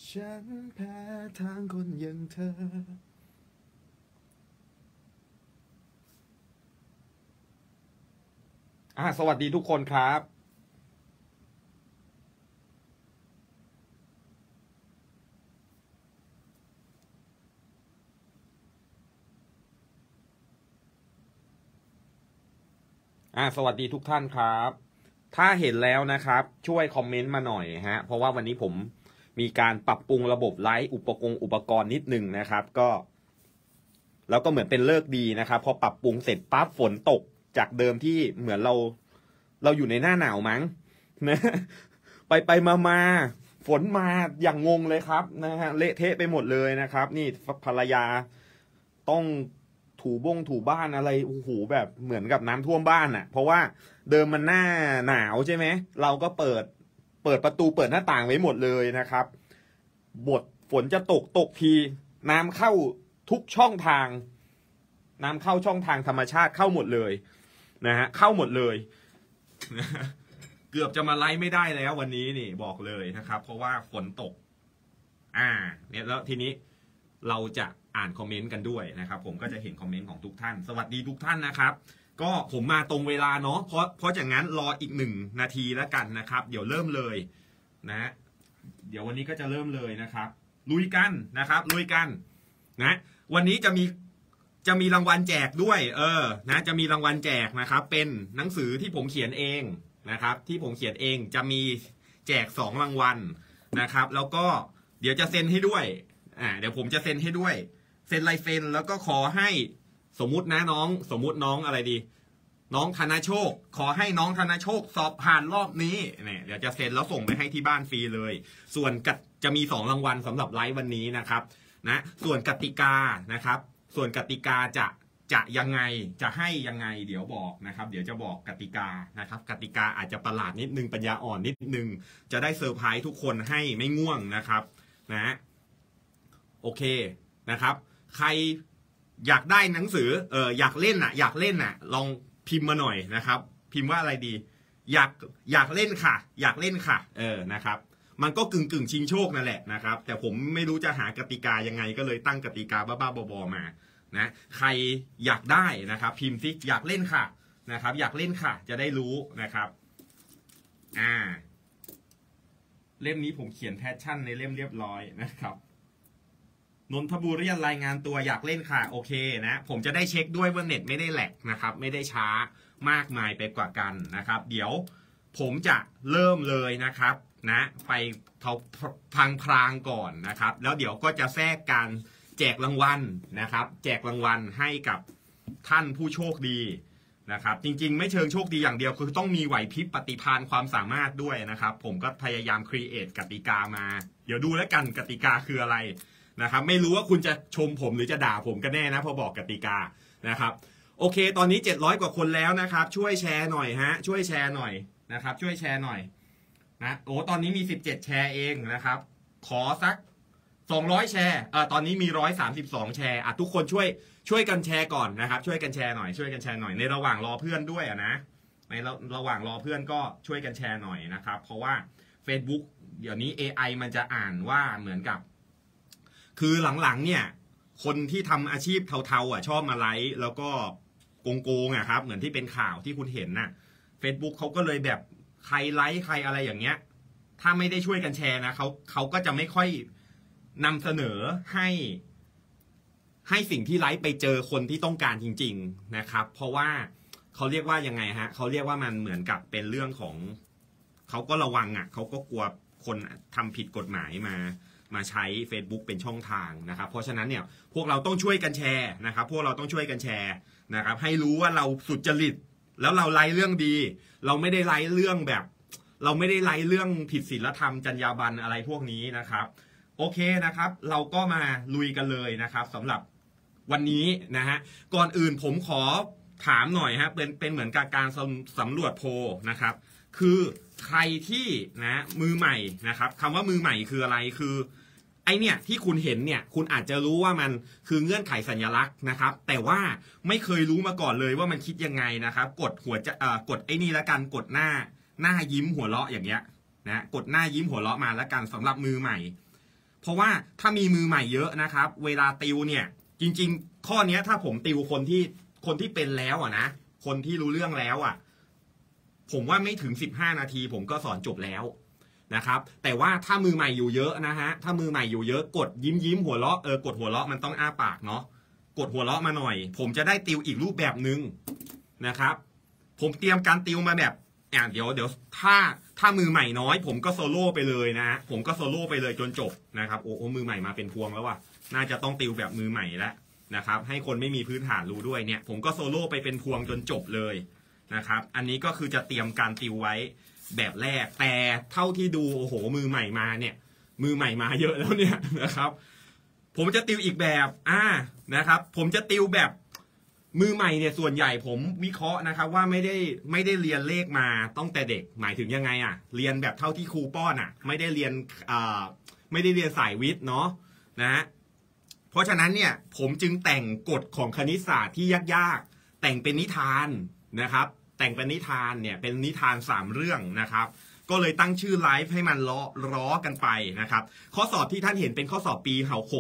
ฉันแพ้ทางคนอย่างเธอสวัสดีทุกคนครับสวัสดีทุกท่านครับถ้าเห็นแล้วนะครับช่วยคอมเมนต์มาหน่อยฮะเพราะว่าวันนี้ผมมีการปรับปรุงระบบไลฟ์อุปกรณ์นิดนึงนะครับก็แล้วก็เหมือนเป็นเลิกดีนะครับพอปรับปรุงเสร็จปั๊บฝนตกจากเดิมที่เหมือนเราอยู่ในหน้าหนาวมั้งนะไปมาฝนมาอย่างงงเลยครับนะฮะเละเทะไปหมดเลยนะครับนี่ภรรยาต้องถูบ้านอะไรโอ้โหแบบเหมือนกับน้ำท่วมบ้านอ่ะเพราะว่าเดิมมันหน้าหนาวใช่ไหมเราก็เปิดประตูเปิดหน้าต่างไว้หมดเลยนะครับฝนจะตกทีน้ำเข้าทุกช่องทางน้ำเข้าช่องทางธรรมชาติเข้าหมดเลยนะฮะเข้าหมดเลยเกือบจะมาไลฟ์ไม่ได้แล้ววันนี้นี่บอกเลยนะครับเพราะว่าฝนตกเนี่ยแล้วทีนี้เราจะอ่านคอมเมนต์กันด้วยนะครับผมก็จะเห็นคอมเมนต์ของทุกท่านสวัสดีทุกท่านนะครับก็ผมมาตรงเวลาเนาะเพราะจากนั้นรออีก1 นาทีแล้วกันนะครับเดี๋ยวเริ่มเลยนะเดี๋ยววันนี้ก็จะเริ่มเลยนะครับลุยกันนะครับลุยกันนะวันนี้จะมีรางวัลแจกด้วยนะจะมีรางวัลแจกนะครับเป็นหนังสือที่ผมเขียนเองนะครับที่ผมเขียนเองจะมีแจก2 รางวัลนะครับแล้วก็เดี๋ยวจะเซ็นให้ด้วยเดี๋ยวผมจะเซ็นให้ด้วยเซ็นลายเซ็นแล้วก็ขอให้สมมุติน้องอะไรดีน้องธนโชคขอให้น้องธนโชคสอบผ่านรอบนี้เนี่ยเดี๋ยวจะเซ็นแล้วส่งไปให้ที่บ้านฟรีเลยส่วนจะมี2 รางวัลสำหรับไลฟ์วันนี้นะครับนะส่วนกติกานะครับส่วนกติกาจะยังไงจะให้ยังไงเดี๋ยวบอกนะครับเดี๋ยวจะบอกกติกานะครับกติกาอาจจะประหลาดนิดนึงปัญญาอ่อนนิดนึงจะได้เซอร์ไพรส์ทุกคนให้ไม่ง่วงนะครับนะโอเคนะครับใครอยากได้หนังสืออยากเล่นลองพิมพ์มาหน่อยนะครับพิมพ์ว่าอะไรดีอยากเล่นค่ะอยากเล่นค่ะนะครับมันก็กึ่งชิงโชคนั่นแหละนะครับแต่ผมไม่รู้จะหากติกายังไงก็เลยตั้งกติกาบ้าๆบอๆมานะใครอยากได้นะครับพิมพ์ซิอยากเล่นค่ะนะครับอยากเล่นค่ะจะได้รู้นะครับเล่มนี้ผมเขียนแพชชั่นในเล่มเรียบร้อยนะครับนนทบุรีรายงานตัวอยากเล่นค่ะโอเคนะผมจะได้เช็คด้วยว่าเน็ตไม่ได้แหลกนะครับไม่ได้ช้ามากมายไปกว่ากันนะครับเดี๋ยวผมจะเริ่มเลยนะครับนะไปพลางก่อนนะครับแล้วเดี๋ยวก็จะแทรกการแจกรางวัลนะครับแจกรางวัลให้กับท่านผู้โชคดีนะครับจริงๆไม่เชิงโชคดีอย่างเดียวคือต้องมีไหวพริบปฏิภาณความสามารถด้วยนะครับผมก็พยายามครีเอทกติกามาเดี๋ยวดูแล้วกันกติกาคืออะไรนะครับไม่รู้ว่าคุณจะชมผมหรือจะด่าผมกันแน่นะพอบอกกติกานะครับโอเคตอนนี้700 กว่าคนแล้วนะครับช่วยแชร์หน่อยฮะช่วยแชร์หน่อยนะครับช่วยแชร์หน่อยนะตอนนี้มี17แชร์เองนะครับขอสัก200แชร์ตอนนี้มี132แชร์ทุกคนช่วยกันแชร์ก่อนนะครับช่วยกันแชร์หน่อยในระหว่างรอเพื่อนด้วยนะในระหว่างรอเพื่อนก็ช่วยกันแชร์หน่อยนะครับเพราะว่า Facebook เดี๋ยวนี้ AI มันจะอ่านว่าเหมือนกับคือหลังๆเนี่ยคนที่ทำอาชีพเทาๆชอบมาไลฟ์แล้วก็โกงครับเหมือนที่เป็นข่าวที่คุณเห็นน่ะ Facebook เขาก็เลยแบบใครไลฟ์ใครอะไรอย่างเงี้ยถ้าไม่ได้ช่วยกันแชร์นะเขาก็จะไม่ค่อยนำเสนอให้สิ่งที่ไลฟ์ไปเจอคนที่ต้องการจริงๆนะครับเพราะว่าเขาเรียกว่ายังไงฮะเขาเรียกว่ามันเหมือนกับเป็นเรื่องของเขาก็ระวังเขาก็กลัวคนทำผิดกฎหมายมาใช้ Facebook เป็นช่องทางนะครับเพราะฉะนั้นเนี่ยพวกเราต้องช่วยกันแชร์นะครับพวกเราต้องช่วยกันแชร์นะครับให้รู้ว่าเราสุจริตแล้วเราไลฟ์เรื่องดีเราไม่ได้ไลฟ์เรื่องแบบเราไม่ได้ไลฟ์เรื่องผิดศีลธรรมจรรยาบรรณอะไรพวกนี้นะครับโอเคนะครับเราก็มาลุยกันเลยนะครับสำหรับวันนี้นะฮะก่อนอื่นผมขอถามหน่อยฮะเป็นเหมือนการสำรวจโพลนะครับคือใครที่นะมือใหม่นะครับคำว่ามือใหม่คืออะไรคือไอเนี่ยที่คุณเห็นเนี่ยคุณอาจจะรู้ว่ามันคือเงื่อนไขสัญลักษณ์นะครับแต่ว่าไม่เคยรู้มาก่อนเลยว่ามันคิดยังไงนะครับกดไอ้นี่ละกันกดหน้ายิ้มหัวเราะอย่างเงี้ยนะกดหน้ายิ้มหัวเราะมาละกันสำหรับมือใหม่เพราะว่าถ้ามีมือใหม่เยอะนะครับเวลาติวเนี่ยจริงๆข้อนี้ถ้าผมติวคนที่เป็นแล้วอ่ะนะคนที่รู้เรื่องแล้วอ่ะผมว่าไม่ถึง15 นาทีผมก็สอนจบแล้วนะครับแต่ว่าถ้ามือใหม่อยู่เยอะนะฮะถ้ามือใหม่อยู่เยอะกดยิ้มหัวเราะกดหัวเราะมันต้องอ้าปากเนาะกดหัวเราะมาหน่อยผมจะได้ติวอีกรูปแบบนึงนะครับผมเตรียมการติวมาแบบเดี๋ยวถ้ามือใหม่น้อยผมก็โซโล่ไปเลยนะผมก็โซโล่ไปเลยจนจบนะครับโอ้มือใหม่มาเป็นพวงแล้วว่ะน่าจะต้องติวแบบมือใหม่แล้วนะครับให้คนไม่มีพื้นฐานรู้ด้วยเนี่ยผมก็โซโล่ไปเป็นพวงจนจบเลยนะครับอันนี้ก็คือจะเตรียมการติวไว้แบบแรกแต่เท่าที่ดูโอ้โหมือใหม่มาเนี่ยมือใหม่มาเยอะแล้วเนี่ยนะครับผมจะติวอีกแบบนะครับผมจะติวแบบมือใหม่เนี่ยส่วนใหญ่ผมวิเคราะห์นะครับว่าไม่ได้เรียนเลขมาตั้งแต่เด็กหมายถึงยังไงเรียนแบบเท่าที่ครูป้อนไม่ได้เรียนสายวิทย์เนาะนะเพราะฉะนั้นเนี่ยผมจึงแต่งกฎของคณิตศาสตร์ที่ยากๆแต่งเป็นนิทานนะครับแต่งเป็นนิทานเนี่ยเป็นนิทาน3เรื่องนะครับก็เลยตั้งชื่อไลฟ์ให้มันล้อกันไปนะครับข้อสอบที่ท่านเห็นเป็นข้อสอบปี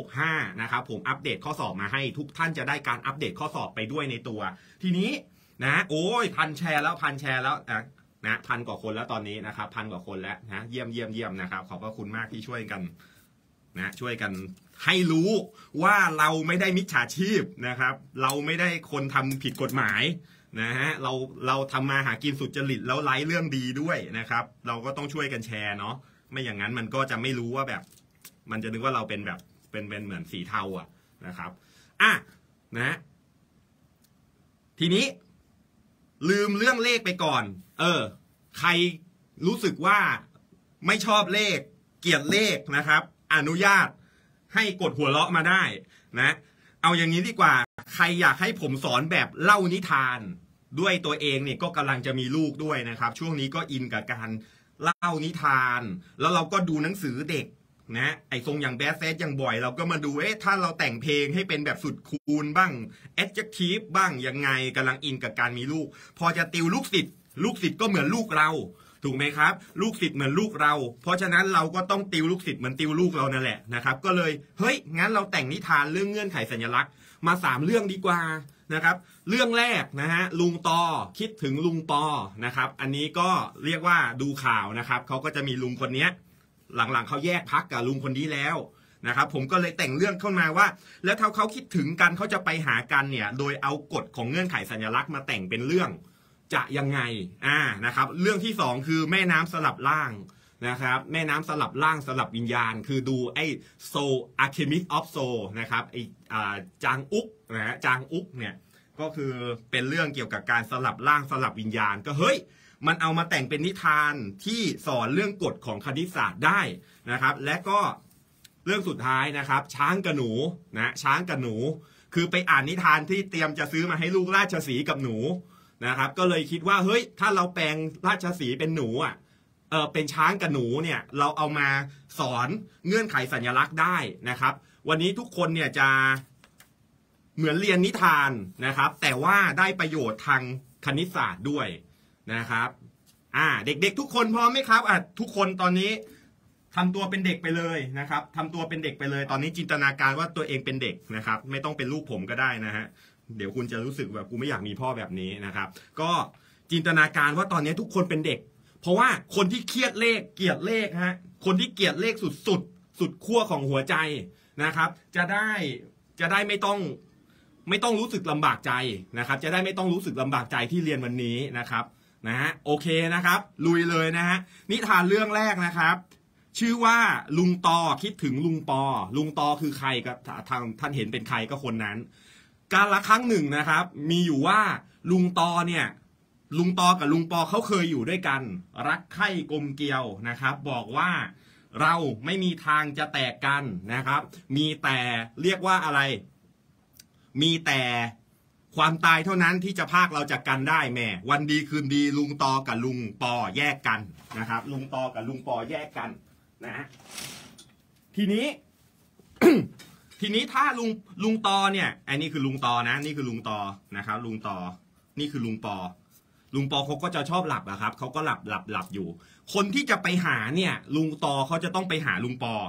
65นะครับผมอัปเดตข้อสอบมาให้ทุกท่านจะได้การอัปเดตข้อสอบไปด้วยในตัวทีนี้นะโอ้ยพันแชร์แล้วนะพันกว่าคนแล้วตอนนี้นะครับ1,000 กว่าคนแล้วนะเยี่ยมนะครับขอบพระคุณมากที่ช่วยกันนะช่วยกันให้รู้ว่าเราไม่ได้มิจฉาชีพนะครับเราไม่ได้คนทำผิดกฎหมายนะฮะเราทำมาหากินสุจริตแล้วไลฟ์เรื่องดีด้วยนะครับเราก็ต้องช่วยกันแชร์เนาะไม่อย่างนั้นมันก็จะไม่รู้ว่าแบบมันจะนึกว่าเราเป็นแบบเป็นเหมือนสีเทานะครับนะทีนี้ลืมเรื่องเลขไปก่อนใครรู้สึกว่าไม่ชอบเลขเกลียดเลขนะครับอนุญาตให้กดหัวเราะมาได้นะเอาอย่างนี้ดีกว่าใครอยากให้ผมสอนแบบเล่านิทานด้วยตัวเองเนี่ยก็กำลังจะมีลูกด้วยนะครับช่วงนี้ก็อินกับการเล่านิทานแล้วเราก็ดูหนังสือเด็กนะไอ้ทรงอย่างแบดเซสอย่างบ่อยเราก็มาดูถ้าเราแต่งเพลงให้เป็นแบบสุดคูณบ้าง adjective บ้างยังไงกำลังอินกับการมีลูกพอจะติวลูกศิษย์ก็เหมือนลูกเราถูกไหมครับลูกศิษย์เหมือนลูกเราเพราะฉะนั้นเราก็ต้องติวลูกศิษย์เหมือนติวลูกเรานั่นแหละนะครับก็เลยเฮ้ยงั้นเราแต่งนิทานเรื่องเงื่อนไขสัญลักษณ์มา3เรื่องดีกว่านะครับเรื่องแรกนะฮะลุงตอคิดถึงลุงปอนะครับอันนี้ก็เรียกว่าดูข่าวนะครับเขาก็จะมีลุงคนนี้หลังๆเขาแยกพักกับลุงคนนี้แล้วนะครับผมก็เลยแต่งเรื่องเข้ามาว่าแล้วถ้าเขาคิดถึงกันเขาจะไปหากันเนี่ยโดยเอากฎของเงื่อนไขสัญลักษณ์มาแต่งเป็นเรื่องจะยังไงนะครับเรื่องที่2คือแม่น้ำสลับร่างนะครับแม่น้ำสลับร่างสลับวิญญาณคือดูไอ้โซอะเคมิสออฟโซนะครับไอ้จางอุกนะฮะจางอุกเนี่ยก็คือเป็นเรื่องเกี่ยวกับการสลับร่างสลับวิญญาณก็เฮ้ยมันเอามาแต่งเป็นนิทานที่สอนเรื่องกฎของคณิตศาสตร์ได้นะครับและก็เรื่องสุดท้ายนะครับช้างกับหนูนะช้างกับหนูคือไปอ่านนิทานที่เตรียมจะซื้อมาให้ลูกราชสีห์กับหนูนะครับก็เลยคิดว่าเฮ้ยถ้าเราแปลงราชสีห์เป็นหนูเป็นช้างกับหนูเนี่ยเราเอามาสอนเงื่อนไขสัญลักษณ์ได้นะครับวันนี้ทุกคนเนี่ยจะเหมือนเรียนนิทานนะครับแต่ว่าได้ประโยชน์ทางคณิตศาสตร์ด้วยนะครับเด็กๆทุกคนพร้อมไหมครับทุกคนตอนนี้ทำตัวเป็นเด็กไปเลยนะครับทำตัวเป็นเด็กไปเลยตอนนี้จินตนาการว่าตัวเองเป็นเด็กนะครับไม่ต้องเป็นลูกผมก็ได้นะฮะเดี๋ยวคุณจะรู้สึกแบบกูไม่อยากมีพ่อแบบนี้นะครับก็จินตนาการว่าตอนนี้ทุกคนเป็นเด็กเพราะว่าคนที่เครียดเลขเกลียดเลขคนที่เกลียดเลขสุดขั้วของหัวใจนะครับจะได้ไม่ต้องรู้สึกลำบากใจนะครับจะได้ไม่ต้องรู้สึกลำบากใจที่เรียนวันนี้นะครับโอเคนะครับลุยเลยนะฮะนิทานเรื่องแรกนะครับชื่อว่าลุงตอคิดถึงลุงปอลุงตอคือใครก็ท่านเห็นเป็นใครก็คนนั้นการละครั้งหนึ่งนะครับมีอยู่ว่าลุงตอกับลุงปอเขาเคยอยู่ด้วยกันรักใคร่กลมเกลียวนะครับบอกว่าเราไม่มีทางจะแตกกันนะครับมีแต่เรียกว่าอะไรมีแต่ความตายเท่านั้นที่จะพากเราจากกันได้แม่วันดีคืนดีลุงตอกับลุงปอแยกกันนะครับลุงตอกับลุงปอแยกกันนะทีนี้ ทีนี้ถ้าลุงตอเนี่ยอันนี้คือลุงตอนะนี่คือลุงตอนะครับลุงตอนี่คือลุงปอเขาก็จะชอบหลับนะครับเขาก็หลับอยู่คนที่จะไปหาเนี่ยลุงตอเขาจะต้องไปหาลุงปอ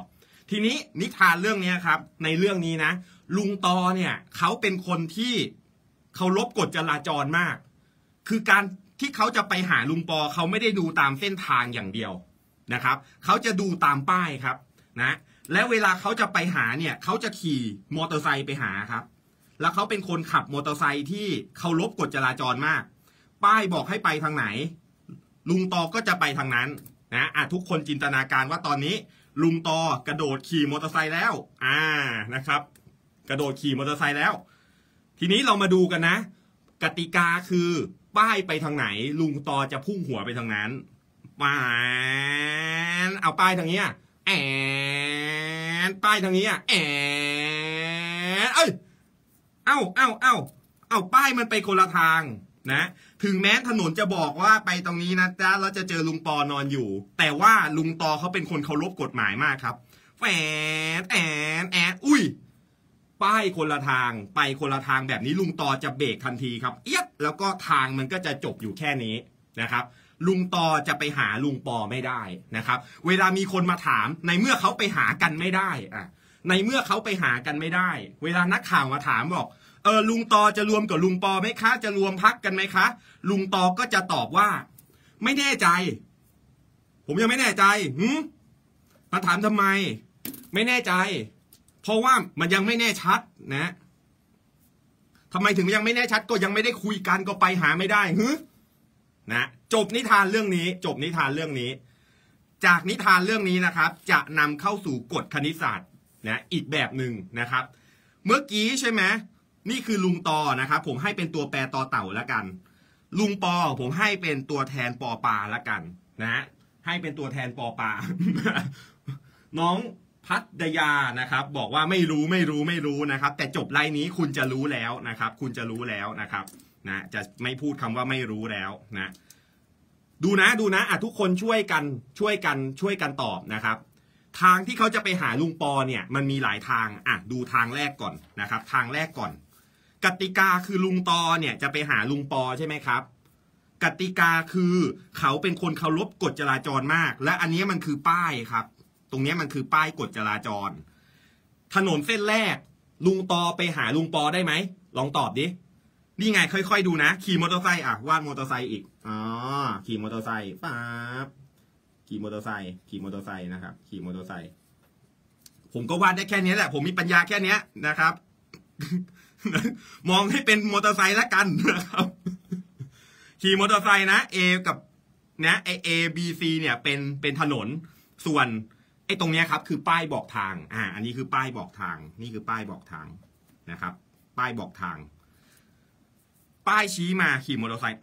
ทีนี้นิทานเรื่องนี้ครับในเรื่องนี้นะลุงตอเนี่ยเขาเป็นคนที่เคารพกฎจราจรมากคือการที่เขาจะไปหาลุงปอเขาไม่ได้ดูตามเส้นทางอย่างเดียวนะครับเขาจะดูตามป้ายครับนะและเวลาเขาจะไปหาเนี่ยเขาจะขี่มอเตอร์ไซค์ไปหาครับแล้วเขาเป็นคนขับมอเตอร์ไซค์ที่เคารพกฎจราจรมากป้ายบอกให้ไปทางไหนลุงตอก็จะไปทางนั้นนะทุกคนจินตนาการว่าตอนนี้ลุงตอกระโดดขี่มอเตอร์ไซค์แล้วนะครับกระโดดขี่มอเตอร์ไซค์แล้วทีนี้เรามาดูกันนะกติกาคือป้ายไปทางไหนลุงตอจะพุ่งหัวไปทางนั้นเอาป้ายทางนี้ป้ายทางนี้เอาป้ายมันไปคนละทางนะถึงแม้ถนนจะบอกว่าไปตรงนี้นะจ๊ะเราจะเจอลุงปอนอนอยู่แต่ว่าลุงตอเขาเป็นคนเคารพกฎหมายมากครับอุ้ยป้ายคนละทางไปคนละทางแบบนี้ลุงตอจะเบรกทันทีครับเอี๊ยดแล้วก็ทางมันก็จะจบอยู่แค่นี้นะครับลุงตอจะไปหาลุงปอไม่ได้นะครับเวลามีคนมาถามในเมื่อเขาไปหากันไม่ได้ในเมื่อเขาไปหากันไม่ได้เวลานักข่าวมาถามบอกลุงตอจะรวมกับลุงปอไหมคะจะรวมพักกันไหมคะลุงตอก็จะตอบว่าไม่แน่ใจผมยังไม่แน่ใจมาถามทำไมไม่แน่ใจเพราะว่ามันยังไม่แน่ชัดนะทำไมถึงยังไม่แน่ชัดก็ยังไม่ได้คุยกันก็ไปหาไม่ได้นะจบนิทานเรื่องนี้จากนิทานเรื่องนี้นะครับจะนำเข้าสู่กฎคณิตศาสตร์นะอีกแบบหนึ่งนะครับเมื่อกี้ใช่ไหมนี่คือลุงตอนะครับผมให้เป็นตัวแปรต่อเต่าแล้วกันลุงปอผมให้เป็นตัวแทนปอปลาแล้วกันนะให้เป็นตัวแทนปอปลา น้องพัทยานะครับบอกว่าไม่รู้นะครับแต่จบไลน์นี้คุณจะรู้แล้วนะครับคุณจะรู้แล้วนะครับนะจะไม่พูดคำว่าไม่รู้แล้วนะดูนะทุกคนช่วยกันตอบนะครับทางที่เขาจะไปหาลุงปอเนี่ยมันมีหลายทางดูทางแรกก่อนนะครับทางแรกก่อนกติกาคือลุงตอเนี่ยจะไปหาลุงปอใช่ไหมครับกติกาคือเขาเป็นคนเคารพกฎจราจรมากและอันนี้มันคือป้ายครับตรงนี้มันคือป้ายกฎจราจรถนนเส้นแรกลุงตอไปหาลุงปอได้ไหมลองตอบดินี่ไงค่อยๆดูนะขี่มอเตอร์ไซค์วาดมอเตอร์ไซค์อีกขี่มอเตอร์ไซค์ปั๊บขี่มอเตอร์ไซค์นะครับขี่มอเตอร์ไซค์ผมก็วาดได้แค่นี้แหละผมมีปัญญาแค่นี้นะครับ มองให้เป็นมอเตอร์ไซค์ละกันนะครับขี่มอเตอร์ไซค์นะ A กับนะA B C เนี่ยเป็นถนนส่วนไอ้ตรงนี้ครับคือป้ายบอกทางอันนี้คือป้ายบอกทางนี่คือป้ายบอกทางนะครับป้ายบอกทางป้ายชี้มาขี่มอเตอร์ไซค์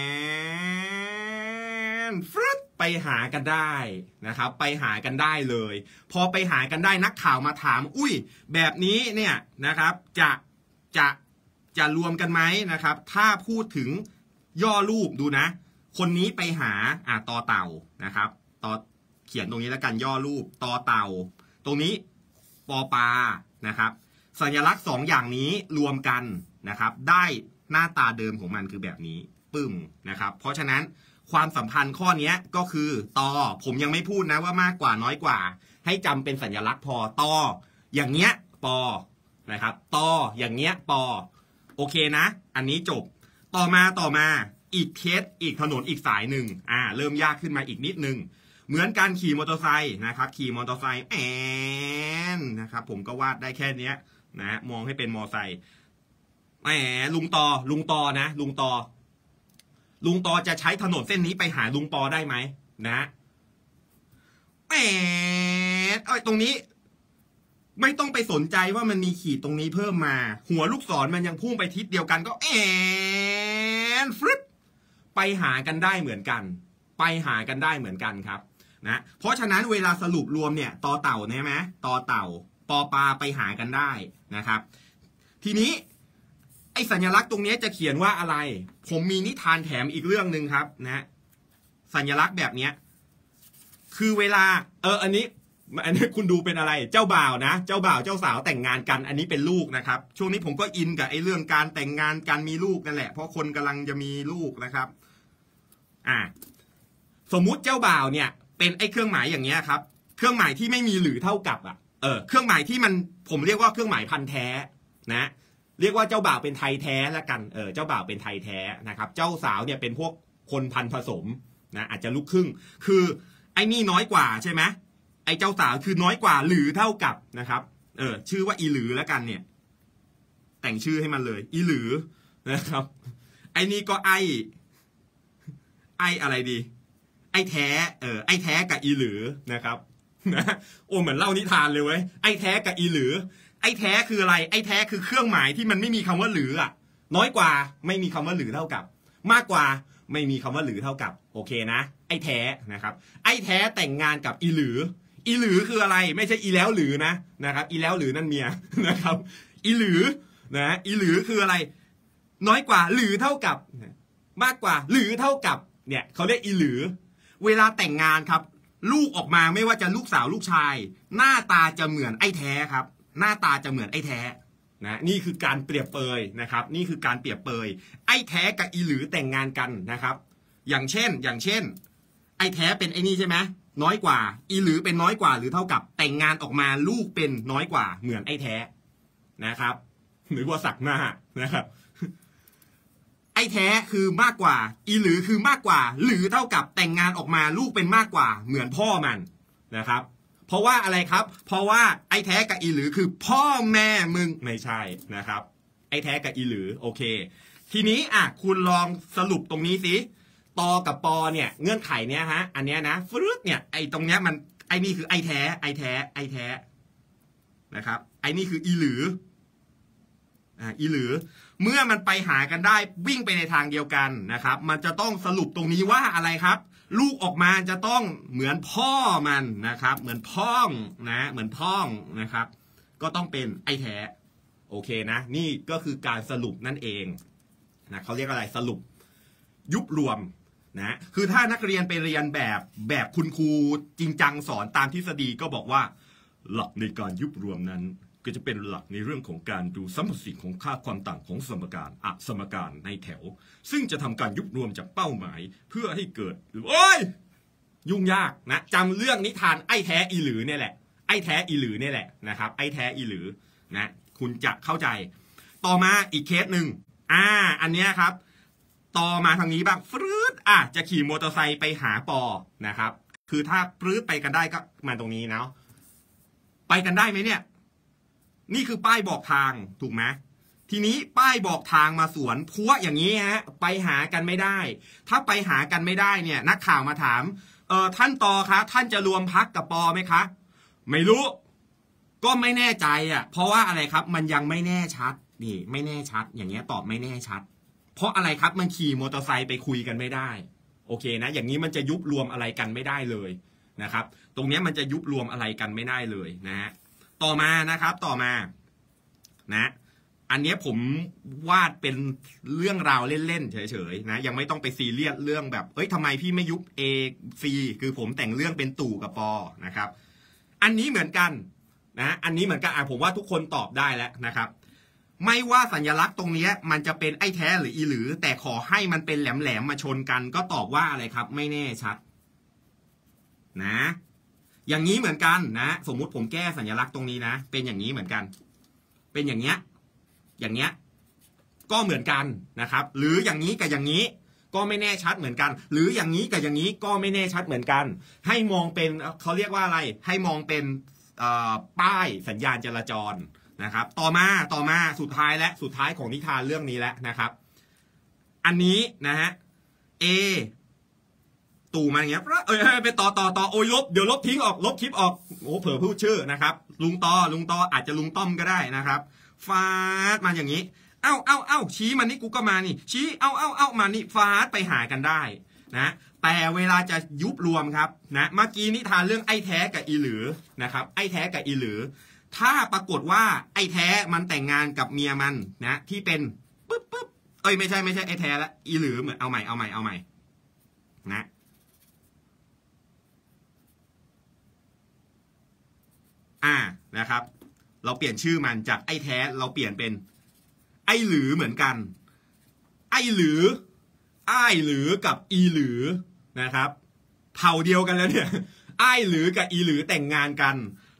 ฟึ๊ดไปหากันได้นะครับไปหากันได้เลยพอไปหากันได้นักข่าวมาถามอุ้ยแบบนี้เนี่ยนะครับจะรวมกันไหมนะครับถ้าพูดถึงย่อรูปดูนะคนนี้ไปหาต่อเต่านะครับต่อเขียนตรงนี้แล้วกันย่อรูปต่อเต่าตรงนี้ปอปลานะครับสัญลักษณ์2อย่างนี้รวมกันนะครับได้หน้าตาเดิมของมันคือแบบนี้ปึ้มนะครับเพราะฉะนั้นความสัมพันธ์ข้อนี้ก็คือต่อผมยังไม่พูดนะว่ามากกว่าน้อยกว่าให้จำเป็นสัญลักษณ์พอต่ออย่างเงี้ยปอนะครับต่ออย่างเงี้ยปอโอเคนะอันนี้จบต่อมาอีกเคสอีกถนนอีกสายหนึ่งเริ่มยากขึ้นมาอีกนิดนึงเหมือนการขี่มอเตอร์ไซค์นะครับขี่มอเตอร์ไซค์นะครับผมก็วาดได้แค่นี้นะมองให้เป็นมอไซค์ลุงตอนะลุงตอจะใช้ถนนเส้นนี้ไปหาลุงปอได้ไหมนะตรงนี้ไม่ต้องไปสนใจว่ามันมีขีดตรงนี้เพิ่มมาหัวลูกศรมันยังพุ่งไปทิศเดียวกันก็ฟึ๊บไปหากันได้เหมือนกันครับนะเพราะฉะนั้นเวลาสรุปรวมเนี่ยต่อเต่าใช่ไหมต่อเต่าปอปลาไปหากันได้นะครับทีนี้ไอ้สัญลักษณ์ตรงนี้จะเขียนว่าอะไรผมมีนิทานแถมอีกเรื่องหนึ่งครับนะสัญลักษณ์แบบนี้คือเวลาอันนี้คุณดูเป็นอะไรเจ้าบ่าวนะเจ้าบ่าวเจ้าสาวแต่งงานกันอันนี้เป็นลูกนะครับช่วงนี้ผมก็อินกับไอ้เรื่องการแต่งงานการมีลูกนั่นแหละเพราะคนกำลังจะมีลูกนะครับสมมุติเจ้าบ่าวเนี่ยเป็นไอ้เครื่องหมายอย่างเงี้ยครับเครื่องหมายที่ไม่มีหรือเท่ากับเครื่องหมายที่มันผมเรียกว่าเครื่องหมายพันธุ์แท้นะเรียกว่าเจ้าบ่าวเป็นไทยแท้แล้วกันเจ้าบ่าวเป็นไทยแท้นะครับเจ้าสาวเนี่ยเป็นพวกคนพันธุ์ผสมนะอาจจะลูกครึ่งคือไอ้นี่น้อยกว่าใช่ไหมไอ้เจ้าสาวคือน้อยกว่าหรือเท่ากับนะครับชื่อว่าอีหรือแล้วกันเนี่ยแต่งชื่อให้มันเลยอีหรือนะครับไอ้นี่ก็ไอ้อะไรดีไอ้แท้ไอ้แท้กับอีหรือนะครับนะโอ้เหมือนเล่านิทานเลยเว้ยไอ้แท้กับอีหรือไอ้แท้คืออะไรไอ้แท้คือเครื่องหมายที่มันไม่มีคำว่าหรืออ่ะน้อยกว่าไม่มีคำว่าหรือเท่ากับมากกว่าไม่มีคำว่าหรือเท่ากับโอเคนะไอ้แท้นะครับไอ้แท้แต่งงานกับอีหรืออีหรือคืออะไรไม่ใช่อีแล้วหรือนะครับอีแล้วหรือนั่นเมียนะครับอีหรือนะอีหรือคืออะไรน้อยกว่าหรือเท่ากับมากกว่าหรือเท่ากับเนี่ยเขาเรียกอีหรือเวลาแต่งงานครับลูกออกมาไม่ว่าจะลูกสาวลูกชายหน้าตาจะเหมือนไอ้แท้ครับหน้าตาจะเหมือนไอ้แท้นะนี่คือการเปรียบเปยนะครับนี่คือการเปรียบเปยไอ้แท้กับอีหรือแต่งงานกันนะครับอย่างเช่นไอ้แท้เป็นไอ้นี่ใช่ไหมน้อยกว่าอีหรือเป็นน้อยกว่าหรือเท่ากับแต่งงานออกมาลูกเป็นน้อยกว่าเหมือนไอ้แท้นะครับหรือว่าสักหน้านะครับไอ้แท้คือมากกว่าอีหรือคือมากกว่าหรือเท่ากับแต่งงานออกมาลูกเป็นมากกว่าเหมือนพ่อมันนะครับเพราะว่าอะไรครับเพราะว่าไอ้แท้กับอีหรือคือพ่อแม่มึงไม่ใช่นะครับไอ้แท้กับอีหรือโอเคทีนี้คุณลองสรุปตรงนี้สิตอกับปอเนี่ยเงื่อนไขเนี้ยฮะอันเนี้ยนะฟรึ๊ดเนี่ยไอ้ตรงเนี้ยมันไอ้นี่คือไอ้แท้นะครับไอ้นี่คืออีหรืออีหรือเมื่อมันไปหากันได้วิ่งไปในทางเดียวกันนะครับมันจะต้องสรุปตรงนี้ว่าอะไรครับลูกออกมาจะต้องเหมือนพ่อมันนะครับเหมือนพ่องนะเหมือนพ่องนะครับก็ต้องเป็นไอ้แท้โอเคนะนี่ก็คือการสรุปนั่นเองนะเขาเรียกอะไรสรุปยุบรวมนะคือถ้านักเรียนไปเรียนแบบคุณครูจริงจังสอนตามทฤษฎีก็บอกว่าหลักในการยุบรวมนั้นก็จะเป็นหลักในเรื่องของการดูสัมพัทธ์สิ่งของค่าความต่างของสมการสมการในแถวซึ่งจะทำการยุบรวมจากเป้าหมายเพื่อให้เกิดโอ้ยยุ่งยากนะจำเรื่องนิทานไอ้แท้อีหรือเนี่ยแหละไอ้แท้อีหรือเนี่ยแหละนะครับไอ้แท้อีหรือนะคุณจะเข้าใจต่อมาอีกเคสหนึ่งอันเนี้ยครับต่อมาทางนี้บ้างฟรืดจะขี่มอเตอร์ไซค์ไปหาปอนะครับคือถ้าฟรืดไปกันได้ก็มาตรงนี้เนาะไปกันได้ไหมเนี่ยนี่คือป้ายบอกทางถูกไหมทีนี้ป้ายบอกทางมาสวนพัวอย่างนี้ฮะไปหากันไม่ได้ถ้าไปหากันไม่ได้เนี่ยนักข่าวมาถามท่านตอคะท่านจะรวมพักกับปอไหมคะไม่รู้ก็ไม่แน่ใจเพราะว่าอะไรครับมันยังไม่แน่ชัดนี่ไม่แน่ชัดอย่างเงี้ยตอบไม่แน่ชัดเพราะอะไรครับมันขี่มอเตอร์ไซค์ไปคุยกันไม่ได้โอเคนะอย่างนี้มันจะยุบรวมอะไรกันไม่ได้เลยนะครับตรงนี้มันจะยุบรวมอะไรกันไม่ได้เลยนะฮะต่อมานะครับต่อมานะอันนี้ผมวาดเป็นเรื่องราวเล่นๆเฉยๆนะยังไม่ต้องไปซีเรียสเรื่องแบบทำไมพี่ไม่ยุบ A C คือผมแต่งเรื่องเป็นตู่กับปอนะครับอันนี้เหมือนกันนะอันนี้เหมือนกันผมว่าทุกคนตอบได้แล้วนะครับไม่ว่าสัญลักษณ์ตรงนี้มันจะเป็นไอ้แท้หรืออีหรือแต่ขอให้มันเป็นแหลมๆมาชนกันก็ตอบว่าอะไรครับไม่แน่ชัดนะอย่างนี้เหมือนกันนะสมมุติผมแก้สัญลักษณ์ตรงนี้นะเป็นอย่างนี้เหมือนกันเป็นอย่างเงี้ยก็เหมือนกันนะครับหรืออย่างนี้กับอย่างนี้ก็ไม่แน่ชัดเหมือนกันหรืออย่างนี้กับอย่างนี้ก็ไม่แน่ชัดเหมือนกันให้มองเป็นเขาเรียกว่าอะไรให้มองเป็นป้ายสัญญาณจราจรนะครับต่อมาสุดท้ายของนิทานเรื่องนี้แล้วนะครับอันนี้นะฮะ Aตู่มาอย่างเงี้ยไปต่อโอ้ยเดี๋ยวลบทิ้งออกลบคลิปออกโอ้เผลอพูดชื่อนะครับลุงต่ออาจจะลุงต้อมก็ได้นะครับฟาดมาอย่างนี้เอ้าชี้มานี่กูก็มานี่ชี้เอ้ามานี่ฟาดไปหากันได้นะแต่เวลาจะยุบรวมครับนะเมื่อกี้นิทานเรื่องไอ้แท้กับอีหรือนะครับไอ้แท้กับอีหรือถ้าปรากฏว่าไอ้แท้มันแต่งงานกับเมียมันนะที่เป็นปึ๊บไม่ใช่ไอ้แท้ละอีหรือเหมือนเอาใหม่นะนะครับเราเปลี่ยนชื่อมันจากไอ้แท้เราเปลี่ยนเป็นไอ้หรือเหมือนกันไอ้หรืออ้ายหรือกับอีหรือนะครับเผ่าเดียวกันแล้วเนี่ยอ้ายหรือกับอีหรือแต่งงานกัน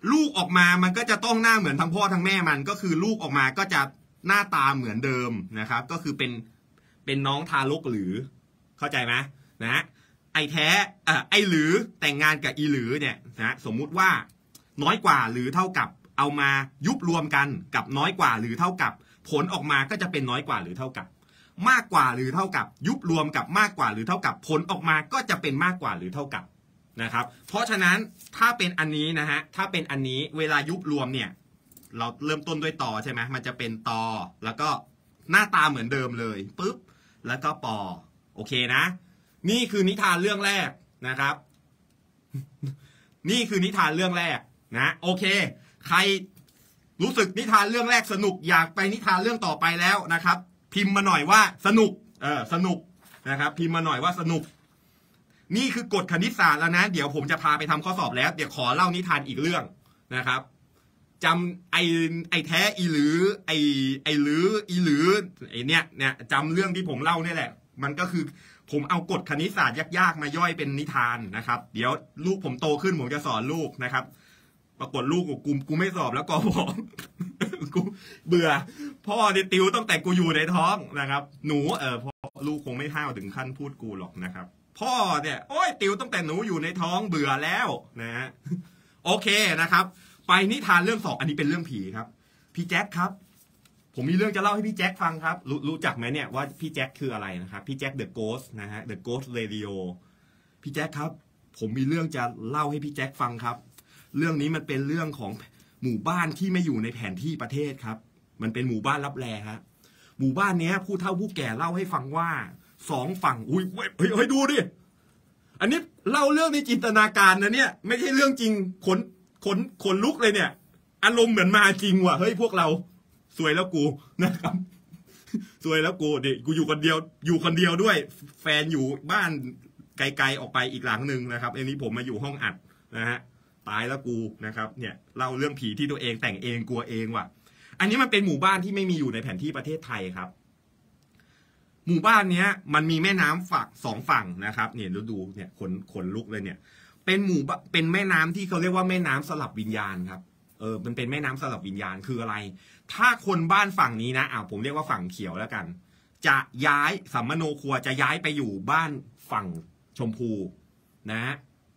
ลูกออกมามันก็จะต้องหน้าเหมือนทั้งพ่อทั้งแม่มันก็คือลูกออกมาก็จะหน้าตาเหมือนเดิมนะครับก็คือเป็นน้องทารกหรือเข้าใจไหมนะไอแท้ไอหรือแต่งงานกับอีหรือเนี่ยนะสมมุติว่าน้อยกว่าหรือเท่ากับเอามายุบรวมกันกับน้อยกว่าหรือเท่ากับผลออกมาก็จะเป็นน้อยกว่าหรือเท่ากับมากกว่าหรือเท่ากับยุบรวมกับมากกว่าหรือเท่ากับผลออกมาก็จะเป็นมากกว่าหรือเท่ากับนะครับเพราะฉะนั้นถ้าเป็นอันนี้นะฮะถ้าเป็นอันนี้เวลายุบรวมเนี่ยเราเริ่มต้นด้วยตอใช่ไหมมันจะเป็นตอแล้วก็หน้าตาเหมือนเดิมเลยปุ๊บแล้วก็ปอโอเคนะนี่คือนิทานเรื่องแรกนะครับ นี่คือนิทานเรื่องแรกนะโอเคใครรู้สึกนิทานเรื่องแรกสนุกอยากไปนิทานเรื่องต่อไปแล้วนะครับพิมพ์มาหน่อยว่าสนุกสนุกนะครับพิมพ์มาหน่อยว่าสนุกนี่คือกฎคณิตศาสตร์แล้วนะเดี๋ยวผมจะพาไปทำข้อสอบแล้วเดี๋ยวขอเล่านิทานอีกเรื่องนะครับจำไอแท้อีหรือไอหรืออีหรือไอเนี่ยจำเรื่องที่ผมเล่านี่แหละมันก็คือผมเอากฎคณิตศาสตร์ยากๆมาย่อยเป็นนิทานนะครับเดี๋ยวลูกผมโตขึ้นผมจะสอนลูกนะครับปรากฏลูกกูไม่สอบแล้วก็บอกกูเบื่อพ่อเนี่ยติวตั้งแต่กูอยู่ในท้องนะครับหนูพ่อลูกคงไม่ห้าวถึงขั้นพูดกูหรอกนะครับพ่อเนี่ยโอ้ยติวตั้งแต่หนูอยู่ในท้องเบื่อแล้วนะฮะโอเคนะครับไปนิทานเรื่องสองอันนี้เป็นเรื่องผีครับพี่แจ็คครับผมมีเรื่องจะเล่าให้พี่แจ็คฟังครับรู้จักไหมเนี่ยว่าพี่แจ็คคืออะไรนะครับพี่แจ็คเดอะโกสต์นะฮะเดอะโกสต์เรดิโอพี่แจ็คครับผมมีเรื่องจะเล่าให้พี่แจ็คฟังครับเรื่องนี้มันเป็นเรื่องของหมู่บ้านที่ไม่อยู่ในแผนที่ประเทศครับมันเป็นหมู่บ้านลับแลฮะหมู่บ้านนี้ผู้เฒ่าผู้แก่เล่าให้ฟังว่าสองฝั่งอุ้ยเฮ้ยดูดิอันนี้เล่าเรื่องในจินตนาการนะเนี่ยไม่ใช่เรื่องจริงขนลุกเลยเนี่ยอารมณ์เหมือนมาจริงว่ะเฮ้ยพวกเราสวยแล้วกูนะครับสวยแล้วกูเด็กกูอยู่คนเดียวด้วยแฟนอยู่บ้านไกลๆออกไปอีกหลังหนึ่งนะครับอันนี้ผมมาอยู่ห้องอัดนะฮะตายแล้วกูนะครับเนี่ยเล่าเรื่องผีที่ตัวเองแต่งเองกลัวเองว่ะอันนี้มันเป็นหมู่บ้านที่ไม่มีอยู่ในแผนที่ประเทศไทยครับหมู่บ้านเนี้ยมันมีแม่น้ำฝั่งสองฝั่งนะครับเนี่ยดูเนี่ยขนลุกเลยเนี่ยเป็นแม่น้ำที่เขาเรียกว่าแม่น้ำสลับวิญญาณครับมันเป็นแม่น้ำสลับวิญญาณคืออะไรถ้าคนบ้านฝั่งนี้นะผมเรียกว่าฝั่งเขียวแล้วกันจะย้ายสัมมโนครัวจะย้ายไปอยู่บ้านฝั่งชมพูนะ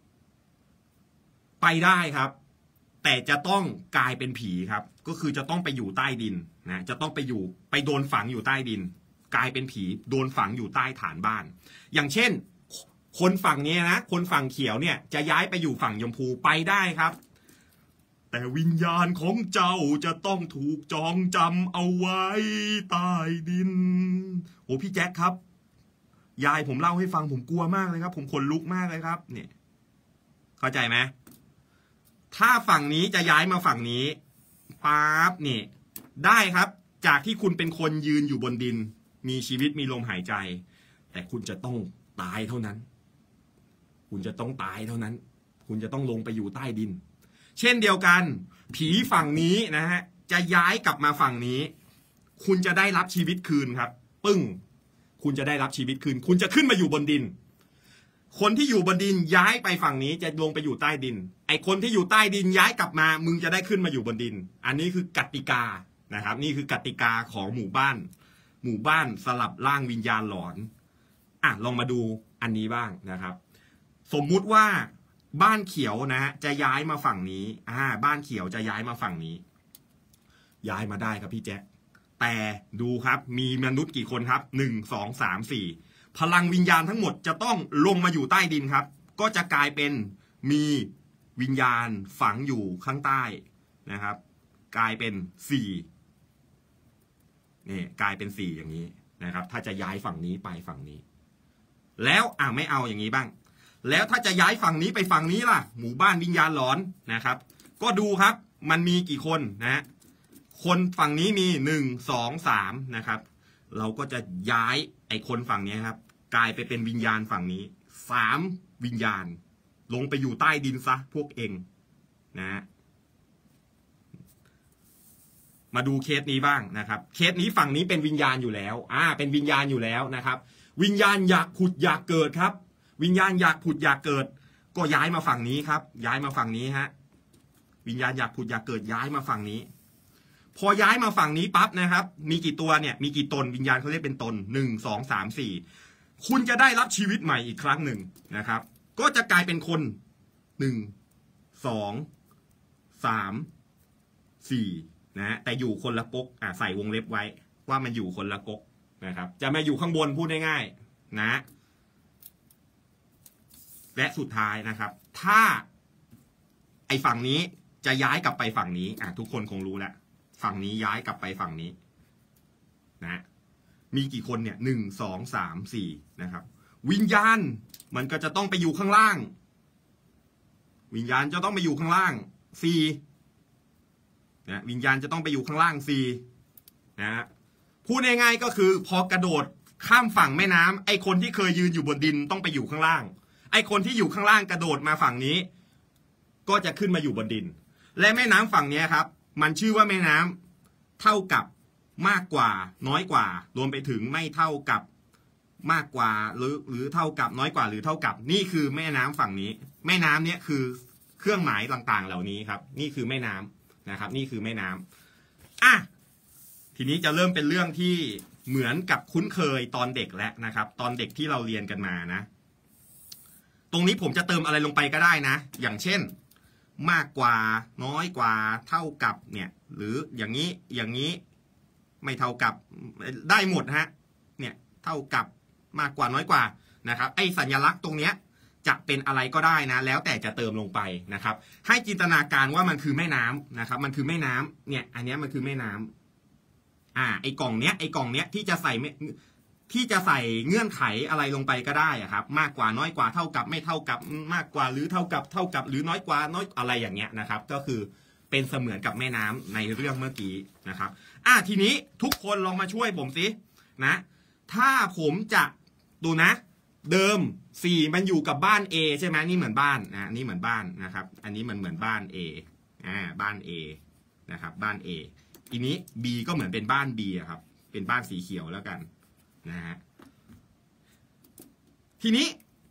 ไปได้ครับแต่จะต้องกลายเป็นผีครับก็คือจะต้องไปอยู่ใต้ดินนะจะต้องไปโดนฝังอยู่ใต้ดินกลายเป็นผีโดนฝังอยู่ใต้ฐานบ้านอย่างเช่นคนฝั่งนี้นะคนฝั่งเขียวเนี่ยจะย้ายไปอยู่ฝั่งชมพูไปได้ครับแต่วิญญาณของเจ้าจะต้องถูกจองจำเอาไว้ใต้ดินโอ้พี่แจ็คครับยายผมเล่าให้ฟังผมกลัวมากเลยครับผมขนลุกมากเลยครับเนี่ยเข้าใจไหมถ้าฝั่งนี้จะย้ายมาฝั่งนี้ปั๊บนี่ได้ครับจากที่คุณเป็นคนยืนอยู่บนดินมีชีวิตมีลมหายใจแต่คุณจะต้องตายเท่านั้นคุณจะต้องตายเท่านั้นคุณจะต้องลงไปอยู่ใต้ดินเช่นเดียวกันผีฝั่งนี้นะฮะจะย้ายกลับมาฝั่งนี้คุณจะได้รับชีวิตคืนครับปึ้งคุณจะได้รับชีวิตคืนคุณจะขึ้นมาอยู่บนดินคนที่อยู่บนดินย้ายไปฝั่งนี้จะลงไปอยู่ใต้ดินไอคนที่อยู่ใต้ดินย้ายกลับมามึงจะได้ขึ้นมาอยู่บนดินอันนี้คือกติกานะครับนี่คือกติกาของหมู่บ้านสลับร่างวิญญาณหลอนลองมาดูอันนี้บ้างนะครับสมมุติว่าบ้านเขียวนะฮะจะย้ายมาฝั่งนี้บ้านเขียวจะย้ายมาฝั่งนี้ย้ายมาได้ครับพี่แจ๊คแต่ดูครับมีมนุษย์กี่คนครับ1 2 3 4พลังวิญญาณทั้งหมดจะต้องลงมาอยู่ใต้ดินครับก็จะกลายเป็นมีวิญญาณฝังอยู่ข้างใต้นะครับกลายเป็น4นี่กลายเป็น4อย่างนี้นะครับถ้าจะย้ายฝั่งนี้ไปฝั่งนี้แล้วไม่เอาอย่างนี้บ้างแล้วถ้าจะย้ายฝั่งนี้ไปฝั่งนี้ล่ะหมู่บ้านวิญญาณหลอนนะครับก็ดูครับมันมีกี่คนนะคนฝั่งนี้มี1 2 3นะครับเราก็จะย้ายไอ้คนฝั่งนี้ครับกลายไปเป็นวิญญาณฝั่งนี้3วิญญาณลงไปอยู่ใต้ดินซะพวกเองนะมาดูเคสนี้บ้างนะครับเคสนี้ฝั่งนี้เป็นวิญญาณอยู่แล้วเป็นวิญญาณอยู่แล้วนะครับวิญญาณอยากผุดอยากเกิดครับวิญญาณอยากผุดอยากเกิดก็ย้ายมาฝั่งนี้ครับย้ายมาฝั่งนี้ฮะวิญญาณอยากผุดอยากเกิดย้ายมาฝั่งนี้พอย้ายมาฝั่งนี้ปั๊บนะครับมีกี่ตัวเนี่ยมีกี่ตนวิญญาณเขาเรียกเป็นตน1 2 3 4คุณจะได้รับชีวิตใหม่อีกครั้งหนึ่งนะครับก็จะกลายเป็นคน1 2 3 4นะแต่อยู่คนละก๊กใส่วงเล็บไว้ว่ามันอยู่คนละก๊กนะครับจะมาอยู่ข้างบนพูดง่ายๆนะและสุดท้ายนะครับถ้าไอ้ฝั่งนี้จะย้ายกลับไปฝั่งนี้ทุกคนคงรู้แล้วฝั่งนี้ย้ายกลับไปฝั่งนี้นะมีกี่คนเนี่ย1 2 3 4นะครับวิญญาณมันก็จะต้องไปอยู่ข้างล่างวิญญาณจะต้องไปอยู่ข้างล่าง4นะวิญญาณจะต้องไปอยู่ข้างล่าง4นะพูดง่ายๆก็คือพอกระโดดข้ามฝั่งแม่น้ำไอ้คนที่เคยยืนอยู่บนดินต้องไปอยู่ข้างล่างไอ้คนที่อยู่ข้างล่างกระโดดมาฝั่งนี้ก็จะขึ้นมาอยู่บนดินและแม่น้ำฝั่งนี้ครับมันชื่อว่าแม่น้ำเท่ากับมากกว่าน้อยกว่ารวมไปถึงไม่เท่ากับมากกว่าหรือเท่ากับน้อยกว่าหรือเท่ากับนี่คือแม่น้ำฝั่งนี้แม่น้ำเนี้ยคือเครื่องหมายต่างๆเหล่านี้ครับนี่คือแม่น้ำนะครับนี่คือแม่น้ำทีนี้จะเริ่มเป็นเรื่องที่เหมือนกับคุ้นเคยตอนเด็กแล้วนะครับตอนเด็กที่เราเรียนกันมานะตรงนี้ผมจะเติมอะไรลงไปก็ได้นะอย่างเช่นมากกว่าน้อยกว่าเท่ากับเนี่ยหรืออย่างนี้ไม่เท่ากับได้หมดฮะเนี่ยเท่ากับมากกว่าน้อยกว่านะครับไอ้สัญลักษณ์ตรงเนี้ยจะเป็นอะไรก็ได้นะแล้วแต่จะเติมลงไปนะครับให้จินตนาการว่ามันคือแม่น้ำนะครับมันคือแม่น้ำเนี่ยอันนี้มันคือแม่น้ำไอ้กล่องเนี้ยที่จะใส่เงื่อนไขอะไรลงไปก็ได้ครับมากกว่าน้อยกว่าเท่ากับไม่เท่ากับมากกว่าหรือเท่ากับหรือน้อยกว่าน้อยอะไรอย่างเงี้ยนะครับก็คือเป็นเสมือนกับแม่น้ำในเรื่องเมื่อกี้นะครับทีนี้ทุกคนลองมาช่วยผมสินะถ้าผมจะดูนะเดิม4มันอยู่กับบ้าน A ใช่ไหมนี่เหมือนบ้านนะนี่เหมือนบ้านนะครับอันนี้มันเหมือนบ้าน A บ้าน A นะครับบ้าน A ทีนี้ B ก็เหมือนเป็นบ้าน B ครับเป็นบ้านสีเขียวแล้วกันนะฮะทีนี้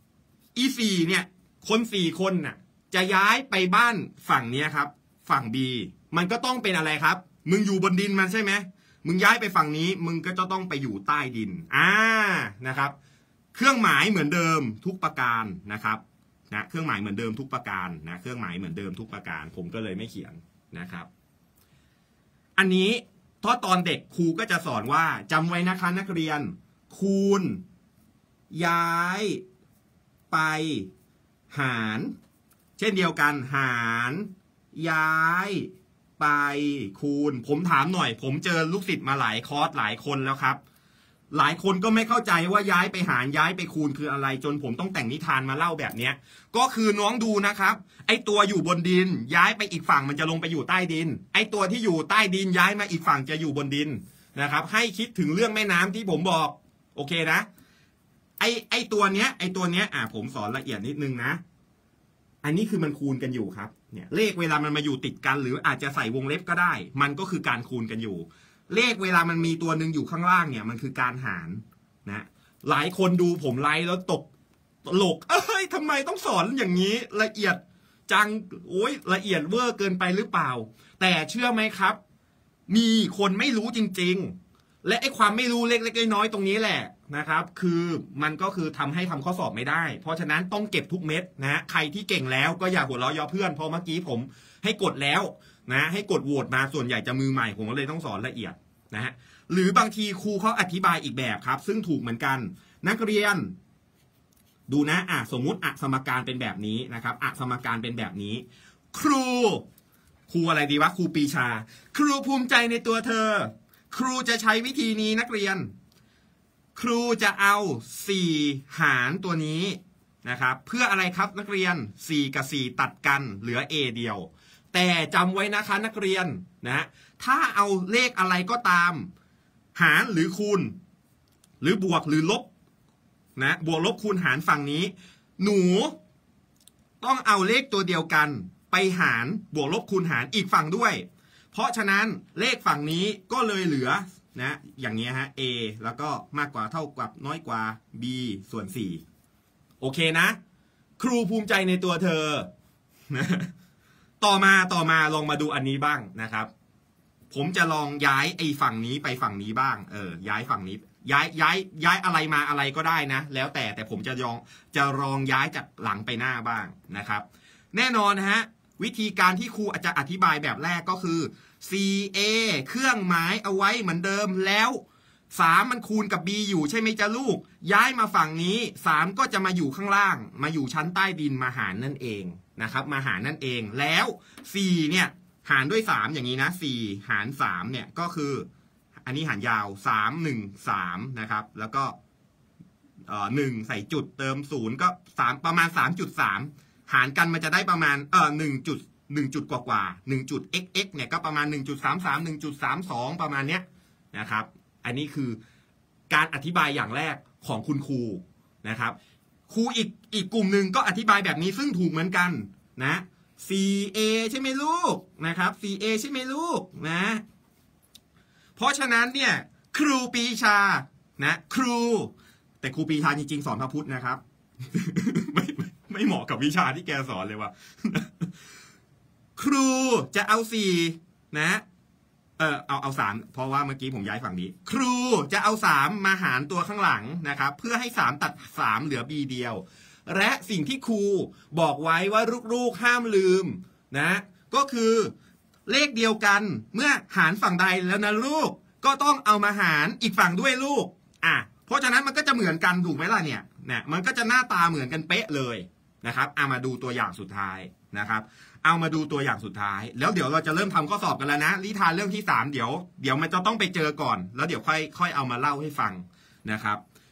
E4เนี่ยคน4คนน่ะจะย้ายไปบ้านฝั่งนี้ครับฝั่ง B มันก็ต้องเป็นอะไรครับมึงอยู่บนดินมันใช่ไหมมึงย้ายไปฝั่งนี้มึงก็จะต้องไปอยู่ใต้ดินนะครับเครื่องหมายเหมือนเดิมทุกประการนะครับนะเครื่องหมายเหมือนเดิมทุกประการนะเครื่องหมายเหมือนเดิมทุกประการผมก็เลยไม่เขียนนะครับอันนี้เพราะตอนเด็กครูก็จะสอนว่าจำไว้นะคะนักเรียนคูณย้ายไปหารเช่นเดียวกันหารย้ายไปคูณผมถามหน่อยผมเจอลูกศิษย์มาหลายคอร์สหลายคนแล้วครับหลายคนก็ไม่เข้าใจว่าย้ายไปหารย้ายไปคูณคืออะไรจนผมต้องแต่งนิทานมาเล่าแบบนี้ก็คือน้องดูนะครับไอตัวอยู่บนดินย้ายไปอีกฝั่งมันจะลงไปอยู่ใต้ดินไอตัวที่อยู่ใต้ดินย้ายมาอีกฝั่งจะอยู่บนดินนะครับให้คิดถึงเรื่องแม่น้ำที่ผมบอกโอเคนะไอตัวเนี้ยผมสอนละเอียดนิดนึงนะอันนี้คือมันคูณกันอยู่ครับเนี่ยเลขเวลามันมาอยู่ติดกันหรืออาจจะใส่วงเล็บก็ได้มันก็คือการคูณกันอยู่เลขเวลามันมีตัวหนึ่งอยู่ข้างล่างเนี่ยมันคือการหารนะหลายคนดูผมไลฟ์แล้วตลกทำไมต้องสอนอย่างนี้ละเอียดจังโอ้ยละเอียดเวอร์เกินไปหรือเปล่าแต่เชื่อไหมครับมีคนไม่รู้จริงๆและไอ้ความไม่รู้เล็กๆน้อยๆตรงนี้แหละนะครับคือมันก็คือทำให้ทำข้อสอบไม่ได้เพราะฉะนั้นต้องเก็บทุกเม็ดนะใครที่เก่งแล้วก็อย่าหัวเราะย่อเพื่อนเพราะเมื่อกี้ผมให้กดแล้วนะให้กดโหวตมาส่วนใหญ่จะมือใหม่ผมก็เลยต้องสอนละเอียดนะฮะหรือบางทีครูเขาอธิบายอีกแบบครับซึ่งถูกเหมือนกันนักเรียนดูนะสมมุติสมการเป็นแบบนี้นะครับสมการเป็นแบบนี้ครูอะไรดีวะครูปีชาครูภูมิใจในตัวเธอครูจะใช้วิธีนี้นักเรียนครูจะเอา4หารตัวนี้นะครับเพื่ออะไรครับนักเรียน4กับ4ตัดกันเหลือ a เดียวแต่จำไว้นะคะนักเรียนนะถ้าเอาเลขอะไรก็ตามหารหรือคูณหรือบวกหรือลบนะบวกลบคูณหารฝั่งนี้หนูต้องเอาเลขตัวเดียวกันไปหารบวกลบคูณหารอีกฝั่งด้วยเพราะฉะนั้นเลขฝั่งนี้ก็เลยเหลือนะอย่างนี้ฮะ a แล้วก็มากกว่าเท่ากับน้อยกว่า b ส่วน4โอเคนะครูภูมิใจในตัวเธอนะต่อมาลองมาดูอันนี้บ้างนะครับผมจะลองย้ายไอ้ฝั่งนี้ไปฝั่งนี้บ้างย้ายฝั่งนี้ย้ายอะไรมาอะไรก็ได้นะแล้วแต่ผมจะลองย้ายจากหลังไปหน้าบ้างนะครับแน่นอนฮะวิธีการที่ครูจะอธิบายแบบแรกก็คือ CA เครื่องหมายเอาไว้เหมือนเดิมแล้ว3มันคูณกับ B อยู่ใช่ไหมจ๊ะลูกย้ายมาฝั่งนี้3ก็จะมาอยู่ข้างล่างมาอยู่ชั้นใต้ดินมาหารนั่นเองนะครับมาหารนั่นเองแล้ว4เนี่ยหารด้วย3อย่างนี้นะ4หาร3เนี่ยก็คืออันนี้หารยาว3 1 3นะครับแล้วก็1ใส่จุดเติม0ก็3ประมาณ 3.3 หารกันมันจะได้ประมาณ1 จุดกว่า1จุด xx เนี่ยก็ประมาณ 1.33 1.32 ประมาณเนี้ยนะครับอันนี้คือการอธิบายอย่างแรกของคุณครูนะครับครูอีกกลุ่มหนึ่งก็อธิบายแบบนี้ซึ่งถูกเหมือนกันนะ CA ใช่ไหมลูกนะครับ CA ใช่ไหมลูกนะเพราะฉะนั้นเนี่ยครูปีชานะครูแต่ครูปีชาจริงๆสอนพระพุทธนะครับ ไม่เหมาะกับวิชาที่แกสอนเลยว่ะ ครูจะเอา4นะเอา3เพราะว่าเมื่อกี้ผมย้ายฝั่งนี้ครูจะเอา3มาหารตัวข้างหลังนะครับเพื่อให้3ตัด3เหลือ B เดียวและสิ่งที่ครูบอกไว้ว่าลูกๆห้ามลืมนะก็คือเลขเดียวกันเมื่อหารฝั่งใดแล้วนะลูกก็ต้องเอามาหารอีกฝั่งด้วยลูกเพราะฉะนั้นมันก็จะเหมือนกันถูกไหมล่ะเนี่ยมันก็จะหน้าตาเหมือนกันเป๊ะเลยนะครับเอามาดูตัวอย่างสุดท้ายนะครับเอามาดูตัวอย่างสุดท้ายแล้วเดี๋ยวเราจะเริ่มทำข้อสอบกันแล้วนะนิทานเรื่องที่3เดี๋ยวมันจะต้องไปเจอก่อนแล้วเดี๋ยวค่อยเอามาเล่าให้ฟังนะครับ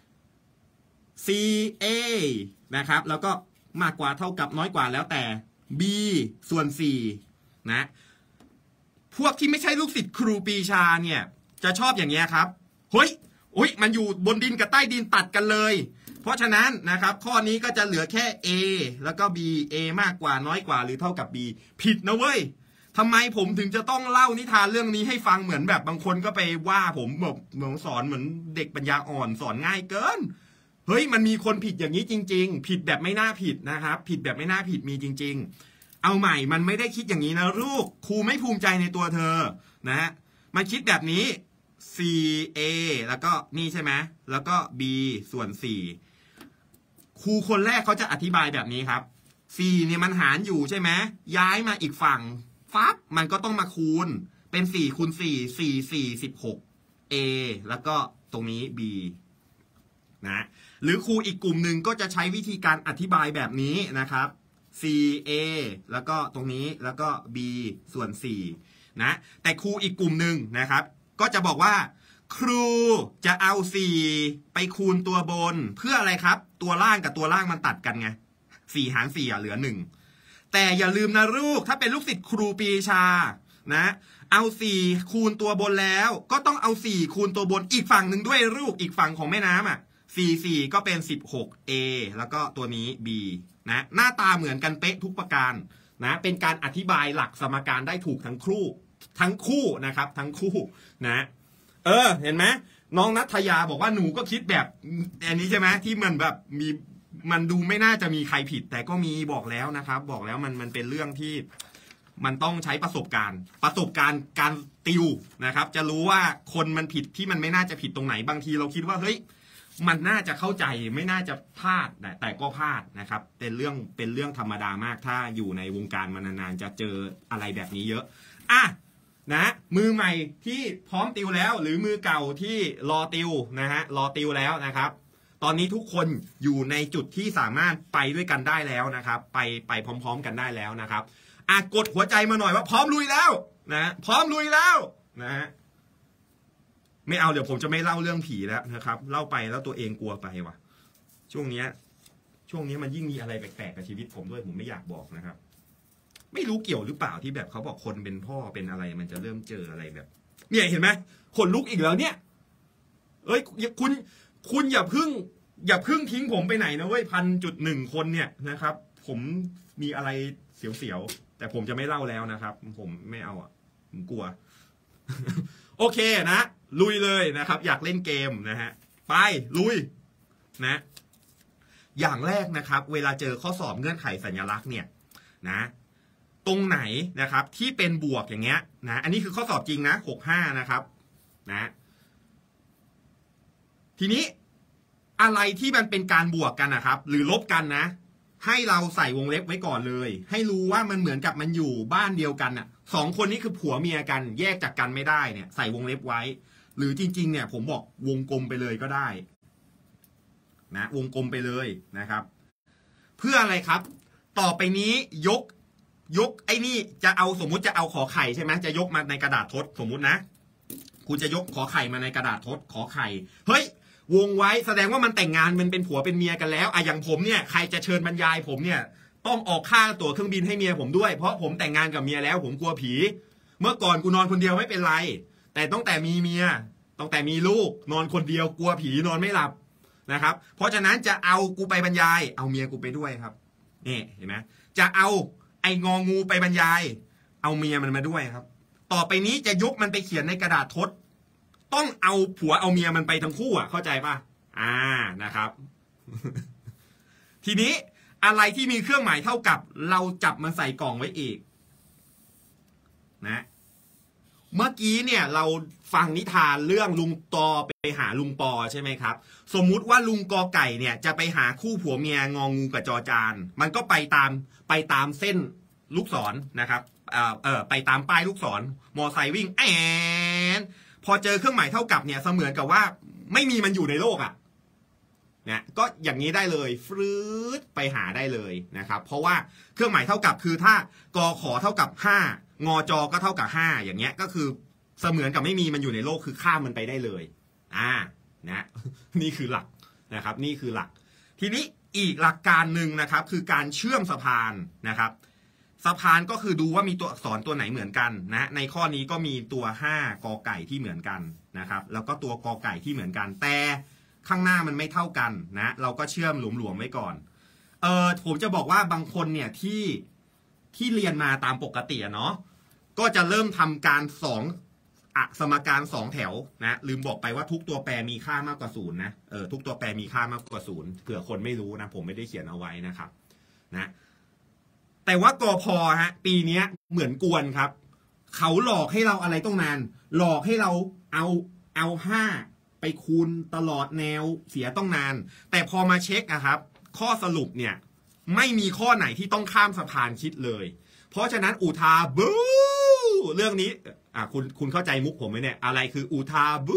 CA นะครับแล้วก็มากกว่าเท่ากับน้อยกว่าแล้วแต่ B ส่วน4นะพวกที่ไม่ใช่ลูกศิษย์ครูปีชาเนี่ยจะชอบอย่างเงี้ยครับเฮ้ยมันอยู่บนดินกับใต้ดินตัดกันเลยเพราะฉะนั้นนะครับข้อนี้ก็จะเหลือแค่ A แล้วก็ B A มากกว่าน้อยกว่าหรือเท่ากับ B ผิดนะเว้ยทำไมผมถึงจะต้องเล่านิทานเรื่องนี้ให้ฟังเหมือนแบบบางคนก็ไปว่าผมแบบสอนเหมือนเด็กปัญญาอ่อนสอนง่ายเกินเฮ้ยมันมีคนผิดอย่างนี้จริงๆผิดแบบไม่น่าผิดนะครับผิดแบบไม่น่าผิดมีจริงๆเอาใหม่มันไม่ได้คิดอย่างนี้นะลูกครูไม่ภูมิใจในตัวเธอนะฮะมันคิดแบบนี้ CA แล้วก็นี่ใช่ไหมแล้วก็ B ส่วน4ครูคนแรกเขาจะอธิบายแบบนี้ครับ4เนี่ยมันหารอยู่ใช่ไหมย้ายมาอีกฝั่งฟับมันก็ต้องมาคูณเป็น4คูณ4 4 16 A แล้วก็ตรงนี้ B นะหรือครูอีกกลุ่มหนึ่งก็จะใช้วิธีการอธิบายแบบนี้นะครับ CA แล้วก็ตรงนี้แล้วก็ B ส่วน4นะแต่ครูอีกกลุ่มหนึ่งนะครับก็จะบอกว่าครูจะเอา4ไปคูณตัวบนเพื่ออะไรครับตัวล่างกับตัวล่างมันตัดกันไง4หาร4เหลือ1แต่อย่าลืมนะลูกถ้าเป็นลูกศิษย์ครูปีชานะเอา4คูณตัวบนแล้วก็ต้องเอา4คูณตัวบนอีกฝั่งหนึ่งด้วยลูกอีกฝั่งของแม่น้ำ4ก็เป็น 16A แล้วก็ตัวนี้ B นะหน้าตาเหมือนกันเป๊ะทุกประการนะเป็นการอธิบายหลักสมการได้ถูกทั้งคู่นะครับทั้งคู่นะเห็นไหมน้องนัทยาบอกว่าหนูก็คิดแบบอันนี้ใช่ไหมที่มันแบบมันดูไม่น่าจะมีใครผิดแต่ก็มีบอกแล้วนะครับบอกแล้วมันเป็นเรื่องที่มันต้องใช้ประสบการณ์การติวนะครับจะรู้ว่าคนมันผิดที่มันไม่น่าจะผิดตรงไหนบางทีเราคิดว่าเฮ้ยมันน่าจะเข้าใจไม่น่าจะพลาดแต่ก็พลาดนะครับเป็นเรื่องธรรมดามากถ้าอยู่ในวงการมานานๆจะเจออะไรแบบนี้เยอะนะมือใหม่ที่พร้อมติวแล้วหรือมือเก่าที่รอติวนะฮะรอติวแล้วนะครับตอนนี้ทุกคนอยู่ในจุดที่สามารถไปด้วยกันได้แล้วนะครับไปพร้อมๆกันได้แล้วนะครับกดหัวใจมาหน่อยว่าพร้อมลุยแล้วนะพร้อมลุยแล้วนะฮะไม่เอาเดี๋ยวผมจะไม่เล่าเรื่องผีแล้วนะครับเล่าไปแล้วตัวเองกลัวไปว่ะช่วงนี้มันยิ่งมีอะไรแปลกๆกับชีวิตผมด้วยผมไม่อยากบอกนะครับไม่รู้เกี่ยวหรือเปล่าที่แบบเขาบอกคนเป็นพ่อเป็นอะไรมันจะเริ่มเจออะไรแบบเนี่ยเห็นไหมขนลุกอีกแล้วเนี่ยคุณอย่าเพิ่งทิ้งผมไปไหนนะเว้ย1,100,000 คนเนี่ยนะครับผมมีอะไรเสียวๆแต่ผมจะไม่เล่าแล้วนะครับผมไม่เอาผมกลัว โอเคนะลุยเลยนะครับอยากเล่นเกมนะฮะไปลุยนะอย่างแรกนะครับเวลาเจอข้อสอบเงื่อนไขสัญลักษณ์เนี่ยนะตรงไหนนะครับที่เป็นบวกอย่างเงี้ยนะอันนี้คือข้อสอบจริงนะ65นะครับนะทีนี้อะไรที่มันเป็นการบวกกันนะครับหรือลบกันนะให้เราใส่วงเล็บไว้ก่อนเลยให้รู้ว่ามันเหมือนกับมันอยู่บ้านเดียวกันอ่ะสองคนนี้คือผัวเมียกันแยกจากกันไม่ได้เนี่ยใส่วงเล็บไว้หรือจริงๆเนี่ยผมบอกวงกลมไปเลยก็ได้นะวงกลมไปเลยนะครับเพื่ออะไรครับต่อไปนี้ยกไอ้นี่จะเอาสมมุติจะเอาขอไข่ใช่ไหมจะยกมาในกระดาษทดสมมุตินะคุณจะยกขอไข่มาในกระดาษทดขอไข่เฮ้ยวงไว้แสดงว่ามันแต่งงานมันเป็นผัวเป็นเมียกันแล้วอย่างผมเนี่ยใครจะเชิญบรรยายผมเนี่ยต้องออกค่าตั๋วเครื่องบินให้เมียผมด้วยเพราะผมแต่งงานกับเมียแล้วผมกลัวผีเมื่อก่อนกูนอนคนเดียวไม่เป็นไรแต่ตั้งแต่มีเมียตั้งแต่มีลูกนอนคนเดียวกลัวผีนอนไม่หลับนะครับเพราะฉะนั้นจะเอากูไปบรรยายเอาเมียกูไปด้วยครับนี่เห็นไหมจะเอาไอ้งองูไปบรรยายเอาเมียมันมาด้วยครับต่อไปนี้จะยกมันไปเขียนในกระดาษทดต้องเอาผัวเอาเมียมันไปทั้งคู่อ่ะเข้าใจป่ะนะครับ ทีนี้อะไรที่มีเครื่องหมายเท่ากับเราจับมันใส่กล่องไว้อีกนะเมื่อกี้เนี่ยเราฟังนิทานเรื่องลุงตอไปหาลุงปอใช่ไหมครับสมมุติว่าลุงกอไก่เนี่ยจะไปหาคู่ผัวเมียงองูกับจอจานมันก็ไปตามเส้นลูกศรนะครับไปตามป้ายลูกศรมอไซค์วิ่งพอเจอเครื่องหมายเท่ากับเนี่ยเสมือนกับว่าไม่มีมันอยู่ในโลกอ่ะเนี่ยก็อย่างนี้ได้เลยฟืดไปหาได้เลยนะครับเพราะว่าเครื่องหมายเท่ากับคือถ้ากขอเท่ากับ5งจก็เท่ากับ5อย่างเงี้ยก็คือเสมือนกับไม่มีมันอยู่ในโลกคือข้ามมันไปได้เลยนะนี่คือหลักนะครับนี่คือหลักทีนี้อีกหลักการหนึ่งนะครับคือการเชื่อมสะพานนะครับสะพานก็คือดูว่ามีตัวอักษรตัวไหนเหมือนกันนะในข้อนี้ก็มีตัว5กอไก่ที่เหมือนกันนะครับแล้วก็ตัวกอไก่ที่เหมือนกันแต่ข้างหน้ามันไม่เท่ากันนะเราก็เชื่อมหลวมๆไว้ก่อนผมจะบอกว่าบางคนเนี่ยที่เรียนมาตามปกติเนาะก็จะเริ่มทำการสมการ2แถวนะลืมบอกไปว่าทุกตัวแปรมีค่ามากกว่า0นะทุกตัวแปรมีค่ามากกว่า0เผื่อคนไม่รู้นะผมไม่ได้เขียนเอาไว้นะครับนะแต่ว่ากพปีนี้เหมือนกวนครับเขาหลอกให้เราอะไรต้องนานหลอกให้เราเอา5ไปคูณตลอดแนวเสียต้องนานแต่พอมาเช็คครับข้อสรุปเนี่ยไม่มีข้อไหนที่ต้องข้ามสะพานคิดเลยเพราะฉะนั้นอุทาบูเรื่องนี้คุณเข้าใจมุกผมไหมเนี่ยอะไรคืออุทาบู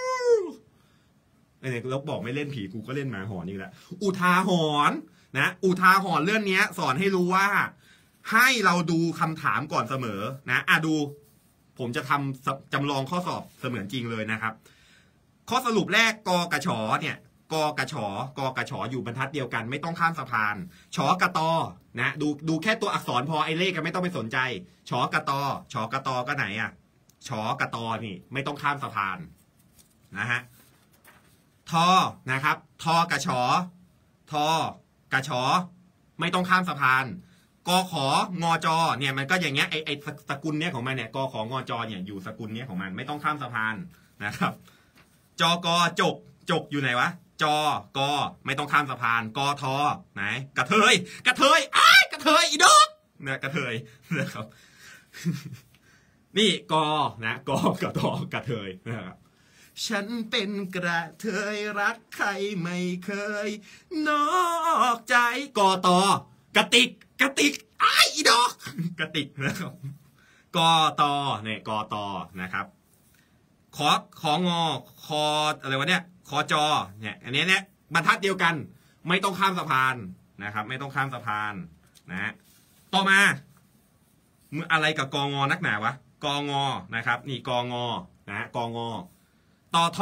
เนี่ยเราบอกไม่เล่นผีกูก็เล่นหมาหอนนี่แหละอุทาหอนนะอุทาหอนเรื่องนี้สอนให้รู้ว่าให้เราดูคำถามก่อนเสมอนะดูผมจะทำจำลองข้อสอบเสมือนจริงเลยนะครับข้อสรุปแรกกกชเนี่ยกกชอยู่บรรทัดเดียวกันไม่ต้องข้ามสะพานชกตนะดูแค่ตัวอักษรพอไอ้เลขกันไม่ต้องไปสนใจชกตก็ไหนชกตนี่ไม่ต้องข้ามสะพานนะฮะทนะครับทกชไม่ต้องข้ามสะพานกของจเนี่ยมันก็อย่างเงี้ยไอ้สกุลเนี้ยของมันเนี่ยกของจเนี่ยอยู่สกุลเนี้ยของมันไม่ต้องข้ามสะพานนะครับจกจกอยู่ไหนวะจกไม่ต้องข้ามสะพานกทไหนกระเทยกระเทยอีดอกนะกระเทยนะครับนี่กนะกกับทกระเทยนะครับฉันเป็นกระเทยรักใครไม่เคยนอกใจกตกระติกอีดอกกระติกนะครับกตเนี่ยกตนะครับของอคออะไรวะเนี่ยคอจอเนี่ยอันนี้เนี่ยบรรทัดเดียวกันไม่ต้องข้ามสะพานนะครับไม่ต้องข้ามสะพานนะต่อมาอะไรกับกงนักหนาวะกงนะครับนี่กงนะกงตท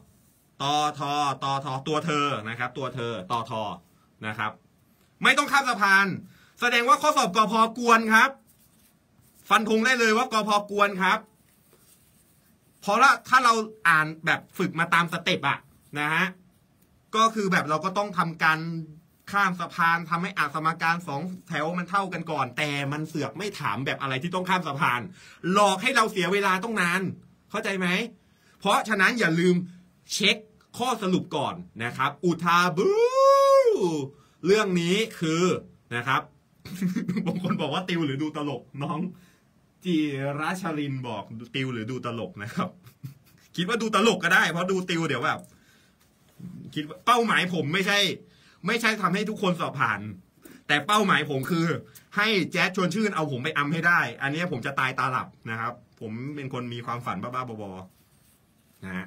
ตัวเธอนะครับตัวเธอตทนะครับไม่ต้องข้ามสะพานแสดงว่าข้อสอบกพกวนครับฟันธงได้เลยว่ากพกวนครับเพราะถ้าเราอ่านแบบฝึกมาตามสเต็ปนะฮะก็คือแบบเราก็ต้องทำการข้ามสะพานทำให้สมการ2แถวมันเท่ากันก่อนแต่มันเสือกไม่ถามแบบอะไรที่ต้องข้ามสะพานหลอกให้เราเสียเวลาต้องนานเข้าใจไหมเพราะฉะนั้นอย่าลืมเช็คข้อสรุปก่อนนะครับอุทาบูเรื่องนี้คือนะครับบางคนบอกว่าติวหรือดูตลกน้องจีราชลินบอกติวหรือดูตลกนะครับ คิดว่าดูตลกก็ได้เพราะดูติวเดี๋ยวแบบคิดว่าเป้าหมายผมไม่ใช่ทำให้ทุกคนสอบผ่านแต่เป้าหมายผมคือให้แจ๊สชวนชื่นเอาผมไปอำให้ได้อันนี้ผมจะตายตาหลับนะครับผมเป็นคนมีความฝันบ้าๆบอๆนะ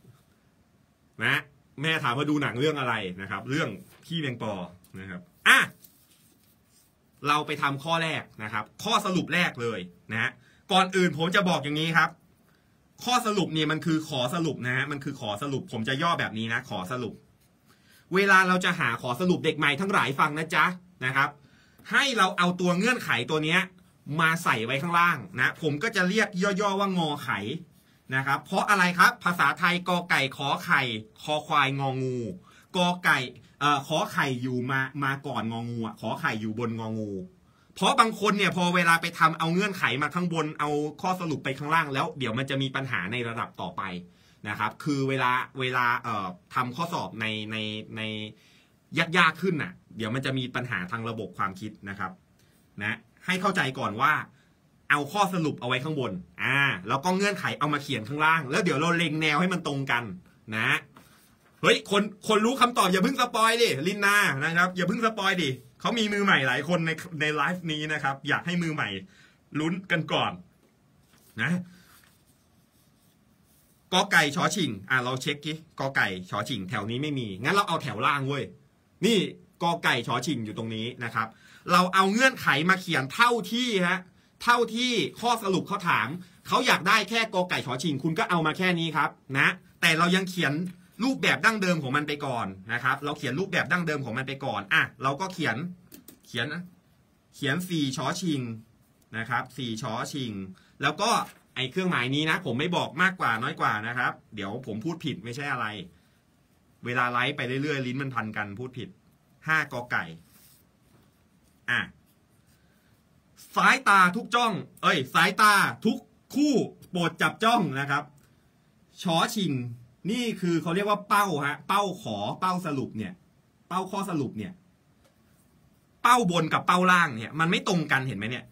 แม่ถามว่าดูหนังเรื่องอะไรนะครับเรื่องขี้เมียงปอนะครับเราไปทำข้อแรกนะครับข้อสรุปแรกเลยนะก่อนอื่นผมจะบอกอย่างนี้ครับข้อสรุปเนี่ยมันคือขอสรุปนะฮะมันคือขอสรุปผมจะย่อแบบนี้นะขอสรุปเวลาเราจะหาขอสรุปเด็กใหม่ทั้งหลายฟังนะจ๊ะนะครับให้เราเอาตัวเงื่อนไขตัวเนี้ยมาใส่ไว้ข้างล่างนะผมก็จะเรียกย่อๆว่างอไขนะครับเพราะอะไรครับภาษาไทยกอไก่ขอไข่คอควายงองูกอไก่ขอไข่อยู่มาก่อนงองูขอไข่อยู่บนงองูเพราะบางคนเนี่ยพอเวลาไปทำเอาเงื่อนไขมาข้างบนเอาข้อสรุปไปข้างล่างแล้วเดี๋ยวมันจะมีปัญหาในระดับต่อไปนะครับคือเวลาทำข้อสอบในยากขึ้นน่ะเดี๋ยวมันจะมีปัญหาทางระบบความคิดนะครับนะให้เข้าใจก่อนว่าเอาข้อสรุปเอาไว้ข้างบนแล้วก็เงื่อนไขเอามาเขียนข้างล่างแล้วเดี๋ยวเราเล็งแนวให้มันตรงกันนะเฮ้ยคนรู้คำตอบอย่าเพิ่งสปอยดิลินนานะครับอย่าเพิ่งสปอยดิเขามีมือใหม่หลายคนในไลฟ์นี้นะครับอยากให้มือใหม่ลุ้นกันก่อนนะกอไก่ชอชิงเราเช็คกี่กอไก่ชอชิงแถวนี้ไม่มีงั้นเราเอาแถวล่างเว้ยนี่กอไก่ชอชิงอยู่ตรงนี้นะครับเราเอาเงื่อนไขมาเขียนเท่าที่ข้อสรุปเขาถามเขาอยากได้แค่กอไก่ชอชิงคุณก็เอามาแค่นี้ครับนะแต่เรายังเขียนรูปแบบดั้งเดิมของมันไปก่อนนะครับเราเขียนรูปแบบดั้งเดิมของมันไปก่อนเราก็เขียน4ชอชิงนะครับ4ชอชิงแล้วก็ไอ้เครื่องหมายนี้นะผมไม่บอกมากกว่าน้อยกว่านะครับเดี๋ยวผมพูดผิดไม่ใช่อะไรเวลาไลฟ์ไปเรื่อยๆลิ้นมันพันกันพูดผิด5กอไก่สายตาทุกจ้องสายตาทุกคู่โปรดจับจ้องนะครับชอชิงนี่คือเขาเรียกว่าเป้าเป้าสรุปเนี่ยเป้าข้อสรุปเนี่ยเป้าบนกับเป้าล่างเนี่ยมันไม่ตรงกันเห็นไหมเนี่ย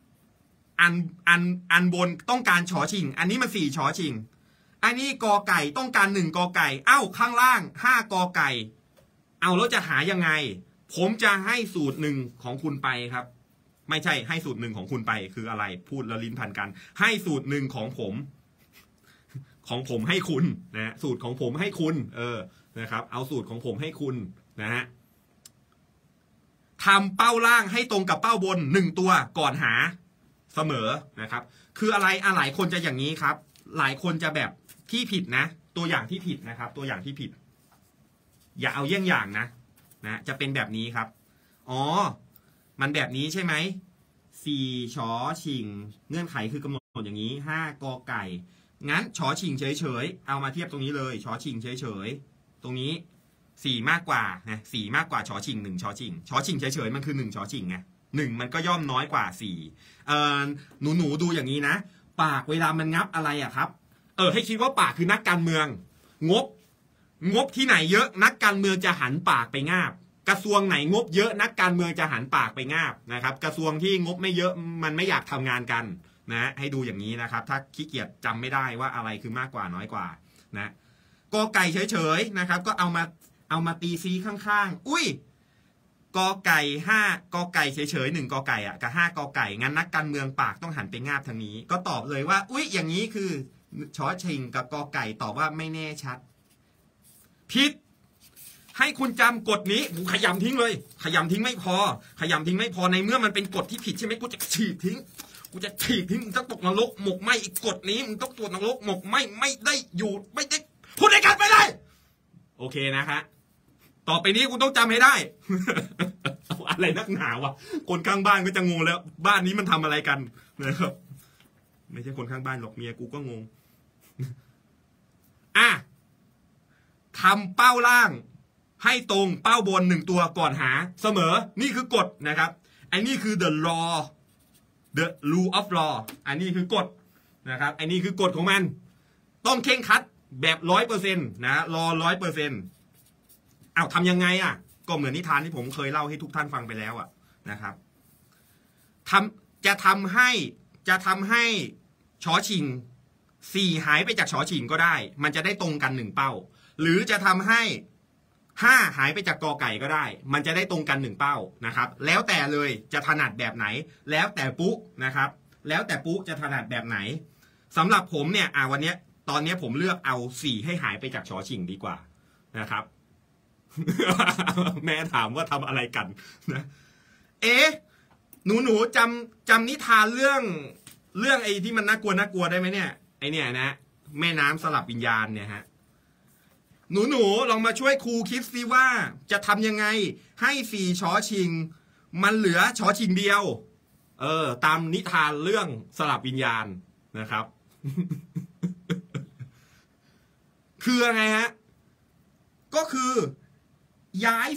อันบนต้องการชอชิงอันนี้มัน4ชอชิงอันนี้กอไก่ต้องการ1กอไก่ข้างล่าง5กอไก่แล้วจะหายังไงผมจะให้สูตร1ของคุณไปครับไม่ใช่ให้สูตร1ของคุณไปคืออะไรพูดแล้วลิ้นพันกันให้สูตร1ของผมให้คุณนะสูตรของผมให้คุณนะครับเอาสูตรของผมให้คุณนะฮะทำเป้าล่างให้ตรงกับเป้าบน1ตัวก่อนหาเสมอนะครับคืออะไรหลายคนจะอย่างนี้ครับหลายคนจะแบบที่ผิดนะตัวอย่างที่ผิดนะครับตัวอย่างที่ผิดอย่าเอาเยี่ยงอย่างนะจะเป็นแบบนี้ครับมันแบบนี้ใช่ไหม4ชอชิงเงื่อนไขคือกำหนดอย่างนี้5กอไก่งั้นชอชิงเฉยๆเอามาเทียบตรงนี้เลยชอชิงเฉยๆตรงนี้4มากกว่านะ4มากกว่าชอชิง1ชอชิงเฉยๆมันคือ1ชอชิงไง1มันก็ย่อมน้อยกว่า4หนูดูอย่างนี้นะปากเวลามันงับอะไรครับให้คิดว่าปากคือนักการเมืองงบที่ไหนเยอะนักการเมืองจะหันปากไปงาบกระทรวงไหนงบเยอะนักการเมืองจะหันปากไปงาบนะครับกระทรวงที่งบไม่เยอะมันไม่อยากทำงานกันนะให้ดูอย่างนี้นะครับถ้าขี้เกียจจำไม่ได้ว่าอะไรคือมากกว่าน้อยกว่านะกอไก่เฉยๆนะครับก็เอามาตีซีข้างๆกอไก่5กอไก่เฉยๆ1กอไก่กับ5กอไก่งั้นนักการเมืองปากต้องหันไปงาบทางนี้ก็ตอบเลยว่าอย่างนี้คือชอชิงกับกอไก่ตอบว่าไม่แน่ชัดผิดให้คุณจำกฎนี้ขยำทิ้งเลยขยำทิ้งไม่พอในเมื่อมันเป็นกฎที่ผิดใช่ไหมกูจะฉีกทิ้งมึงต้องตกนรกหมกไหมอีกกฎนี้มึงต้องตกนรกหมกไหมไม่ได้อยู่ไม่ได้พูดในกันไปเลยโอเคนะคะต่อไปนี้คุณต้องจำให้ได้ อะไรนักหนาวะคนข้างบ้านก็จะงงแล้วบ้านนี้มันทำอะไรกันนะครับไม่ใช่คนข้างบ้านหรอกเมียกูก็งง ทำเป้าล่างให้ตรงเป้าบน1ตัวก่อนหาเสมอนี่คือกฎนะครับอันนี้คือ the rule of law อันนี้คือกฎนะครับอันนี้คือกฎของมันต้องเคร่งครัดแบบ 100% นะรอ 100% ทำยังไงก็เหมือนนิทานที่ผมเคยเล่าให้ทุกท่านฟังไปแล้วนะครับจะทำให้ชอชิง4หายไปจากชอชิงก็ได้ มันจะได้ตรงกัน1เป้าหรือจะทำให้5หายไปจากกอไก่ก็ได้ มันจะได้ตรงกัน1เป้านะครับแล้วแต่เลยจะถนัดแบบไหนแล้วแต่ปุ๊นะครับแล้วแต่ปุ๊จะถนัดแบบไหนสำหรับผมเนี่ยวันนี้ตอนนี้ผมเลือกเอา4ให้หายไปจากชอชิงดีกว่านะครับ แม่ถามว่าทำอะไรกันนะหนูจำนิทานเรื่องไอ้ที่มันน่ากลัวได้ไหมเนี่ยไอเนี่ยนะแม่น้ำสลับวิญญาณเนี่ยฮะหนูลองมาช่วยครูคิดสิว่าจะทำยังไงให้4ชอชิงมันเหลือชอชิงเดียวตามนิทานเรื่องสลับวิญญาณนะครับ คือยังไงฮะก็คือย้าย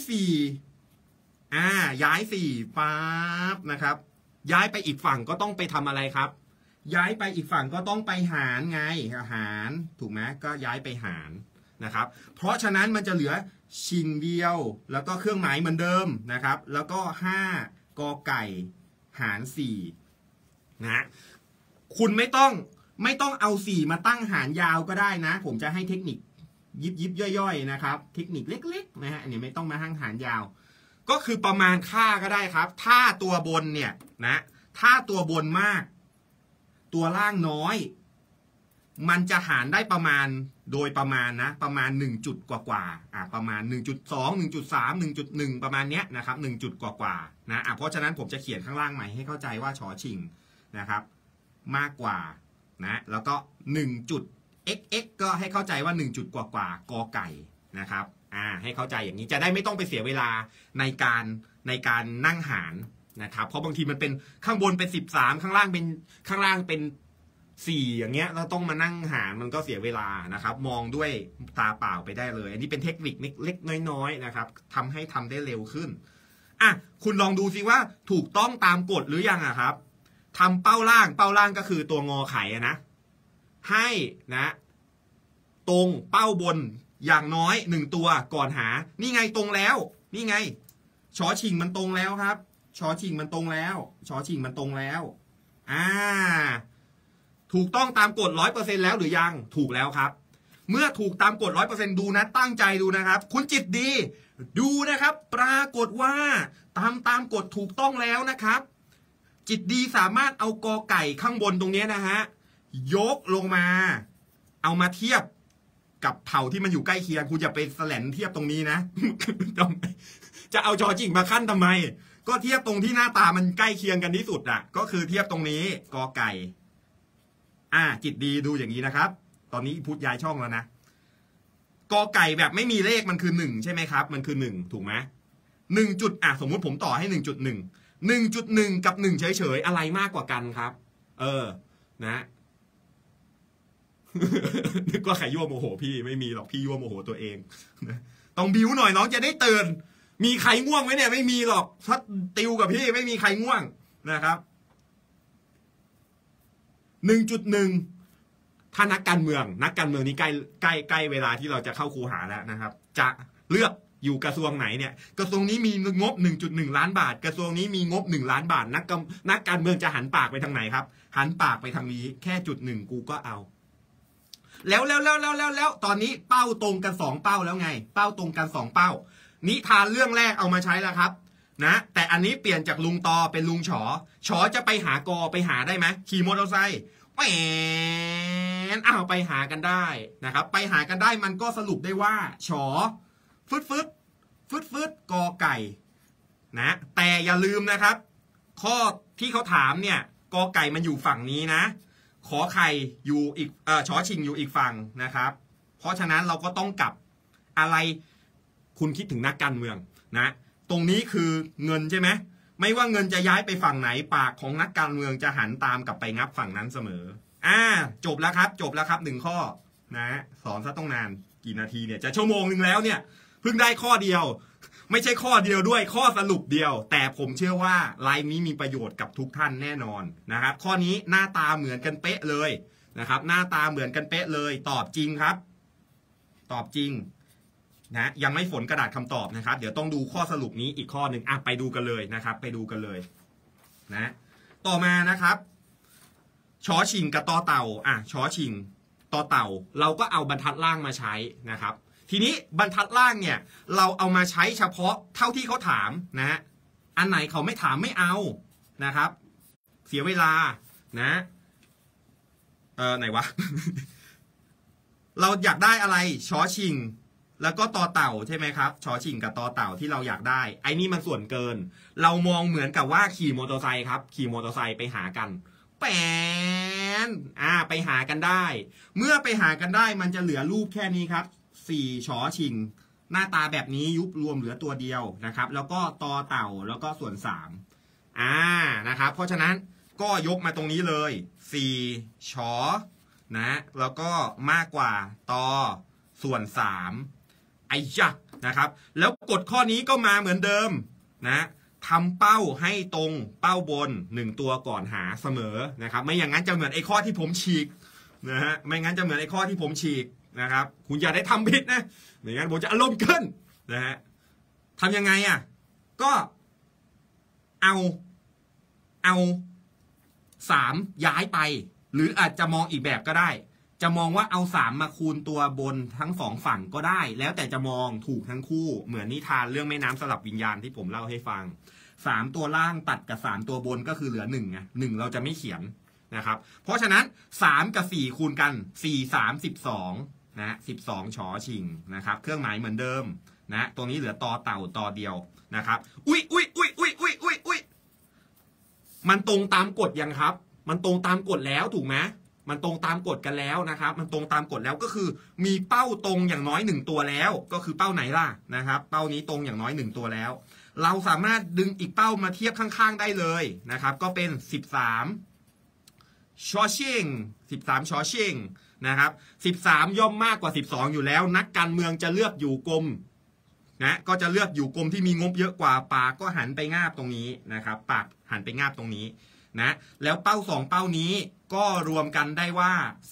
ย้ายปั๊บนะครับย้ายไปอีกฝั่งก็ต้องไปทำอะไรครับย้ายไปอีกฝั่งก็ต้องไปหารไงหารถูกไหมก็ย้ายไปหารนะครับเพราะฉะนั้นมันจะเหลือชิงเดียวแล้วก็เครื่องหมายเหมือนเดิมนะครับแล้วก็5กอไก่หาร4นะคุณไม่ต้องเอา4มาตั้งหารยาวก็ได้นะผมจะให้เทคนิคยิบย่อยๆนะครับเทคนิคเล็กๆนะฮะอันนี้ไม่ต้องมาหารยาวก็คือประมาณค่าก็ได้ครับถ้าตัวบนเนี่ยนะถ้าตัวบนมากตัวล่างน้อยมันจะหารได้ประมาณโดยประมาณนะประมาณ1จุดกว่าประมาณ 1.2 1.3 1.1 ประมาณเนี้ยนะครับ1จุดกว่านะเพราะฉะนั้นผมจะเขียนข้างล่างใหม่ให้เข้าใจว่าชอชิงนะครับมากกว่านะแล้วก็1จุด xx ก็ให้เข้าใจว่า1จุดกว่ากอไก่นะครับให้เข้าใจอย่างนี้จะได้ไม่ต้องไปเสียเวลาในการนั่งหารนะครับเพราะบางทีมันเป็นข้างบนเป็น13ข้างล่างเป็น4อย่างเงี้ยเราต้องมานั่งหารมันก็เสียเวลานะครับมองด้วยตาเปล่าไปได้เลยอันนี้เป็นเทคนิคเล็กๆน้อยๆนะครับทำให้ทำได้เร็วขึ้นคุณลองดูสิว่าถูกต้องตามกฎหรือยังครับทำเป้าล่างก็คือตัวงอไข่นะให้นะตรงเป้าบนอย่างน้อย1ตัวก่อนหานี่ไงตรงแล้วนี่ไงชอชิงมันตรงแล้วครับชอชิงมันตรงแล้วชอชิงมันตรงแล้วถูกต้องตามกฎ 100% แล้วหรือยังถูกแล้วครับเมื่อถูกตามกฎ 100% ดูนะตั้งใจดูนะครับคุณจิตดีดูนะครับปรากฏว่าตามกฎถูกต้องแล้วนะครับจิตดีสามารถเอากอไก่ข้างบนตรงนี้นะฮะยกลงมาเอามาเทียบกับเผ่าที่มันอยู่ใกล้เคียงคุณอย่าไปแสลนเทียบตรงนี้นะจะเอาชอชิงมาขั้นทำไมก็เทียบตรงที่หน้าตามันใกล้เคียงกันที่สุดก็คือเทียบตรงนี้กอไก่จิตดีดูอย่างนี้นะครับตอนนี้พูดย้ายช่องแล้วนะกอไก่แบบไม่มีเลขมันคือ1ใช่ไหมครับมันคือ1ถูกไหม1จุดสมมุติผมต่อให้ 1.1 กับ1เฉยๆอะไรมากกว่ากันครับนะนึกว่าใครยั่วโมโหพี่ไม่มีหรอกพี่ยั่วโมโหตัวเองนะต้องบิ้วหน่อยน้องจะได้ตื่นมีใครง่วงไหมเนี่ยไม่มีหรอกถ้าติวกับพี่ไม่มีใครง่วงนะครับ 1.1 ถ้านักการเมืองนี่ใกล้เวลาที่เราจะเข้าคูหาแล้วนะครับจะเลือกอยู่กระทรวงไหนเนี่ยกระทรวงนี้มีงบ 1.1 ล้านบาทกระทรวงนี้มีงบ1ล้านบาทนักการเมืองจะหันปากไปทางไหนครับหันปากไปทางนี้แค่1กูก็เอาแล้วตอนนี้เป้าตรงกัน2เป้าแล้วไงเป้าตรงกัน2เป้านิทานเรื่องแรกเอามาใช้แล้วครับนะแต่อันนี้เปลี่ยนจากลุงตอเป็นลุงฉอจะไปหากอไปหาได้ไหมขี่มอเตอร์ไซค์ไปหากันได้นะครับไปหากันได้มันก็สรุปได้ว่าฉอฟึดกอไก่นะแต่อย่าลืมนะครับข้อที่เขาถามเนี่ยกอไก่มันอยู่ฝั่งนี้นะขอไข่อยู่อีกชอชิงอยู่อีกฝั่งนะครับเพราะฉะนั้นเราก็ต้องกลับอะไรคุณคิดถึงนักการเมืองนะตรงนี้คือเงินใช่ไหมไม่ว่าเงินจะย้ายไปฝั่งไหนปากของนักการเมืองจะหันตามกลับไปงับฝั่งนั้นเสมอจบแล้วครับ1ข้อนะสอนซะต้องนานกี่นาทีเนี่ยจะชั่วโมงนึงแล้วเนี่ยเพิ่งได้ข้อเดียวไม่ใช่ข้อเดียวด้วยข้อสรุปเดียวแต่ผมเชื่อว่าไลน์นี้มีประโยชน์กับทุกท่านแน่นอนนะครับข้อนี้หน้าตาเหมือนกันเป๊ะเลยนะครับหน้าตาเหมือนกันเป๊ะเลยตอบจริงครับตอบจริงนะยังไม่ฝนกระดาษคำตอบนะครับเดี๋ยวต้องดูข้อสรุปนี้อีกข้อหนึ่งไปดูกันเลยนะครับไปดูกันเลยนะต่อมานะครับชอชิงกับตอเต่าชอชิงตอเต่าเราก็เอาบรรทัดล่างมาใช้นะครับทีนี้บรรทัดล่างเนี่ยเราเอามาใช้เฉพาะเท่าที่เขาถามนะฮะอันไหนเขาไม่ถามไม่เอานะครับเสียเวลานะไหนวะ เราอยากได้อะไรชอชิงแล้วก็ตอเต่าใช่ไหมครับชอชิงกับตอเต่าที่เราอยากได้ไอ้นี่มันส่วนเกินเรามองเหมือนกับว่าขี่มอเตอร์ไซค์ครับขี่มอเตอร์ไซค์ไปหากันแปนไปหากันได้เมื่อไปหากันได้มันจะเหลือรูปแค่นี้ครับ4ชอชิงหน้าตาแบบนี้ยุบรวมเหลือตัวเดียวนะครับแล้วก็ตอเต่าแล้วก็ส่วน3นะครับเพราะฉะนั้นก็ยกมาตรงนี้เลย4ชอนะแล้วก็มากกว่าตอส่วน3ไอ้ยะนะครับแล้วกฎข้อนี้ก็มาเหมือนเดิมนะทำเป้าให้ตรงเป้าบน1ตัวก่อนหาเสมอนะครับไม่อย่างนั้นจะเหมือนไอ้ข้อที่ผมฉีกนะฮะไม่งั้นจะเหมือนไอ้ข้อที่ผมฉีกนะครับคุณอย่าได้ทำผิดนะไม่งั้นผมจะอารมณ์ขึ้นนะฮะทำยังไงก็เอา3ย้ายไปหรืออาจจะมองอีกแบบก็ได้จะมองว่าเอา3มาคูณตัวบนทั้ง2ฝั่งก็ได้แล้วแต่จะมองถูกทั้งคู่เหมือนนิทานเรื่องแม่น้ำสลับวิญญาณที่ผมเล่าให้ฟัง3ตัวล่างตัดกับ3ตัวบนก็คือเหลือ1ไง1เราจะไม่เขียนนะครับเพราะฉะนั้น3กับ4คูณกัน4 3 12นะ12ชอชิงนะครับเครื่องหมายเหมือนเดิมนะตรงนี้เหลือตอเต่าตอเดียวนะครับอุ๊ยมันตรงตามกฎยังครับมันตรงตามกฎแล้วถูกไหมมันตรงตามกฎกันแล้วนะครับมันตรงตามกฎแล้วก็คือมีเป้าตรงอย่างน้อย1ตัวแล้วก็คือเป้าไหนล่ะนะครับเป้านี้ตรงอย่างน้อย1ตัวแล้วเราสามารถดึงอีกเป้ามาเทียบข้างๆได้เลยนะครับก็เป็น13ชอชิง13ชอชิงนะครับ13ย่อมมากกว่า12อยู่แล้วนักการเมืองจะเลือกอยู่กรมนะก็จะเลือกอยู่กรมที่มีงบเยอะกว่าปากก็หันไปงาบตรงนี้นะครับปากหันไปงาบตรงนี้นะแล้วเป้า2เป้านี้ก็รวมกันได้ว่า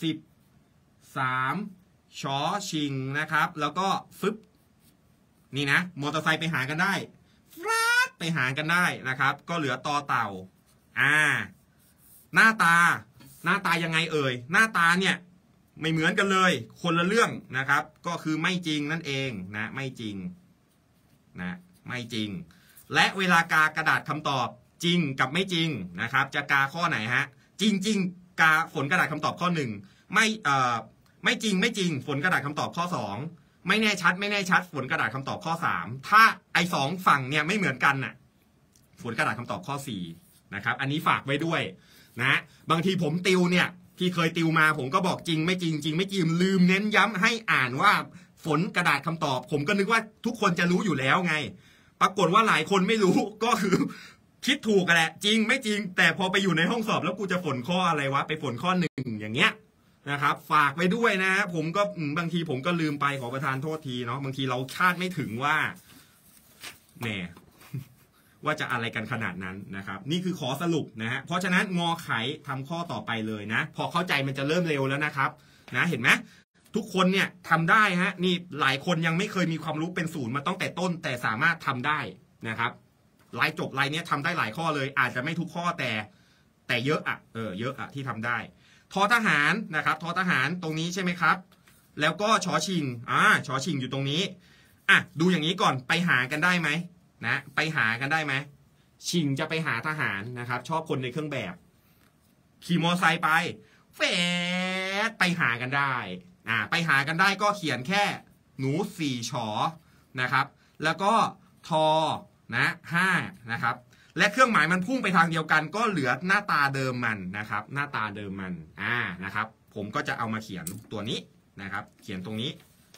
13ชอชิงนะครับแล้วก็ฟึบนี่นะมอเตอร์ไซค์ไปหากันได้ฟลัดไปหากันได้นะครับก็เหลือตอเต่าหน้าตายังไงเอ่ยหน้าตาเนี่ยไม่เหมือนกันเลยคนละเรื่องนะครับก็คือไม่จริงนั่นเองนะไม่จริงนะไม่จริงและเวลากากระดาษคำตอบจริงกับไม่จริงนะครับจะกาข้อไหนฮะจริงกาฝนกระดาษคำตอบข้อ1ไม่จริงฝนกระดาษคำตอบข้อ2ไม่แน่ชัดฝนกระดาษคำตอบข้อ3ถ้าไอ้2ฝั่งเนี่ยไม่เหมือนกันน่ะฝนกระดาษคำตอบข้อ4นะครับอันนี้ฝากไว้ด้วยนะบางทีผมติวเนี่ยที่เคยติวมาผมก็บอกจริงไม่จริงลืมเน้นย้ำให้อ่านว่าฝนกระดาษคำตอบผมก็นึกว่าทุกคนจะรู้อยู่แล้วไงปรากฏว่าหลายคนไม่รู้ก็คือคิดถูกกันแหละจริงไม่จริงแต่พอไปอยู่ในห้องสอบแล้วกูจะฝนข้ออะไรวะไปฝนข้อ1อย่างเงี้ยนะครับฝากไว้ด้วยนะผมก็บางทีผมก็ลืมไปขอประทานโทษทีเนาะบางทีเราคาดไม่ถึงว่าแหมว่าจะอะไรกันขนาดนั้นนะครับนี่คือขอสรุปนะฮะเพราะฉะนั้นงอไขทำข้อต่อไปเลยนะพอเข้าใจมันจะเริ่มเร็วแล้วนะครับนะเห็นไหมทุกคนเนี่ยทำได้ฮะนี่หลายคนยังไม่เคยมีความรู้เป็นศูนย์มาตั้งแต่ต้นแต่สามารถทำได้นะครับรายจบรายนี้ทำได้หลายข้อเลยอาจจะไม่ทุกข้อแต่เยอะเยอะที่ทำได้ทอทหารนะครับทอทหารตรงนี้ใช่ไหมครับแล้วก็ชอชิงชอชิงอยู่ตรงนี้ดูอย่างนี้ก่อนไปหากันได้ไหมนะไปหากันได้ไหมชิงจะไปหาทหารนะครับชอบคนในเครื่องแบบขี่มอไซค์ไปแฝดไปหากันได้ไปหากันได้ก็เขียนแค่หนู4ชอนะครับแล้วก็ทอนะ5นะครับและเครื่องหมายมันพุ่งไปทางเดียวกันก็เหลือหน้าตาเดิมมันนะครับหน้าตาเดิมมันนะครับผมก็จะเอามาเขียนตัวนี้นะครับเขียนตรงนี้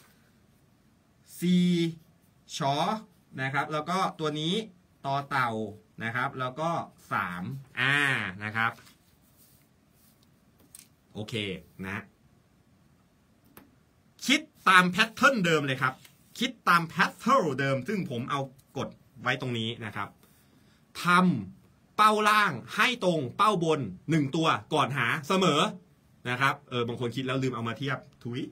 4ชอนะครับแล้วก็ตัวนี้ตอเต่านะครับแล้วก็3นะครับโอเคนะคิดตามแพทเทิร์นเดิมเลยครับคิดตามแพทเทิร์นเดิมซึ่งผมเอากดไว้ตรงนี้นะครับทำเป้าล่างให้ตรงเป้าบน1ตัวก่อนหาเสมอนะครับบางคนคิดแล้วลืมเอามาเทียบทุย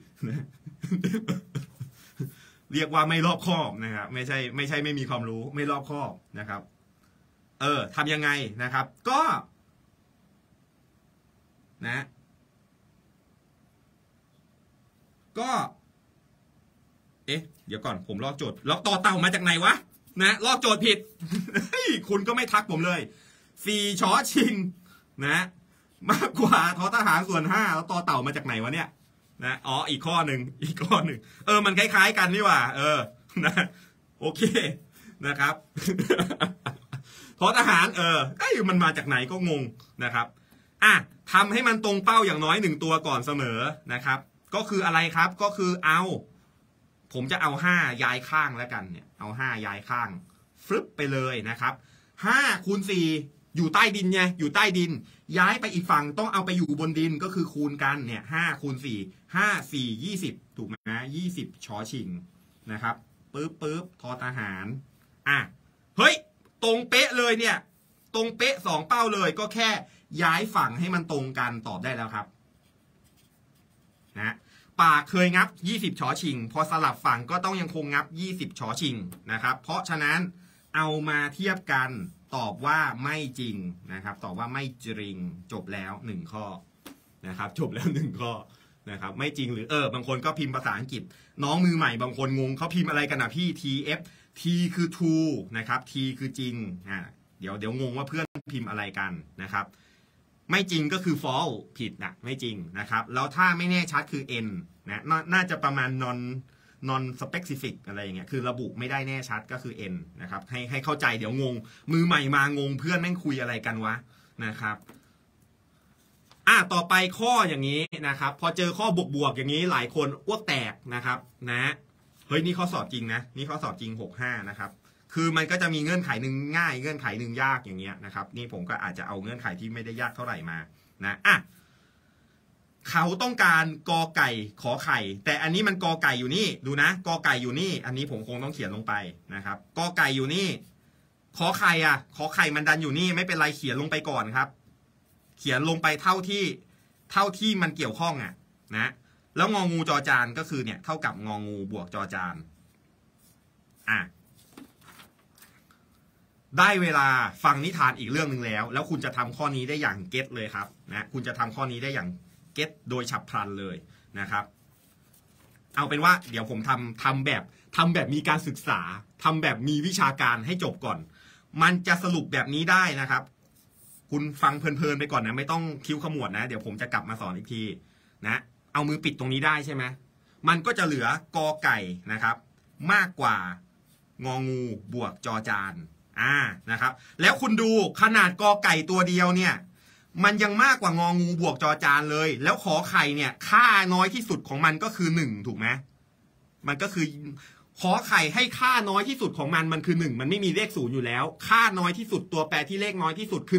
เรียกว่าไม่รอบคอบนะครับไม่ใช่ไม่มีความรู้ไม่รอบคอบนะครับทำยังไงนะครับก็นะ ก็เดี๋ยวก่อนผมลอกโจทย์แล้วต่อเต่ามาจากไหนวะนะลอกโจทย์ผิด คุณก็ไม่ทักผมเลย4 ชอชิงนะมากกว่าทอทหารส่วน5แล้วต่อเต่ามาจากไหนวะเนี่ยนะอ๋ออีกข้อหนึ่งมันคล้ายๆกันนี่หว่านะโอเคนะครับ ทอทหารมันมาจากไหนก็งงนะครับทำให้มันตรงเป้าอย่างน้อย1ตัวก่อนเสมอนะครับก็คืออะไรครับก็คือผมจะเอา5ย้ายข้างแล้วกันเนี่ยเอา5ย้ายข้างฟลึบไปเลยนะครับ5 คูณ 4อยู่ใต้ดินไงอยู่ใต้ดินย้ายไปอีกฝั่งต้องเอาไปอยู่บนดินก็คือคูณกันเนี่ย5 คูณ 4 5 4 20ถูกไหม20 ชอชิงนะครับปึ๊บทอทหารเฮ้ยตรงเป๊ะเลยเนี่ยตรงเป๊ะ2 เป้าเลยก็แค่ย้ายฝั่งให้มันตรงกันตอบได้แล้วครับนะปากเคยงับ20 ชอชิงพอสลับฝั่งก็ต้องยังคงงับ20 ชอชิงนะครับเพราะฉะนั้นเอามาเทียบกันตอบว่าไม่จริงนะครับตอบว่าไม่จริงจบแล้ว1 ข้อนะครับจบแล้ว1 ข้อนะครับไม่จริงหรือบางคนก็พิมพ์ภาษาอังกฤษน้องมือใหม่บางคนงงเขาพิมพ์อะไรกันนะพี่ TF T คือ true นะครับ T คือจริงเดี๋ยวงงว่าเพื่อนพิมพ์อะไรกันนะครับไม่จริงก็คือ false ผิดนะไม่จริงนะครับแล้วถ้าไม่แน่ชัดคือ n นะน่าจะประมาณ non specific อะไรอย่างเงี้ยคือระบุไม่ได้แน่ชัดก็คือ n นะครับให้เข้าใจเดี๋ยวงงมือใหม่มางงเพื่อนแม่งคุยอะไรกันวะนะครับต่อไปข้ออย่างนี้นะครับพอเจอข้อบวกอย่างนี้หลายคนอ้วกแตกนะครับนะเฮ้ยนี่ข้อสอบจริงนะนี่ข้อสอบจริง65นะครับคือมันก็จะมีเงื่อนไขหนึ่งง่ายเงื่อนไขหนึ่งยากอย่างเงี้ยนะครับนี่ผมก็อาจจะเอาเงื่อนไขที่ไม่ได้ยากเท่าไหร่มานะเขาต้องการกอไก่ขอไข่แต่อันนี้มันกอไก่อยู่นี่ดูนะกอไก่อยู่นี่อันนี้ผมคงต้องเขียนลงไปนะครับกอไก่อยู่นี่ขอไข่ขอไข่มันดันอยู่นี่ไม่เป็นไรเขียนลงไปก่อนครับเขียนลงไปเท่าที่มันเกี่ยวข้องนะแล้วงองูจอจานก็คือเนี่ยเท่ากับงองูบวกจอจานได้เวลาฟังนิทานอีกเรื่องหนึ่งแล้วคุณจะทำข้อนี้ได้อย่างเก็ตเลยครับนะคุณจะทำข้อนี้ได้อย่างเก็ตโดยฉับพลันเลยนะครับเอาเป็นว่าเดี๋ยวผมทำแบบมีการศึกษาทำแบบมีวิชาการให้จบก่อนมันจะสรุปแบบนี้ได้นะครับคุณฟังเพลินๆไปก่อนนะไม่ต้องคิ้วขมวดนะเดี๋ยวผมจะกลับมาสอนอีกทีนะเอามือปิดตรงนี้ได้ใช่ไหมมันก็จะเหลือกอไก่นะครับมากกว่างองูบวกจอจานนะครับแล้วคุณดูขนาดกอไก่ตัวเดียวเนี่ยมันยังมากกว่างองูบวกจอจานเลยแล้วขอไข่เนี่ยค่าน้อยที่สุดของมันก็คือ1ถูกไหมมันก็คือขอไข่ให้ค่าน้อยที่สุดของมันคือ1มันไม่มีเลข0อยู่แล้วค่าน้อยที่สุดตัวแปรที่เลขน้อยที่สุดคือ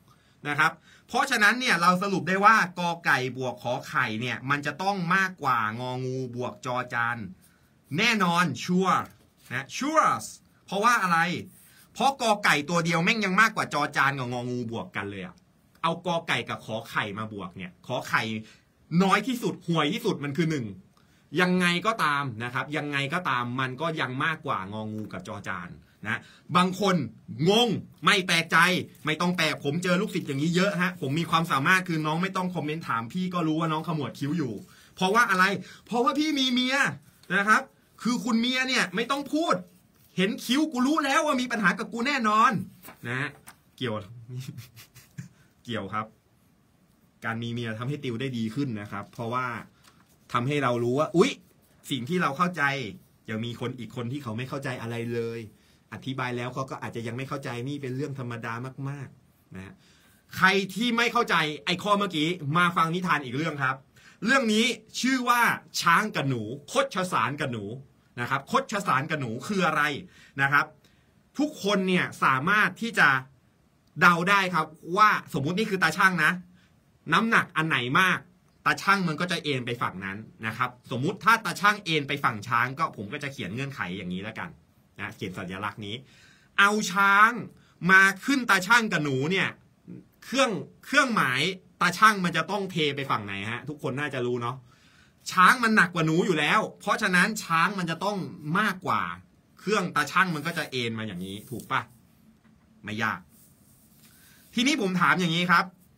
1นะครับเพราะฉะนั้นเนี่ยเราสรุปได้ว่ากอไก่บวกขอไข่เนี่ยมันจะต้องมากกว่างองูบวกจอจานแน่นอนชัวร์นะ sure เพราะว่าอะไรเพราะกอไก่ตัวเดียวแม่งยังมากกว่าจอจานกับงองูบวกกันเลยเอากอไก่กับขอไข่มาบวกเนี่ยขอไข่น้อยที่สุดห่วยที่สุดมันคือ1ยังไงก็ตามนะครับยังไงก็ตามมันก็ยังมากกว่างองูกับจอจานนะบางคนงงไม่แปลกใจไม่ต้องแปลกผมเจอลูกศิษย์อย่างนี้เยอะผมมีความสามารถคือน้องไม่ต้องคอมเมนต์ถามพี่ก็รู้ว่าน้องขมวดคิ้วอยู่เพราะว่าอะไรเพราะว่าพี่มีเมียนะครับคือคุณเมียเนี่ยไม่ต้องพูดเห็นคิ้วกูรู้แล้วว่ามีปัญหากับกูแน่นอนนะเกี่ยวครับการมีเมียทำให้ติวได้ดีขึ้นนะครับเพราะว่าทำให้เรารู้ว่าอุ๊ยสิ่งที่เราเข้าใจยังมีคนอีกคนที่เขาไม่เข้าใจอะไรเลยอธิบายแล้วเขาก็อาจจะยังไม่เข้าใจนี่เป็นเรื่องธรรมดามากๆนะใครที่ไม่เข้าใจไอ้ข้อเมื่อกี้มาฟังนิทานอีกเรื่องครับเรื่องนี้ชื่อว่าช้างกับหนูคดสารกับหนูนะครับคดสารกับหนูคืออะไรนะครับทุกคนเนี่ยสามารถที่จะเดาได้ครับว่าสมมุตินี่คือตาช่างนะน้ำหนักอันไหนมากตาช่างมันก็จะเอ็นไปฝั่งนั้นนะครับสมมุติถ้าตาช่างเอ็นไปฝั่งช้างก็ผมก็จะเขียนเงื่อนไขอย่างนี้แล้วกันนะเขียนสัญลักษณ์นี้เอาช้างมาขึ้นตาช่างกับหนูเนี่ยเครื่องหมายตาช่างมันจะต้องเทไปฝั่งไหนทุกคนน่าจะรู้เนาะช้างมันหนักกว่าหนูอยู่แล้วเพราะฉะนั้นช้างมันจะต้องมากกว่าเครื่องตาช่างมันก็จะเอ็นมาอย่างนี้ถูกปะไม่ยากทีนี้ผมถามอย่างนี้ครับ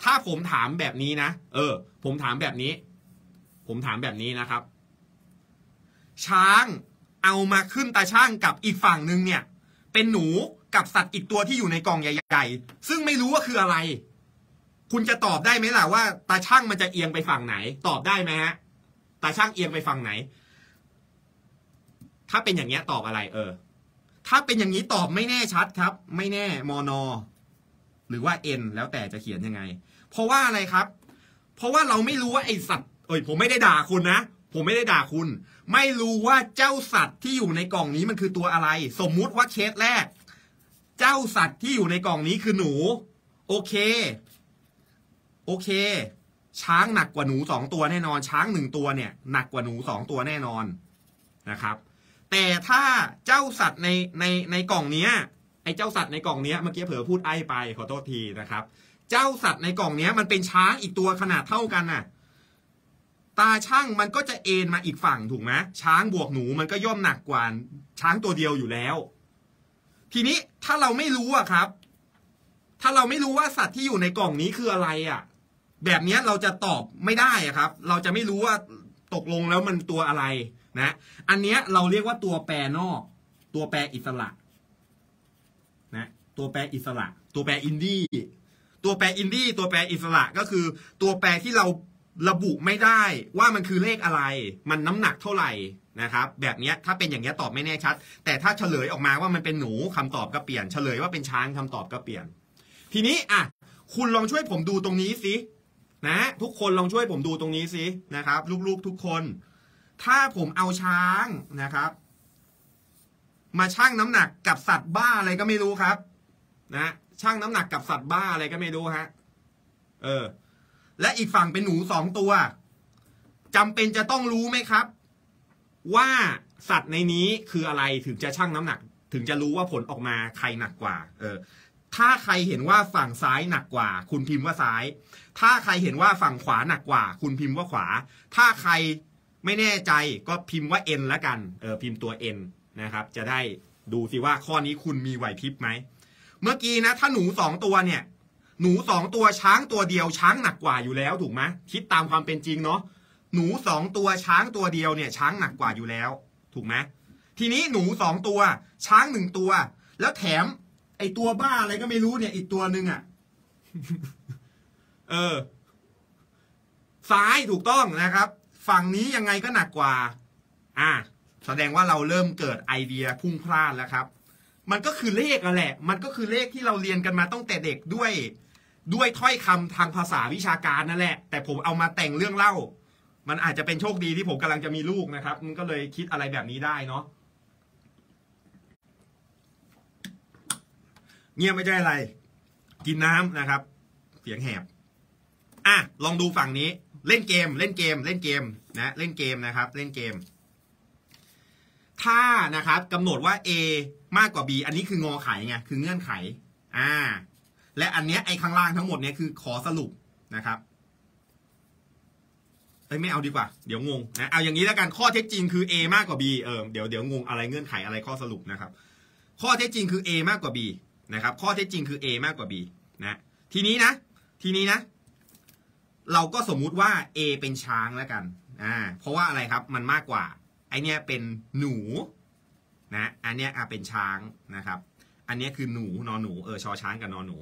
ถ้าผมถามแบบนี้นะผมถามแบบนี้นะครับช้างเอามาขึ้นตาช่างกับอีกฝั่งหนึ่งเนี่ยเป็นหนูกับสัตว์อีกตัวที่อยู่ในกล่องใหญ่ๆซึ่งไม่รู้ว่าคืออะไรคุณจะตอบได้ไหมล่ะว่าตาช่างมันจะเอียงไปฝั่งไหนตอบได้ไหมฮะตาช่างเอียงไปฝั่งไหนถ้าเป็นอย่างเงี้ยตอบอะไรถ้าเป็นอย่างนี้ตอบไม่แน่ชัดครับไม่แน่มนหรือว่า N แล้วแต่จะเขียนยังไงเพราะว่าอะไรครับเพราะว่าเราไม่รู้ว่าไอสัตว์ผมไม่ได้ด่าคุณนะผมไม่ได้ด่าคุณไม่รู้ว่าเจ้าสัตว์ที่อยู่ในกล่องนี้มันคือตัวอะไรสมมุติว่าเคสแรกเจ้าสัตว์ที่อยู่ในกล่องนี้คือหนูโอเคช้างหนักกว่าหนู2ตัวแน่นอนช้าง1ตัวเนี่ยหนักกว่าหนู2ตัวแน่นอนนะครับแต่ถ้าเจ้าสัตว์ในกล่องนี้ไอ้เจ้าสัตว์ในกล่องนี้เมื่อกี้เผลอพูดไอ้ไปขอโทษทีนะครับเจ้าสัตว์ในกล่องนี้มันเป็นช้างอีกตัวขนาดเท่ากันน่ะตาช่างมันก็จะเอ็นมาอีกฝั่งถูกไหมช้างบวกหนูมันก็ย่อมหนักกว่าช้างตัวเดียวอยู่แล้วทีนี้ถ้าเราไม่รู้อะครับถ้าเราไม่รู้ว่าสัตว์ที่อยู่ในกล่องนี้คืออะไรอะแบบนี้เราจะตอบไม่ได้อะครับเราจะไม่รู้ว่าตกลงแล้วมันตัวอะไรนะอันเนี้ยเราเรียกว่าตัวแปรนอกตัวแปรอิสระนะตัวแปรอิสระตัวแปรอินดี้ตัวแปรอินดี้ตัวแปรอิสระก็คือตัวแปรที่เราระบุไม่ได้ว่ามันคือเลขอะไรมันน้ำหนักเท่าไหร่นะครับแบบนี้ถ้าเป็นอย่างนี้ตอบไม่แน่ชัดแต่ถ้าเฉลยออกมาว่ามันเป็นหนูคำตอบก็เปลี่ยนเฉลยว่าเป็นช้างคำตอบก็เปลี่ยนทีนี้คุณลองช่วยผมดูตรงนี้สินะทุกคนลองช่วยผมดูตรงนี้สินะครับลูกๆทุกคนถ้าผมเอาช้างนะครับมาชั่งน้ำหนักกับสัตว์บ้าอะไรก็ไม่รู้ครับนะชั่งน้ำหนักกับสัตว์บ้าอะไรก็ไม่รู้ฮะและอีกฝั่งเป็นหนู2ตัวจำเป็นจะต้องรู้ไหมครับว่าสัตว์ในนี้คืออะไรถึงจะชั่งน้ำหนักถึงจะรู้ว่าผลออกมาใครหนักกว่าถ้าใครเห็นว่าฝั่งซ้ายหนักกว่าคุณพิมพ์ว่าซ้ายถ้าใครเห็นว่าฝั่งขวาหนักกว่าคุณพิมพ์ว่าขวาถ้าใครไม่แน่ใจก็พิมพ์ว่า N แล้วกันพิมพ์ตัว N นะครับจะได้ดูสิว่าข้อนี้คุณมีไหวพริบไหมเมื่อกี้นะถ้าหนู2ตัวเนี่ยหนู2ตัวช้างตัวเดียวช้างหนักกว่าอยู่แล้วถูกไหมคิดตามความเป็นจริงเนาะหนู2ตัวช้างตัวเดียวเนี่ยช้างหนักกว่าอยู่แล้วถูกไหมทีนี้หนู2ตัวช้าง1ตัวแล้วแถมไอตัวบ้าอะไรก็ไม่รู้เนี่ยอีกตัวหนึ่งซ้ายถูกต้องนะครับฝั่งนี้ยังไงก็หนักกว่าแสดงว่าเราเริ่มเกิดไอเดียพุ่งพลาดแล้วครับมันก็คือเลขนั่นแหละมันก็คือเลขที่เราเรียนกันมาตั้งแต่เด็กด้วยถ้อยคำทางภาษาวิชาการนั่นแหละแต่ผมเอามาแต่งเรื่องเล่ามันอาจจะเป็นโชคดีที่ผมกำลังจะมีลูกนะครับมันก็เลยคิดอะไรแบบนี้ได้เนาะเงียบไม่ใช่อะไรกินน้ำนะครับเสียงแหบลองดูฝั่งนี้เล่นเกมนะเล่นเกมนะครับเล่นเกมถ้านะครับกำหนดว่า A มากกว่า B อันนี้คืองอไขไงคือเงื่อนไขและอันเนี้ยไอ้ข้างล่างทั้งหมดเนี้ยคือขอสรุปนะครับไม่เอาดีกว่าเดี๋ยวงงนะเอาอย่างนี้แล้วกันข้อเท็จจริงคือ A มากกว่า B เดี๋ยวงงอะไรเงื่อนไขอะไรข้อสรุปนะครับข้อเท็จจริงคือ A มากกว่า B นะครับข้อเท็จจริงคือ A มากกว่า B นะทีนี้นะเราก็สมมุติว่า A เป็นช้างแล้วกันเพราะว่าอะไรครับมันมากกว่าไอเนี้ยเป็นหนูนะอันเนี้ยเป็นช้างนะครับอันเนี้ยคือหนูนอนหนูชอช้างกับนอนหนู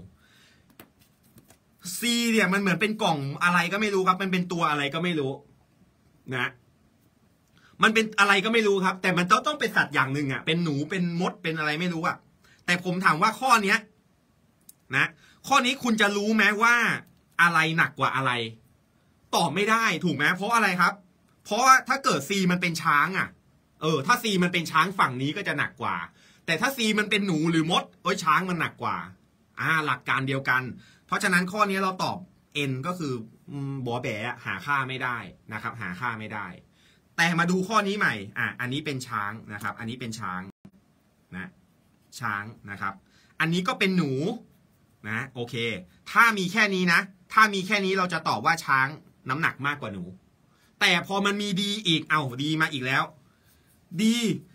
C เนี่ยมันเหมือนเป็นกล่องอะไรก็ไม่รู้ครับมันเป็นตัวอะไรก็ไม่รู้นะมันเป็นอะไรก็ไม่รู้ครับแต่มันต้องเป็นสัตว์อย่างหนึ่งเป็นหนูเป็นมดเป็นอะไรไม่รู้แต่ผมถามว่าข้อเนี้ยนะข้อนี้คุณจะรู้ไหมว่าอะไรหนักกว่าอะไรตอบไม่ได้ถูกไหมเพราะอะไรครับเพราะว่าถ้าเกิด C มันเป็นช้างถ้า C มันเป็นช้างฝั่งนี้ก็จะหนักกว่าแต่ถ้า C มันเป็นหนูหรือมดช้างมันหนักกว่าหลักการเดียวกันเพราะฉะนั้นข้อนี้เราตอบ N ก็คือบอแบะหาค่าไม่ได้นะครับหาค่าไม่ได้แต่มาดูข้อนี้ใหม่อันนี้เป็นช้างนะครับอันนี้เป็นช้างนะช้างนะครับอันนี้ก็เป็นหนูนะโอเคถ้ามีแค่นี้นะถ้ามีแค่นี้เราจะตอบว่าช้างน้ำหนักมากกว่าหนูแต่พอมันมีดีอีกดีมาอีกแล้วดี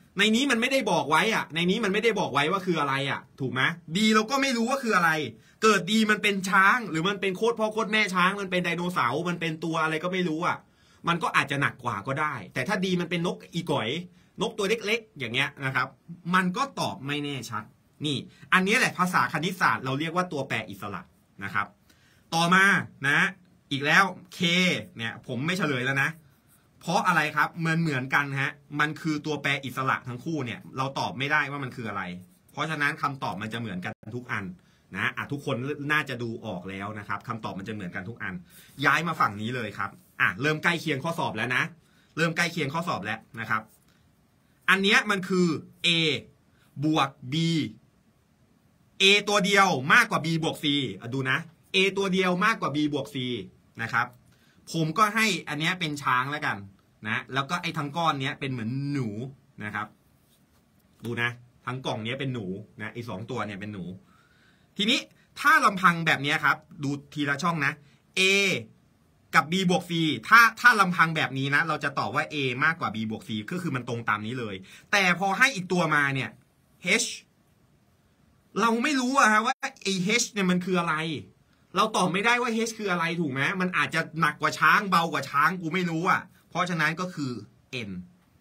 ในนี้มันไม่ได้บอกไว้อะในนี้มันไม่ได้บอกไว้ว่าคืออะไรอะถูกไหมดีเราก็ไม่รู้ว่าคืออะไร เกิดดีมันเป็นช้างหรือมันเป็นโคตรพ่อโคตรแม่ช้างมันเป็นไดโนเสาร์มันเป็นตัวอะไรก็ไม่รู้อะมันก็อาจจะหนักกว่าก็ได้แต่ถ้าดีมันเป็นนกอีก๋อยนกตัวเล็กๆอย่างเงี้ยนะครับมันก็ตอบไม่แน่ชัดนี่อันนี้แหละภาษาคณิตศาสตร์เราเรียกว่าตัวแปรอิสระนะครับต่อมานะอีกแล้ว K เนี่ยผมไม่เฉลยแล้วนะเพราะอะไรครับเหมือนกันฮะมันคือตัวแปรอิสระทั้งคู่เนี่ยเราตอบไม่ได้ว่ามันคืออะไรเพราะฉะนั้นคำตอบมันจะเหมือนกันทุกอันนะทุกคนน่าจะดูออกแล้วนะครับคำตอบมันจะเหมือนกันทุกอันย้ายมาฝั่งนี้เลยครับเริ่มใกล้เคียงข้อสอบแล้วนะเริ่มใกล้เคียงข้อสอบแล้วนะครับอันเนี้ยมันคือ A บวก B A ตัวเดียวมากกว่า B บวก C ดูนะ A ตัวเดียวมากกว่า B บวก C นะครับผมก็ให้อันเนี้ยเป็นช้างแล้วกันนะแล้วก็ไอ้ทั้งก้อนเนี้ยเป็นเหมือนหนูนะครับดูนะทั้งกล่องเนี้ยเป็นหนูนะไอ้2ตัวเนี่ยเป็นหนูทีนี้ถ้าลำพังแบบนี้ครับดูทีละช่องนะ A กับ B บวก C ถ้าลำพังแบบนี้นะเราจะตอบว่า A มากกว่า B บวก C ก็คือมันตรงตามนี้เลยแต่พอให้อีกตัวมาเนี่ย H เราไม่รู้อะฮะว่าไอ้ H เนี่ยมันคืออะไรเราตอบไม่ได้ว่า H คืออะไรถูกไหมมันอาจจะหนักกว่าช้างเบากว่าช้างกูไม่รู้อะเพราะฉะนั้นก็คือ N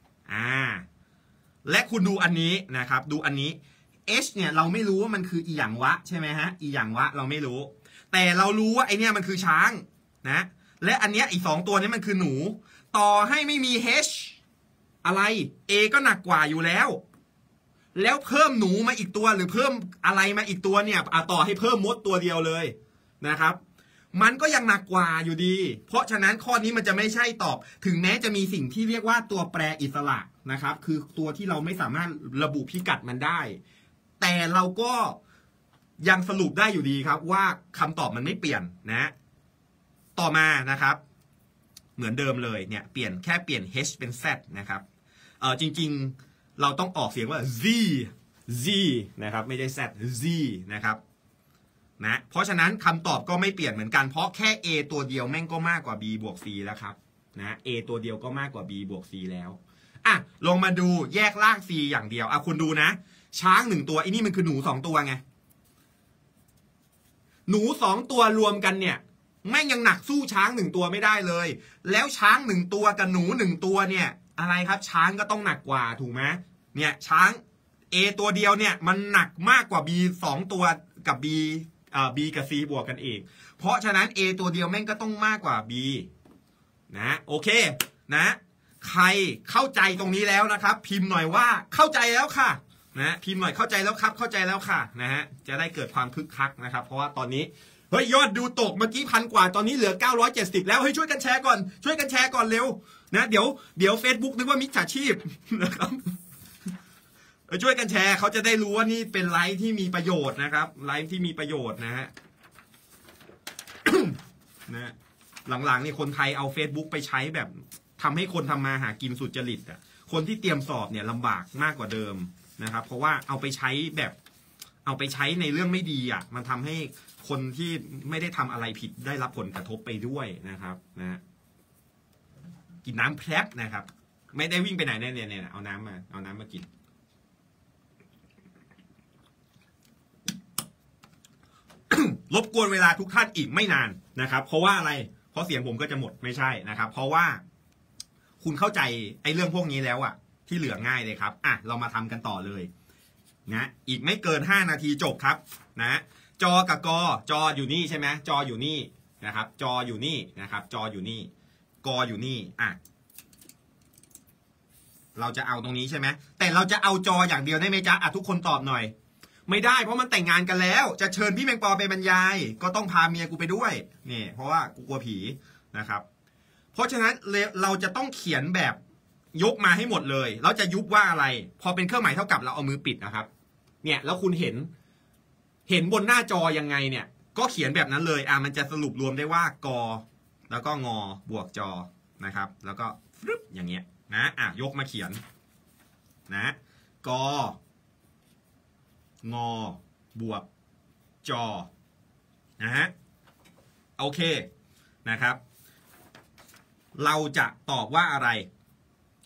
และคุณดูอันนี้นะครับดูอันนี้ H เนี่ยเราไม่รู้ว่ามันคืออีหยังวะใช่ไหมฮะอีหยังวะเราไม่รู้แต่เรารู้ว่าไอเนี่ยมันคือช้างนะและอันเนี้ยอีก2ตัวนี้มันคือหนูต่อให้ไม่มี H อะไร A ก็หนักกว่าอยู่แล้วเพิ่มหนูมาอีกตัวหรือเพิ่มอะไรมาอีกตัวเนี่ยต่อให้เพิ่มมดตัวเดียวเลยนะครับมันก็ยังหนักกว่าอยู่ดีเพราะฉะนั้นข้อนี้มันจะไม่ใช่ตอบถึงแม้จะมีสิ่งที่เรียกว่าตัวแปรอิสระนะครับคือตัวที่เราไม่สามารถระบุพิกัดมันได้แต่เราก็ยังสรุปได้อยู่ดีครับว่าคำตอบมันไม่เปลี่ยนนะต่อมานะครับเหมือนเดิมเลยเนี่ยแค่เปลี่ยน H เป็น Z นะครับจริงๆเราต้องออกเสียงว่า Z นะครับไม่ใช่ Z นะครับนะเพราะฉะนั้นคำตอบก็ไม่เปลี่ยนเหมือนกันเพราะแค่ A ตัวเดียวแม่งก็มากกว่า B บวก C แล้วครับนะ A ตัวเดียวก็มากกว่า B บวก C แล้วลงมาดูแยกล่าง C อย่างเดียวคุณดูนะช้าง1ตัวไอ้นี่มันคือหนู2ตัวไงหนู2ตัวรวมกันเนี่ยแม่งยังหนักสู้ช้าง1ตัวไม่ได้เลยแล้วช้าง1ตัวกับหนู1ตัวเนี่ยอะไรครับช้างก็ต้องหนักกว่าถูกไหมเนี่ยช้าง A ตัวเดียวเนี่ยมันหนักมากกว่า B 2ตัวกับ B กับ C บวกกันอีกเพราะฉะนั้น A ตัวเดียวแม่งก็ต้องมากกว่า B นะโอเคนะใครเข้าใจตรงนี้แล้วนะครับพิมพ์หน่อยว่าเข้าใจแล้วค่ะนะพิมพ์หน่อยเข้าใจแล้วครับเข้าใจแล้วค่ะนะฮะจะได้เกิดความคึกคักนะครับเพราะว่าตอนนี้เฮ้ยยอดดูตกเมื่อกี้1,000 กว่าตอนนี้เหลือ970แล้วเฮ้ยช่วยกันแชร์ก่อนช่วยกันแชร์ก่อนเร็วนะเดี๋ยว Facebook นึกว่ามิจฉาชีพนะครับช่วยกันแชร์เขาจะได้รู้ว่านี่เป็นไลฟ์ที่มีประโยชน์นะครับไลฟ์ที่มีประโยชน์นะฮะ นะหลังๆนี่คนไทยเอา Facebook ไปใช้แบบทำให้คนทำมาหากินสุจริตอ่ะคนที่เตรียมสอบเนี่ยลำบากมากกว่าเดิมนะครับเพราะว่าเอาไปใช้ในเรื่องไม่ดีอ่ะมันทำให้คนที่ไม่ได้ทำอะไรผิดได้รับผลกระทบไปด้วยนะครับนะกินน้ำแพรบนะครับไม่ได้วิ่งไปไหนเนี่ยเอาน้ำมากินรบกวนเวลาทุกท่านอีกไม่นานนะครับเพราะว่าอะไรเพราะเสียงผมก็จะหมดไม่ใช่นะครับเพราะว่าคุณเข้าใจไอ้เรื่องพวกนี้แล้วอ่ะที่เหลือง่ายเลยครับเรามาทำกันต่อเลยนะอีกไม่เกิน5 นาทีจบครับนะจอกับกอจออยู่นี่ใช่ไหมจออยู่นี่นะครับจออยู่นี่นะครับจออยู่นี่กออยู่นี่เราจะเอาตรงนี้ใช่ไหมแต่เราจะเอาจออย่างเดียวได้ไหมจ๊ะทุกคนตอบหน่อยไม่ได้เพราะมันแต่งงานกันแล้วจะเชิญพี่แมงปอไปบรรยายก็ต้องพาเมียกูไปด้วยนี่เพราะว่ากูกลัวผีนะครับเพราะฉะนั้นเราจะต้องเขียนแบบยกมาให้หมดเลยเราจะยุบว่าอะไรพอเป็นเครื่องหมายเท่ากับเราเอามือปิดนะครับเนี่ยแล้วคุณเห็นบนหน้าจอยังไงเนี่ยก็เขียนแบบนั้นเลยมันจะสรุปรวมได้ว่ากอแล้วก็งอบวกจอนะครับแล้วก็ฟึบอย่างเงี้ยนะยกมาเขียนนะกองอบวกจอนะฮะโอเคนะครับเราจะตอบว่าอะไร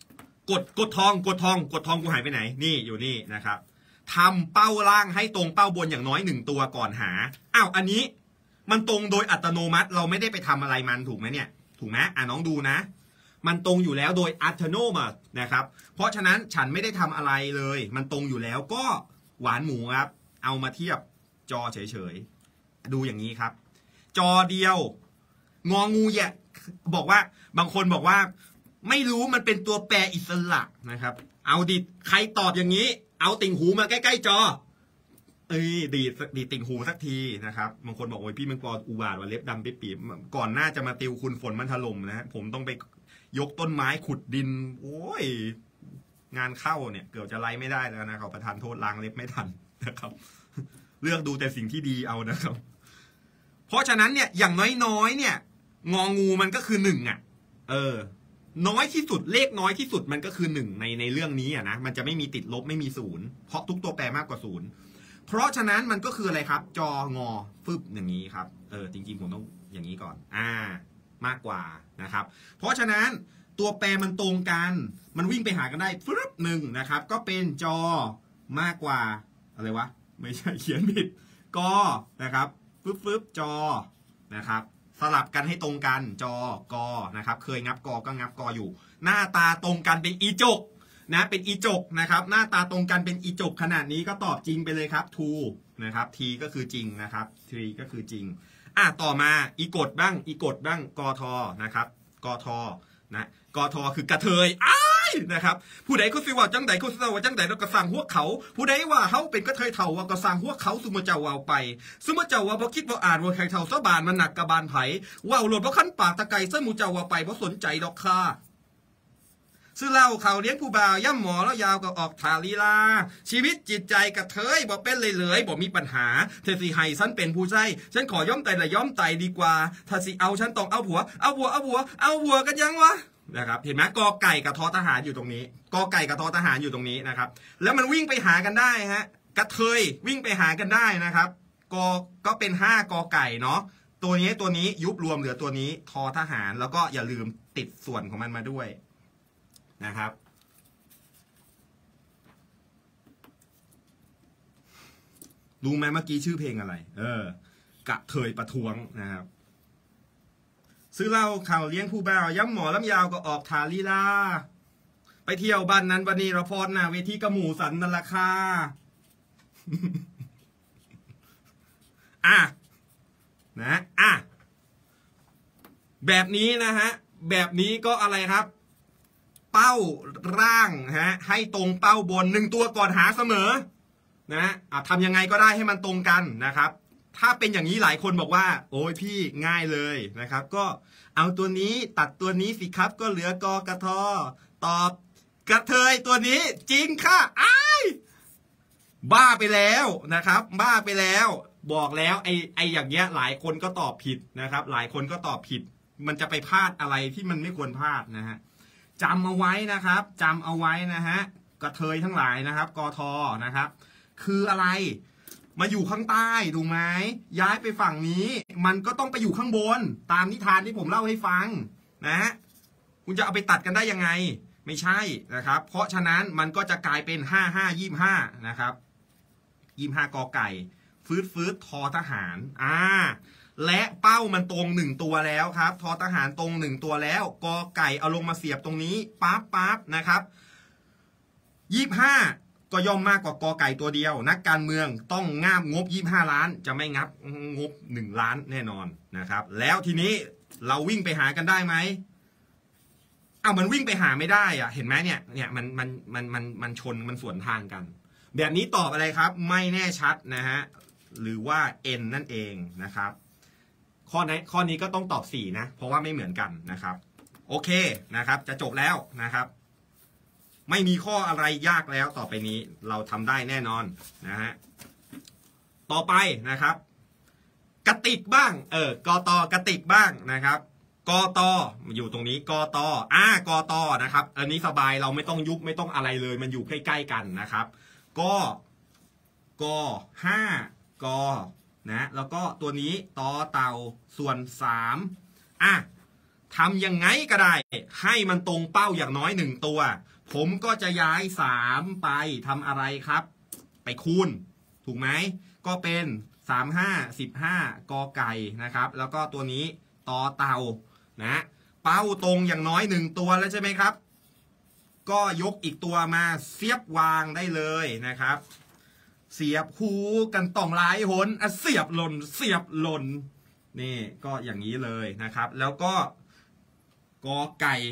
กดทองกูหายไปไหนนี่อยู่นี่นะครับทำเป้าล่างให้ตรงเป้าบนอย่างน้อย1ตัวก่อนหาอ้าวอันนี้มันตรงโดยอัตโนมัติเราไม่ได้ไปทำอะไรมันถูกไหมเนี่ยถูกไหมน้องดูนะมันตรงอยู่แล้วโดยอัตโนมัตินะครับเพราะฉะนั้นฉันไม่ได้ทำอะไรเลยมันตรงอยู่แล้วก็หวานหมูครับเอามาเทียบจอเฉยๆดูอย่างนี้ครับจอเดียวงองูแยะบอกว่าบางคนบอกว่าไม่รู้มันเป็นตัวแปรอิสระนะครับเอาดิใครตอบอย่างนี้เอาติ่งหูมาใกล้ๆจอดีติ่งหูสักทีนะครับบางคนบอกโอ้ยพี่มังกรอุบาทว่าเล็บดำปีบก่อนหน้าจะมาติวคุณฝนมันถล่มนะผมต้องไปยกต้นไม้ขุดดินโอ้ยงานเข้าเนี่ยเกือบจะไล่ไม่ได้แล้วนะครับประธานโทษล้างเล็บไม่ทันนะครับเลือกดูแต่สิ่งที่ดีเอานะครับเพราะฉะนั้นเนี่ยอย่างน้อยๆเนี่ยงองูมันก็คือ1อ่ะน้อยที่สุดเลขน้อยที่สุดมันก็คือ1ในเรื่องนี้อ่ะนะมันจะไม่มีติดลบไม่มี0เพราะทุกตัวแปรมากกว่า0เพราะฉะนั้นมันก็คืออะไรครับจองอฟึบอย่างนี้ครับจริงๆผมต้องอย่างนี้ก่อนมากกว่านะครับเพราะฉะนั้นตัวแปรมันตรงกันมันวิ่งไปหากันได้ฟึบ1นะครับก็เป็นจอมากกว่าอะไรวะไม่ใช่เขียนผิดกอนะครับฟึบจอนะครับสลับกันให้ตรงกันจอกอนะครับเคยงับกอก็งับกออยู่หน้าตาตรงกันเป็นอีจกนะเป็นอีจกนะครับหน้าตาตรงกันเป็นอีจกขนาดนี้ก็ตอบจริงไปเลยครับทูนะครับทีก็คือจริงนะครับทีก็คือจริงต่อมาอีกดบ้างกอทอนะครับกอทอนะกอทอคือกระเทยนะครับผู้ใดเขาสิว่าจังใดเขาสิว่าจังใดเราก็สั่งหัวเขาผู้ใดว่าเขาเป็นกระเทยเถ่าว่าก็สั่งหัวเขาสุมาเจ้าว่าไปสุมาเจ้าว่าบ่คิดบ่อ่านว่าใครเถ่าซะบานมันหนักกระบาลไผว่าหลดบ่คันปากตะไก่ซะมูเจ้าว่าไปบ่สนใจดอกค่ะซื้อเหล้าเขาเลี้ยงผู้บ่าวย่ำหมอแล้วยาวก็ออกทาลีลาชีวิตจิตใจกระเทยบ่เป็นเลยบ่มีปัญหาเทสิให้ฉันเป็นผู้ใช้ฉันขอย่อมไตละย่อมไตดีกว่าถ้าสิเอาฉันต้องเอาผัวกันยังวะนะครับเห็นไหมกอไก่กับทอทหารอยู่ตรงนี้กอไก่กับทอทหารอยู่ตรงนี้นะครับแล้วมันวิ่งไปหากันได้ฮะกระเทยวิ่งไปหากันได้นะครับก็เป็น5กอไก่เนาะตัวนี้ยุบรวมเหลือตัวนี้ทอทหารแล้วก็อย่าลืมติดส่วนของมันมาด้วยนะครับรู้ไหมเมื่อกี้ชื่อเพลงอะไรกระเทยประท้วงนะครับซื้อเหล้าข่าวเลี้ยงผู้บ่าวย้ำหมอลำยาวก็ออกทาลีลาไปเที่ยวบ้านนั้นวันนี้เราพรหน้าเวทีกระหมูสันนั่นราคานะแบบนี้นะฮะแบบนี้ก็อะไรครับเป้าร่างให้ตรงเป้าบน1ตัวก่อนหาเสมอนะทำยังไงก็ได้ให้มันตรงกันนะครับถ้าเป็นอย่างนี้หลายคนบอกว่าโอ้ยพี่ง่ายเลยนะครับก็เอาตัวนี้ตัดตัวนี้สิครับก็เหลือกอกระทอตอบกระเทยตัวนี้จริงค่ะบ้าไปแล้วนะครับบ้าไปแล้วบอกแล้วไออย่างเงี้ยหลายคนก็ตอบผิดนะครับหลายคนก็ตอบผิดมันจะไปพลาดอะไรที่มันไม่ควรพลาดนะฮะจำเอาไว้นะครับจำเอาไว้นะฮะกระเทยทั้งหลายนะครับกทนะครับคืออะไรมาอยู่ข้างใต้ถูกไหมย้ายไปฝั่งนี้มันก็ต้องไปอยู่ข้างบนตามนิทานที่ผมเล่าให้ฟังนะคุณจะเอาไปตัดกันได้ยังไงไม่ใช่นะครับเพราะฉะนั้นมันก็จะกลายเป็น55นะครับ25กอไก่ฟืดทอทหารและเป้ามันตรง1ตัวแล้วครับทอทหารตรง1ตัวแล้วกอไก่เอาลงมาเสียบตรงนี้ปั๊บนะครับ25ก็ย่อมมากกว่ากอไก่ตัวเดียวนักการเมืองต้องงาบงบ25ล้านจะไม่งับงบ1ล้านแน่นอนนะครับแล้วทีนี้เราวิ่งไปหากันได้ไหมมันวิ่งไปหาไม่ได้เห็นไหมเนี่ยมันชนมันสวนทางกันแบบนี้ตอบอะไรครับไม่แน่ชัดนะฮะหรือว่า N นั่นเองนะครับข้อนี้ก็ต้องตอบ4นะเพราะว่าไม่เหมือนกันนะครับโอเคนะครับจะจบแล้วนะครับไม่มีข้ออะไรยากแล้วต่อไปนี้เราทำได้แน่นอนนะฮะต่อไปนะครับกระติกบ้างกตกระติกบ้างนะครับกตอยู่ตรงนี้กตกตนะครับอันนี้สบายเราไม่ต้องยุบไม่ต้องอะไรเลยมันอยู่ใกล้ๆกันนะครับก5กนะแล้วก็ตัวนี้ตอเต่าส่วน3ทำยังไงก็ได้ให้มันตรงเป้าอย่างน้อย1ตัวผมก็จะย้าย3ไปทำอะไรครับไปคูณถูกไหมก็เป็น35 15กอไก่นะครับแล้วก็ตัวนี้ต่อเต่านะเป้าตรงอย่างน้อย1ตัวแล้วใช่ไหมครับก็ยกอีกตัวมาเสียบวางได้เลยนะครับเสียบหูกันต่องหลายหนเสียบหล่นเสียบหล่นนี่ก็อย่างนี้เลยนะครับแล้วก็กอไก่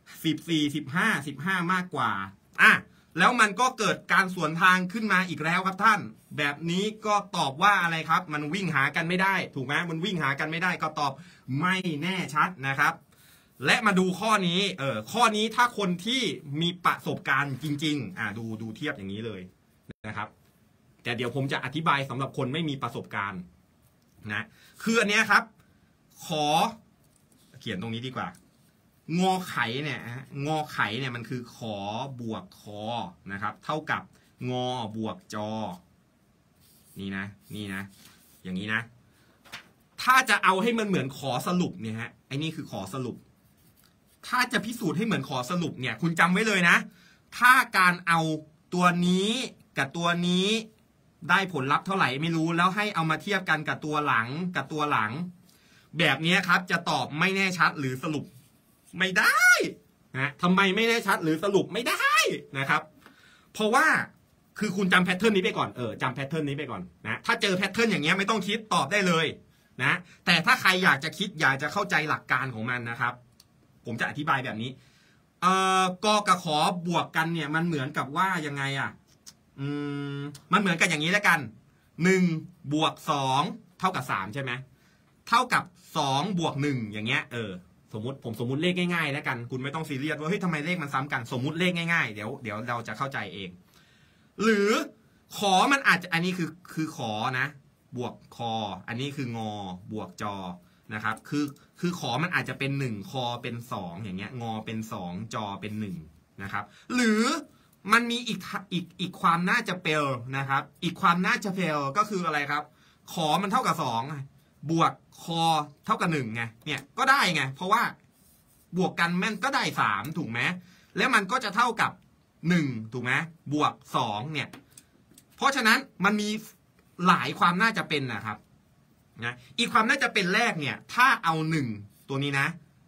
14 15 มากกว่าแล้วมันก็เกิดการสวนทางขึ้นมาอีกแล้วครับท่านแบบนี้ก็ตอบว่าอะไรครับมันวิ่งหากันไม่ได้ถูกไหมมันวิ่งหากันไม่ได้ก็ตอบไม่แน่ชัดนะครับและมาดูข้อนี้ข้อนี้ถ้าคนที่มีประสบการณ์จริงๆดูเทียบอย่างนี้เลยนะครับแต่เดี๋ยวผมจะอธิบายสำหรับคนไม่มีประสบการณ์นะคืออันนี้ครับขอเขียนตรงนี้ดีกว่างอไขเนี่ยงอไขเนี่ยมันคือขอบวกคอนะครับเท่ากับงอบวกจอนี่นะอย่างนี้นะถ้าจะเอาให้มันเหมือนขอสรุปเนี่ยฮะไอ้นี่คือขอสรุปถ้าจะพิสูจน์ให้เหมือนขอสรุปเนี่ยคุณจำไว้เลยนะถ้าการเอาตัวนี้กับตัวนี้ได้ผลลัพธ์เท่าไหร่ไม่รู้แล้วให้เอามาเทียบกันกับตัวหลังแบบนี้ครับจะตอบไม่แน่ชัดหรือสรุปไม่ได้นะทำไมไม่แน่ชัดหรือสรุปไม่ได้นะครับเพราะว่าคือคุณจำแพทเทิร์นนี้ไปก่อนจำแพทเทิร์นนี้ไปก่อนนะถ้าเจอแพทเทิร์นอย่างเงี้ยไม่ต้องคิดตอบได้เลยนะแต่ถ้าใครอยากจะคิดอยากจะเข้าใจหลักการของมันนะครับผมจะอธิบายแบบนี้กอกับขอบวกกันเนี่ยมันเหมือนกับว่ายังไงมันเหมือนกันอย่างนี้แล้วกัน1 บวก 2เท่ากับ3ใช่ไหมเท่ากับ2 บวก 1อย่างเงี้ยสมมติเลขง่ายๆแล้วกันคุณไม่ต้องซีเรียสว่าเฮ้ยทำไมเลขมันซ้ำกันสมมุติเลขง่ายๆเดี๋ยวเราจะเข้าใจเองหรือขอมันอาจจะอันนี้คือขอนะบวกคออันนี้คืองอบวกจอนะครับคือขอมันอาจจะเป็น1คอเป็น2อย่างเงี้ยงอเป็น2จอเป็น1นะครับหรือมันมีอีกความน่าจะเป็นนะครับอีกความน่าจะเป็นก็คืออะไรครับขอมันเท่ากับ2บวกคอเท่ากับ1ไงเนี่ยก็ได้ไงเพราะว่าบวกกันแม่นก็ได้3ถูกไหมแล้วมันก็จะเท่ากับ1ถูกไหมบวก2เนี่ยเพราะฉะนั้นมันมีหลายความน่าจะเป็นนะครับนะอีกความน่าจะเป็นแรกเนี่ยถ้าเอา1ตัวนี้นะ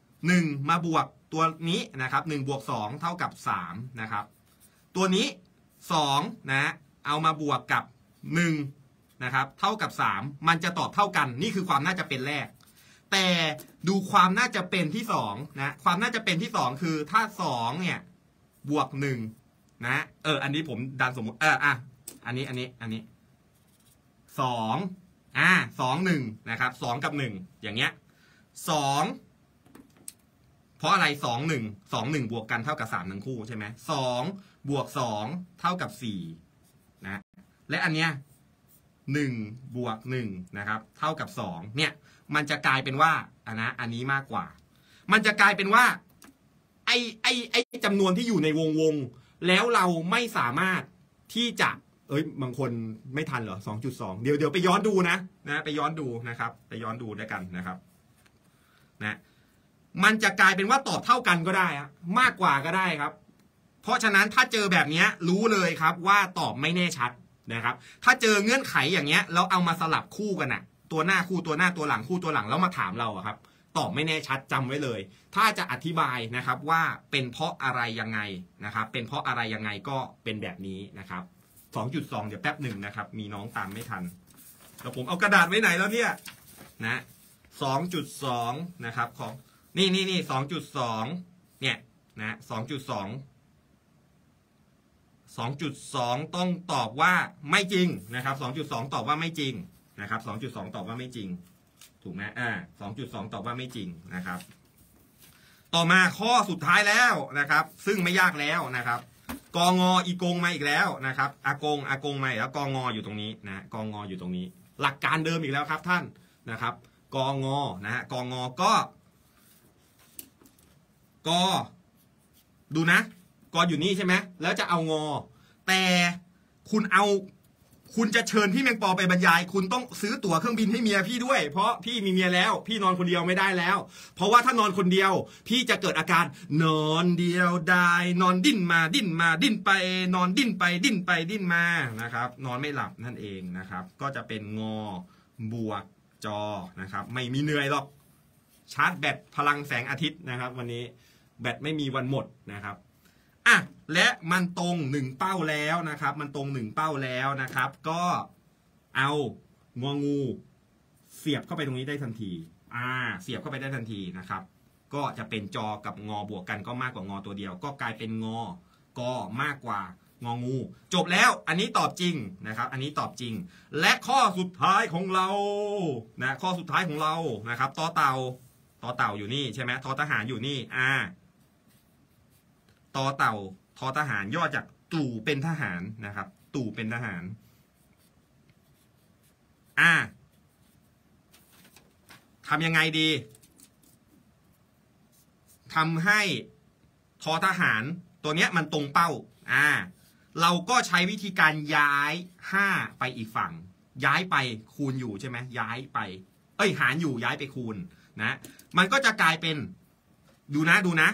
1มาบวกตัวนี้นะครับ1บวก2เท่ากับ3นะครับตัวนี้2นะเอามาบวกกับ1นะครับเท่ากับ3มันจะตอบเท่ากันนี่คือความน่าจะเป็นแรกแต่ดูความน่าจะเป็นที่2นะความน่าจะเป็นที่2คือถ้า2เนี่ยบวก1นะอันนี้ผมดันสมมติอันนี้2 2 1นะครับ2กับ1อย่างเงี้ย2เพราะอะไร2 1บวกกันเท่ากับ3ทั้งคู่ใช่ไหม2บวก2เท่ากับ4นะและอันเนี้ย1บวก1นะครับเท่ากับ2เนี่ยมันจะกลายเป็นว่าอันนี้มากกว่ามันจะกลายเป็นว่าไอ้จำนวนที่อยู่ในวงแล้วเราไม่สามารถที่จะบางคนไม่ทันเหรอ 2.2 เดี๋ยวไปย้อนดูนะไปย้อนดูนะครับไปย้อนดูด้วยกันนะครับนะมันจะกลายเป็นว่าตอบเท่ากันก็ได้มากกว่าก็ได้ครับเพราะฉะนั้นถ้าเจอแบบนี้รู้เลยครับว่าตอบไม่แน่ชัดนะครับถ้าเจอเงื่อนไขอย่างเงี้ยแล้วเอามาสลับคู่กันตัวหน้าคู่ตัวหน้าตัวหลังคู่ตัวหลังแล้วมาถามเราครับตอบไม่แน่ชัดจำไว้เลยถ้าจะอธิบายนะครับว่าเป็นเพราะอะไรยังไงนะครับเป็นเพราะอะไรยังไงก็เป็นแบบนี้นะครับ 2.2 เดี๋ยวแป๊บหนึ่งนะครับมีน้องตามไม่ทันแล้วผมเอากระดาษไว้ไหนแล้วเนี่ยนะ 2.2 นะครับของนี่ 2.2 เนี่ยนะ 2.2 ต้องตอบว่าไม่จริงนะครับ 2.2 ตอบว่าไม่จริงนะครับ 2.2 ตอบว่าไม่จริงถูกไหม2.2 ตอบว่าไม่จริงนะครับต่อมาข้อสุดท้ายแล้วนะครับซึ่งไม่ยากแล้วนะครับกงอีกงมาอีกแล้วนะครับอากงมาแล้วกงอยู่ตรงนี้นะกงอยู่ตรงนี้หลักการเดิมอีกแล้วครับท่านนะครับกงนะฮะกงก็ดูนะกอยู่นี่ใช่ไหมแล้วจะเอางอแต่คุณเอาคุณจะเชิญพี่แมงปอไปบรรยายคุณต้องซื้อตั๋วเครื่องบินให้เมียพี่ด้วยเพราะพี่มีเมียแล้วพี่นอนคนเดียวไม่ได้แล้วเพราะว่าถ้านอนคนเดียวพี่จะเกิดอาการนอนเดียวได้นอนดิ้นมาดิ้นมาดิ้นไปนอนดิ้นไปดิ้นไปดิ้นมานะครับนอนไม่หลับนั่นเองนะครับก็จะเป็นงอบวกจอนะครับไม่มีเหนื่อยหรอกชาร์จแบตพลังแสงอาทิตย์นะครับวันนี้แบตไม่มีวันหมดนะครับอ่ะและมันตรง1เป้าแล้วนะครับมันตรง1เป้าแล้วนะครับก็เอางองูเสียบเข้าไปตรงนี้ได้ทันทีเสียบเข้าไปได้ทันทีนะครับก็จะเป็นจอกับงอบวกกันก็มากกว่างอตัวเดียวก็กลายเป็นงอกอมากกว่างองูจบแล้วอันนี้ตอบจริงนะครับอันนี้ตอบจริงและข้อสุดท้ายของเรานะข้อสุดท้ายของเรานะครับต่อเต่าอยู่นี่ใช่ไหมทอทหารอยู่นี่ต่อเต่าทอทหารย่อจากตู่เป็นทหารนะครับตู่เป็นทหารทำยังไงดีทำให้ทอทหารตัวเนี้ยมันตรงเป้าเราก็ใช้วิธีการย้าย5ไปอีกฝั่งย้ายไปคูณอยู่ใช่ไหมย้ายไปหารอยู่ย้ายไปคูณนะมันก็จะกลายเป็นดูนะ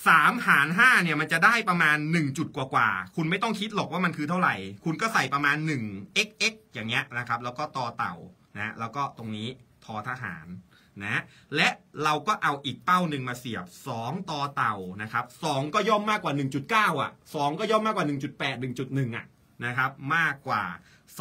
3 หาร 5เนี่ยมันจะได้ประมาณ1จุดกว่าคุณไม่ต้องคิดหรอกว่ามันคือเท่าไหร่คุณก็ใส่ประมาณ1 xx อย่างเงี้ยนะครับแล้วก็ต่อเต่านะแล้วก็ตรงนี้ทอทหารนะและเราก็เอาอีกเป้าหนึ่งมาเสียบ2ต่อเต่านะครับ2ก็ย่อมมากกว่า 1.9 2ก็ย่อมมากกว่า 1.8 1.1 นะครับมากกว่า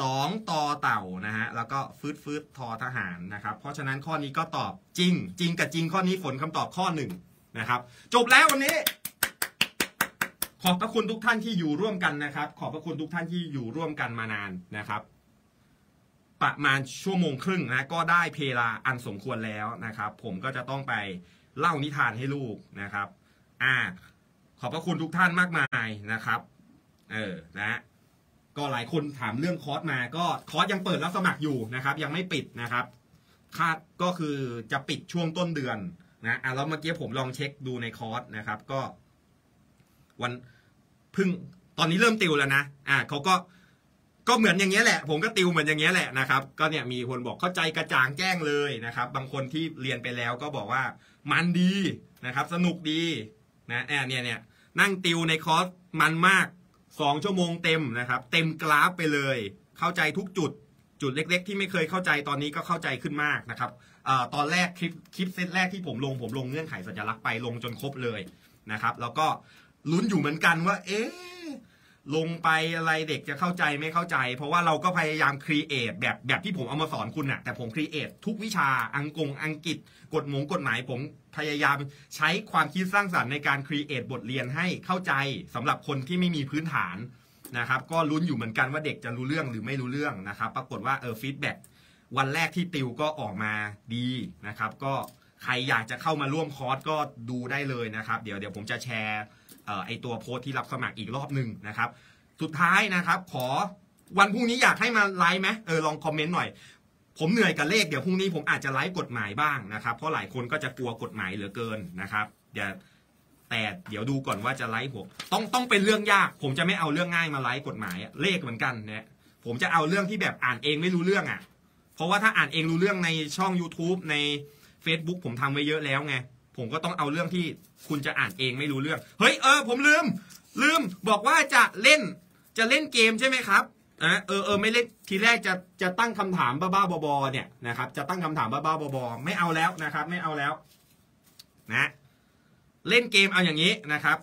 2ต่อเต่านะฮะแล้วก็ฟืดทอทหารนะครับเพราะฉะนั้นข้อนี้ก็ตอบจริงกับจริงข้อนี้ฝนคำตอบข้อ1นะครับจบแล้ววันนี้ขอบพระคุณทุกท่านที่อยู่ร่วมกันนะครับขอบพระคุณทุกท่านที่อยู่ร่วมกันมานานนะครับประมาณ1 ชั่วโมงนะก็ได้เพลาอันสมควรแล้วนะครับผมก็จะต้องไปเล่านิทานให้ลูกนะครับขอบพระคุณทุกท่านมากมายนะครับนะก็หลายคนถามเรื่องคอร์สมาก็คอร์สยังเปิดรับสมัครอยู่นะครับยังไม่ปิดนะครับคาดก็คือจะปิดช่วงต้นเดือนนะแล้วเมื่อกี้ผมลองเช็คดูในคอร์สนะครับก็วันตอนนี้เริ่มติวแล้วนะเขาก็เหมือนอย่างเงี้ยแหละผมก็ติวเหมือนอย่างเงี้ยแหละนะครับก็เนี่ยมีคนบอกเข้าใจกระจ่างแจ้งเลยนะครับบางคนที่เรียนไปแล้วก็บอกว่ามันดีนะครับสนุกดีนะเนี่ยนั่งติวในคอร์สมันมาก2 ชั่วโมงเต็มนะครับเต็มกราฟไปเลยเข้าใจทุกจุดเล็กๆที่ไม่เคยเข้าใจตอนนี้ก็เข้าใจขึ้นมากนะครับตอนแรกคลิปเซตแรกที่ผมลงเงื่อนไขสัญลักษณ์ไปลงจนครบเลยนะครับแล้วก็ลุ้นอยู่เหมือนกันว่าลงไปอะไรเด็กจะเข้าใจไม่เข้าใจเพราะว่าเราก็พยายามครีเอทแบบที่ผมเอามาสอนคุณน่ะแต่ผมครีเอททุกวิชาอังกฤษกฎหมายผมพยายามใช้ความคิดสร้างสรรค์ในการครีเอทบทเรียนให้เข้าใจสำหรับคนที่ไม่มีพื้นฐานนะครับก็ลุ้นอยู่เหมือนกันว่าเด็กจะรู้เรื่องหรือไม่รู้เรื่องนะครับปรากฏว่าฟีดแบ็กวันแรกที่ติวก็ออกมาดีนะครับก็ใครอยากจะเข้ามาร่วมคอร์สก็ดูได้เลยนะครับเดี๋ยวผมจะแชร์ไอตัวโพสต์ที่รับสมัครอีกรอบหนึ่งนะครับสุดท้ายนะครับขอวันพรุ่งนี้อยากให้มาไลฟ์ไหมลองคอมเมนต์หน่อยผมเหนื่อยกับเลขเดี๋ยวพรุ่งนี้ผมอาจจะไลฟ์กฎหมายบ้างนะครับเพราะหลายคนก็จะกลัวกฎหมายเหลือเกินนะครับแต่เดี๋ยวดูก่อนว่าจะไลฟ์ผมต้องเป็นเรื่องยากผมจะไม่เอาเรื่องง่ายมาไลฟ์กฎหมายเลขเหมือนกันเนี่ยผมจะเอาเรื่องที่แบบอ่านเองไม่รู้เรื่องเพราะว่าถ้าอ่านเองรู้เรื่องในช่อง YouTube ใน Facebook ผมทำไว้เยอะแล้วไงผมก็ต้องเอาเรื่องที่คุณจะอ่านเองไม่รู้เรื่องเฮ้ยผมลืมบอกว่าจะเล่นเกมใช่ไหมครับไม่เล่นทีแรกจะตั้งคำถามบ้าๆบอๆเนี่ยนะครับจะตั้งคำถามบ้าๆบอๆไม่เอาแล้วนะครับไม่เอาแล้วนะเล่นเกมเอาอย่างนี้นะครับ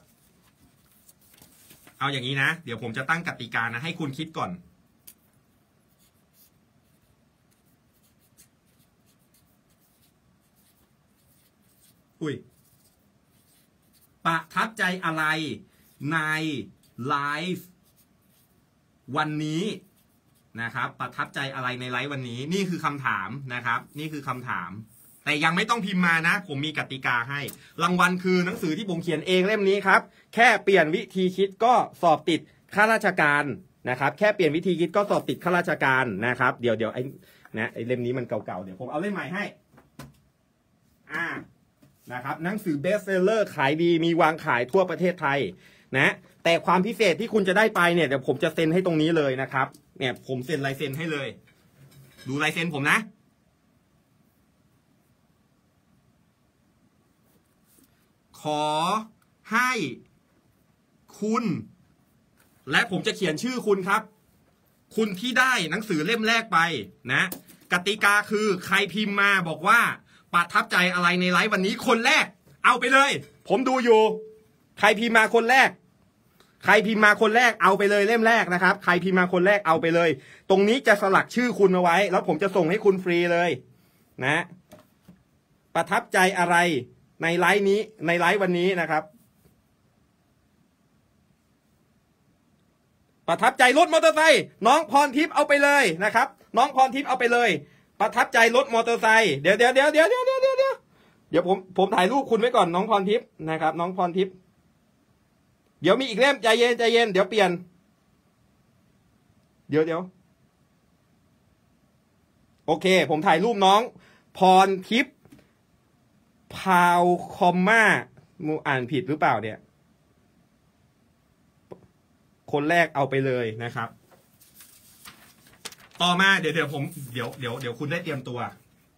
เอาอย่างนี้นะเดี๋ยวผมจะตั้งกติกานะให้คุณคิดก่อนประทับใจอะไรในไลฟ์วันนี้นะครับประทับใจอะไรในไลฟ์วันนี้นี่คือคำถามนะครับนี่คือคำถามแต่ยังไม่ต้องพิมพ์มานะผมมีกติกาให้รางวัลคือหนังสือที่ผมเขียนเองเล่มนี้ครับแค่เปลี่ยนวิธีคิดก็สอบติดข้าราชการนะครับแค่เปลี่ยนวิธีคิดก็สอบติดข้าราชการนะครับเดี๋ยวไอ้เล่มนี้มันเก่าๆเดี๋ยวผมเอาเล่มใหม่ให้นะครับหนังสือเบสเซลเลอร์ขายดีมีวางขายทั่วประเทศไทยนะแต่ความพิเศษที่คุณจะได้ไปเนี่ยเดี๋ยวผมจะเซ็นให้ตรงนี้เลยนะครับเนี่ยผมเซ็นลายเซ็นให้เลย ดูลายเซ็นผมนะ ขอให้คุณและผมจะเขียนชื่อคุณครับคุณที่ได้หนังสือเล่มแรกไปนะกติกาคือใครพิมพ์มาบอกว่าประทับใจอะไรในไลฟ์วันนี้คนแรกเอาไปเลยผมดูอยู่ใครพิมพ์มาคนแรกใครพิมพ์มาคนแรกเอาไปเลยเล่มแรกนะครับใครพิมพ์มาคนแรกเอาไปเลยตรงนี้จะสลักชื่อคุณเอาไว้แล้วผมจะส่งให้คุณฟรีเลยนะประทับใจอะไรในไลฟ์นี้ในไลฟ์วันนี้นะครับประทับใจรถมอเตอร์ไซค์น้องพรทิพย์เอาไปเลยนะครับน้องพรทิพย์เอาไปเลยประทับใจรถมอเตอร์ไซค์เดี๋ยวผมถ่ายรูปคุณไว้ก่อนน้องพรทิพย์นะครับน้องพรทิพย์เดี๋ยวมีอีกเล่มใจเย็นเดี๋ยวเปลี่ยนเดี๋ยวโอเคผมถ่ายรูปน้องพรทิพย์พาวคอมมาอ่านผิดหรือเปล่าเนี่ยคนแรกเอาไปเลยนะครับต่อมาเดี๋ยวคุณได้เตรียมตัว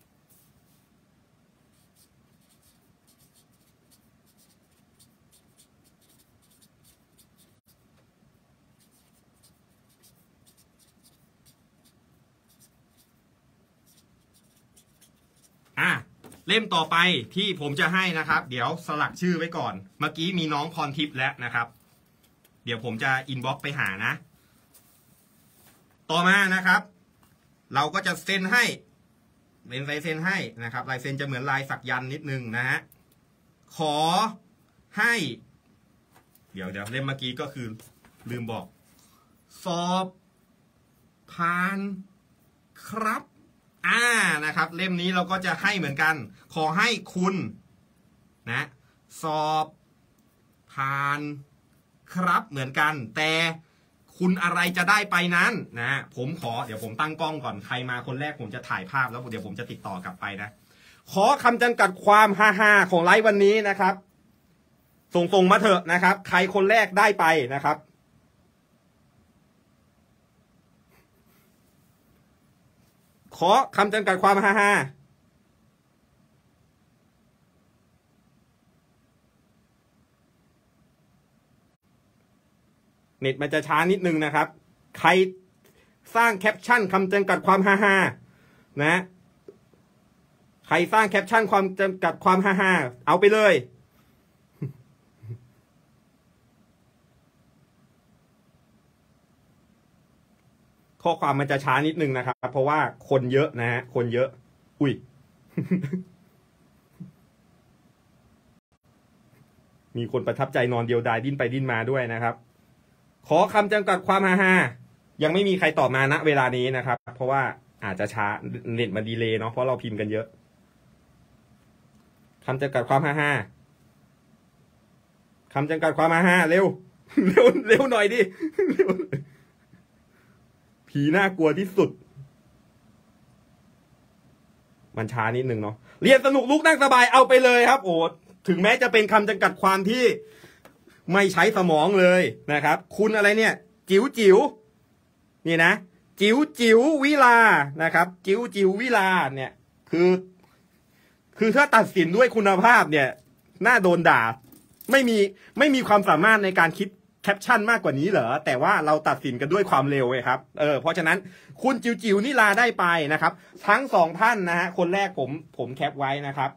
เล่มต่อไปที่ผมจะให้นะครับเดี๋ยวสลักชื่อไว้ก่อนเมื่อกี้มีน้องพรทิพย์แล้วนะครับเดี๋ยวผมจะอินบ็อกซ์ไปหานะต่อมานะครับเราก็จะเซ็นให้เป็นลายเซ็นให้นะครับลายเซ็นจะเหมือนลายสักยันนิดนึงนะฮะขอให้เดี๋ยวเล่มเมื่อกี้ก็คือลืมบอกสอบผ่านครับนะครับเล่มนี้เราก็จะให้เหมือนกันขอให้คุณนะสอบผ่านครับเหมือนกันแต่คุณอะไรจะได้ไปนั้นนะผมขอเดี๋ยวผมตั้งกล้องก่อนใครมาคนแรกผมจะถ่ายภาพแล้วเดี๋ยวผมจะติดต่อกลับไปนะขอคำจำกัดความ55ของไลฟ์วันนี้นะครับส่งมาเถอะนะครับใครคนแรกได้ไปนะครับขอคำจำกัดความ55เน็ตมันจะช้านิดนึงนะครับใครสร้างแคปชั่นคำจำกัดความ55นะใครสร้างแคปชั่นความจำกัดความ55เอาไปเลยข้อความมันจะช้านิดนึงนะครับเพราะว่าคนเยอะนะฮะคนเยอะอุ้ย มีคนประทับใจนอนเดียวดายดิ้นไปดิ้นมาด้วยนะครับขอคำจำกัดความ55ยังไม่มีใครตอบมาณเวลานี้นะครับเพราะว่าอาจจะช้าเน็ตมันดีเลย์เนาะเพราะเราพิมพ์กันเยอะคำจำกัดความ55คำจำกัดความ55เร็วหน่อยดิผีน่ากลัวที่สุดมันช้านิดนึงเนาะเรียนสนุกลุกนั่งสบายเอาไปเลยครับโอ้ถึงแม้จะเป็นคำจำกัดความที่ไม่ใช้สมองเลยนะครับคุณอะไรเนี่ยจิ๋วนี่นะจิ๋ววิลานะครับจิ๋ววิลาเนี่ยคือถ้าตัดสินด้วยคุณภาพเนี่ยน่าโดนด่าไม่มีความสามารถในการคิดแคปชั่นมากกว่านี้เหรอแต่ว่าเราตัดสินกันด้วยความเร็วไงครับเพราะฉะนั้นคุณจิ๋วนิลาได้ไปนะครับทั้งสองท่านนะฮะคนแรกผมแคปไว้นะครับ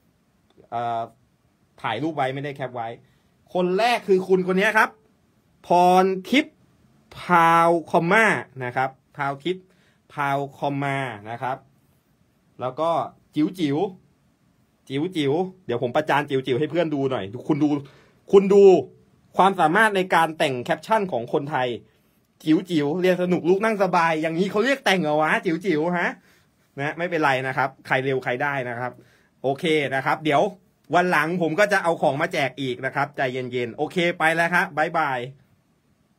ถ่ายรูปไว้ไม่ได้แคปไว้คนแรกคือคุณคนนี้ครับพรทิพย์พาวคอมมานะครับพาวทิพย์พาวคอมมานะครับแล้วก็จิ๋วเดี๋ยวผมประจานจิ๋วให้เพื่อนดูหน่อยคุณดูความสามารถในการแต่งแคปชั่นของคนไทยจิ๋วเรียนสนุกลุกนั่งสบายอย่างนี้เขาเรียกแต่งเหรอวะจิ๋วฮะนะไม่เป็นไรนะครับใครเร็วใครได้นะครับโอเคนะครับเดี๋ยววันหลังผมก็จะเอาของมาแจกอีกนะครับใจเย็นๆโอเคไปแล้วครับบ๊ายบาย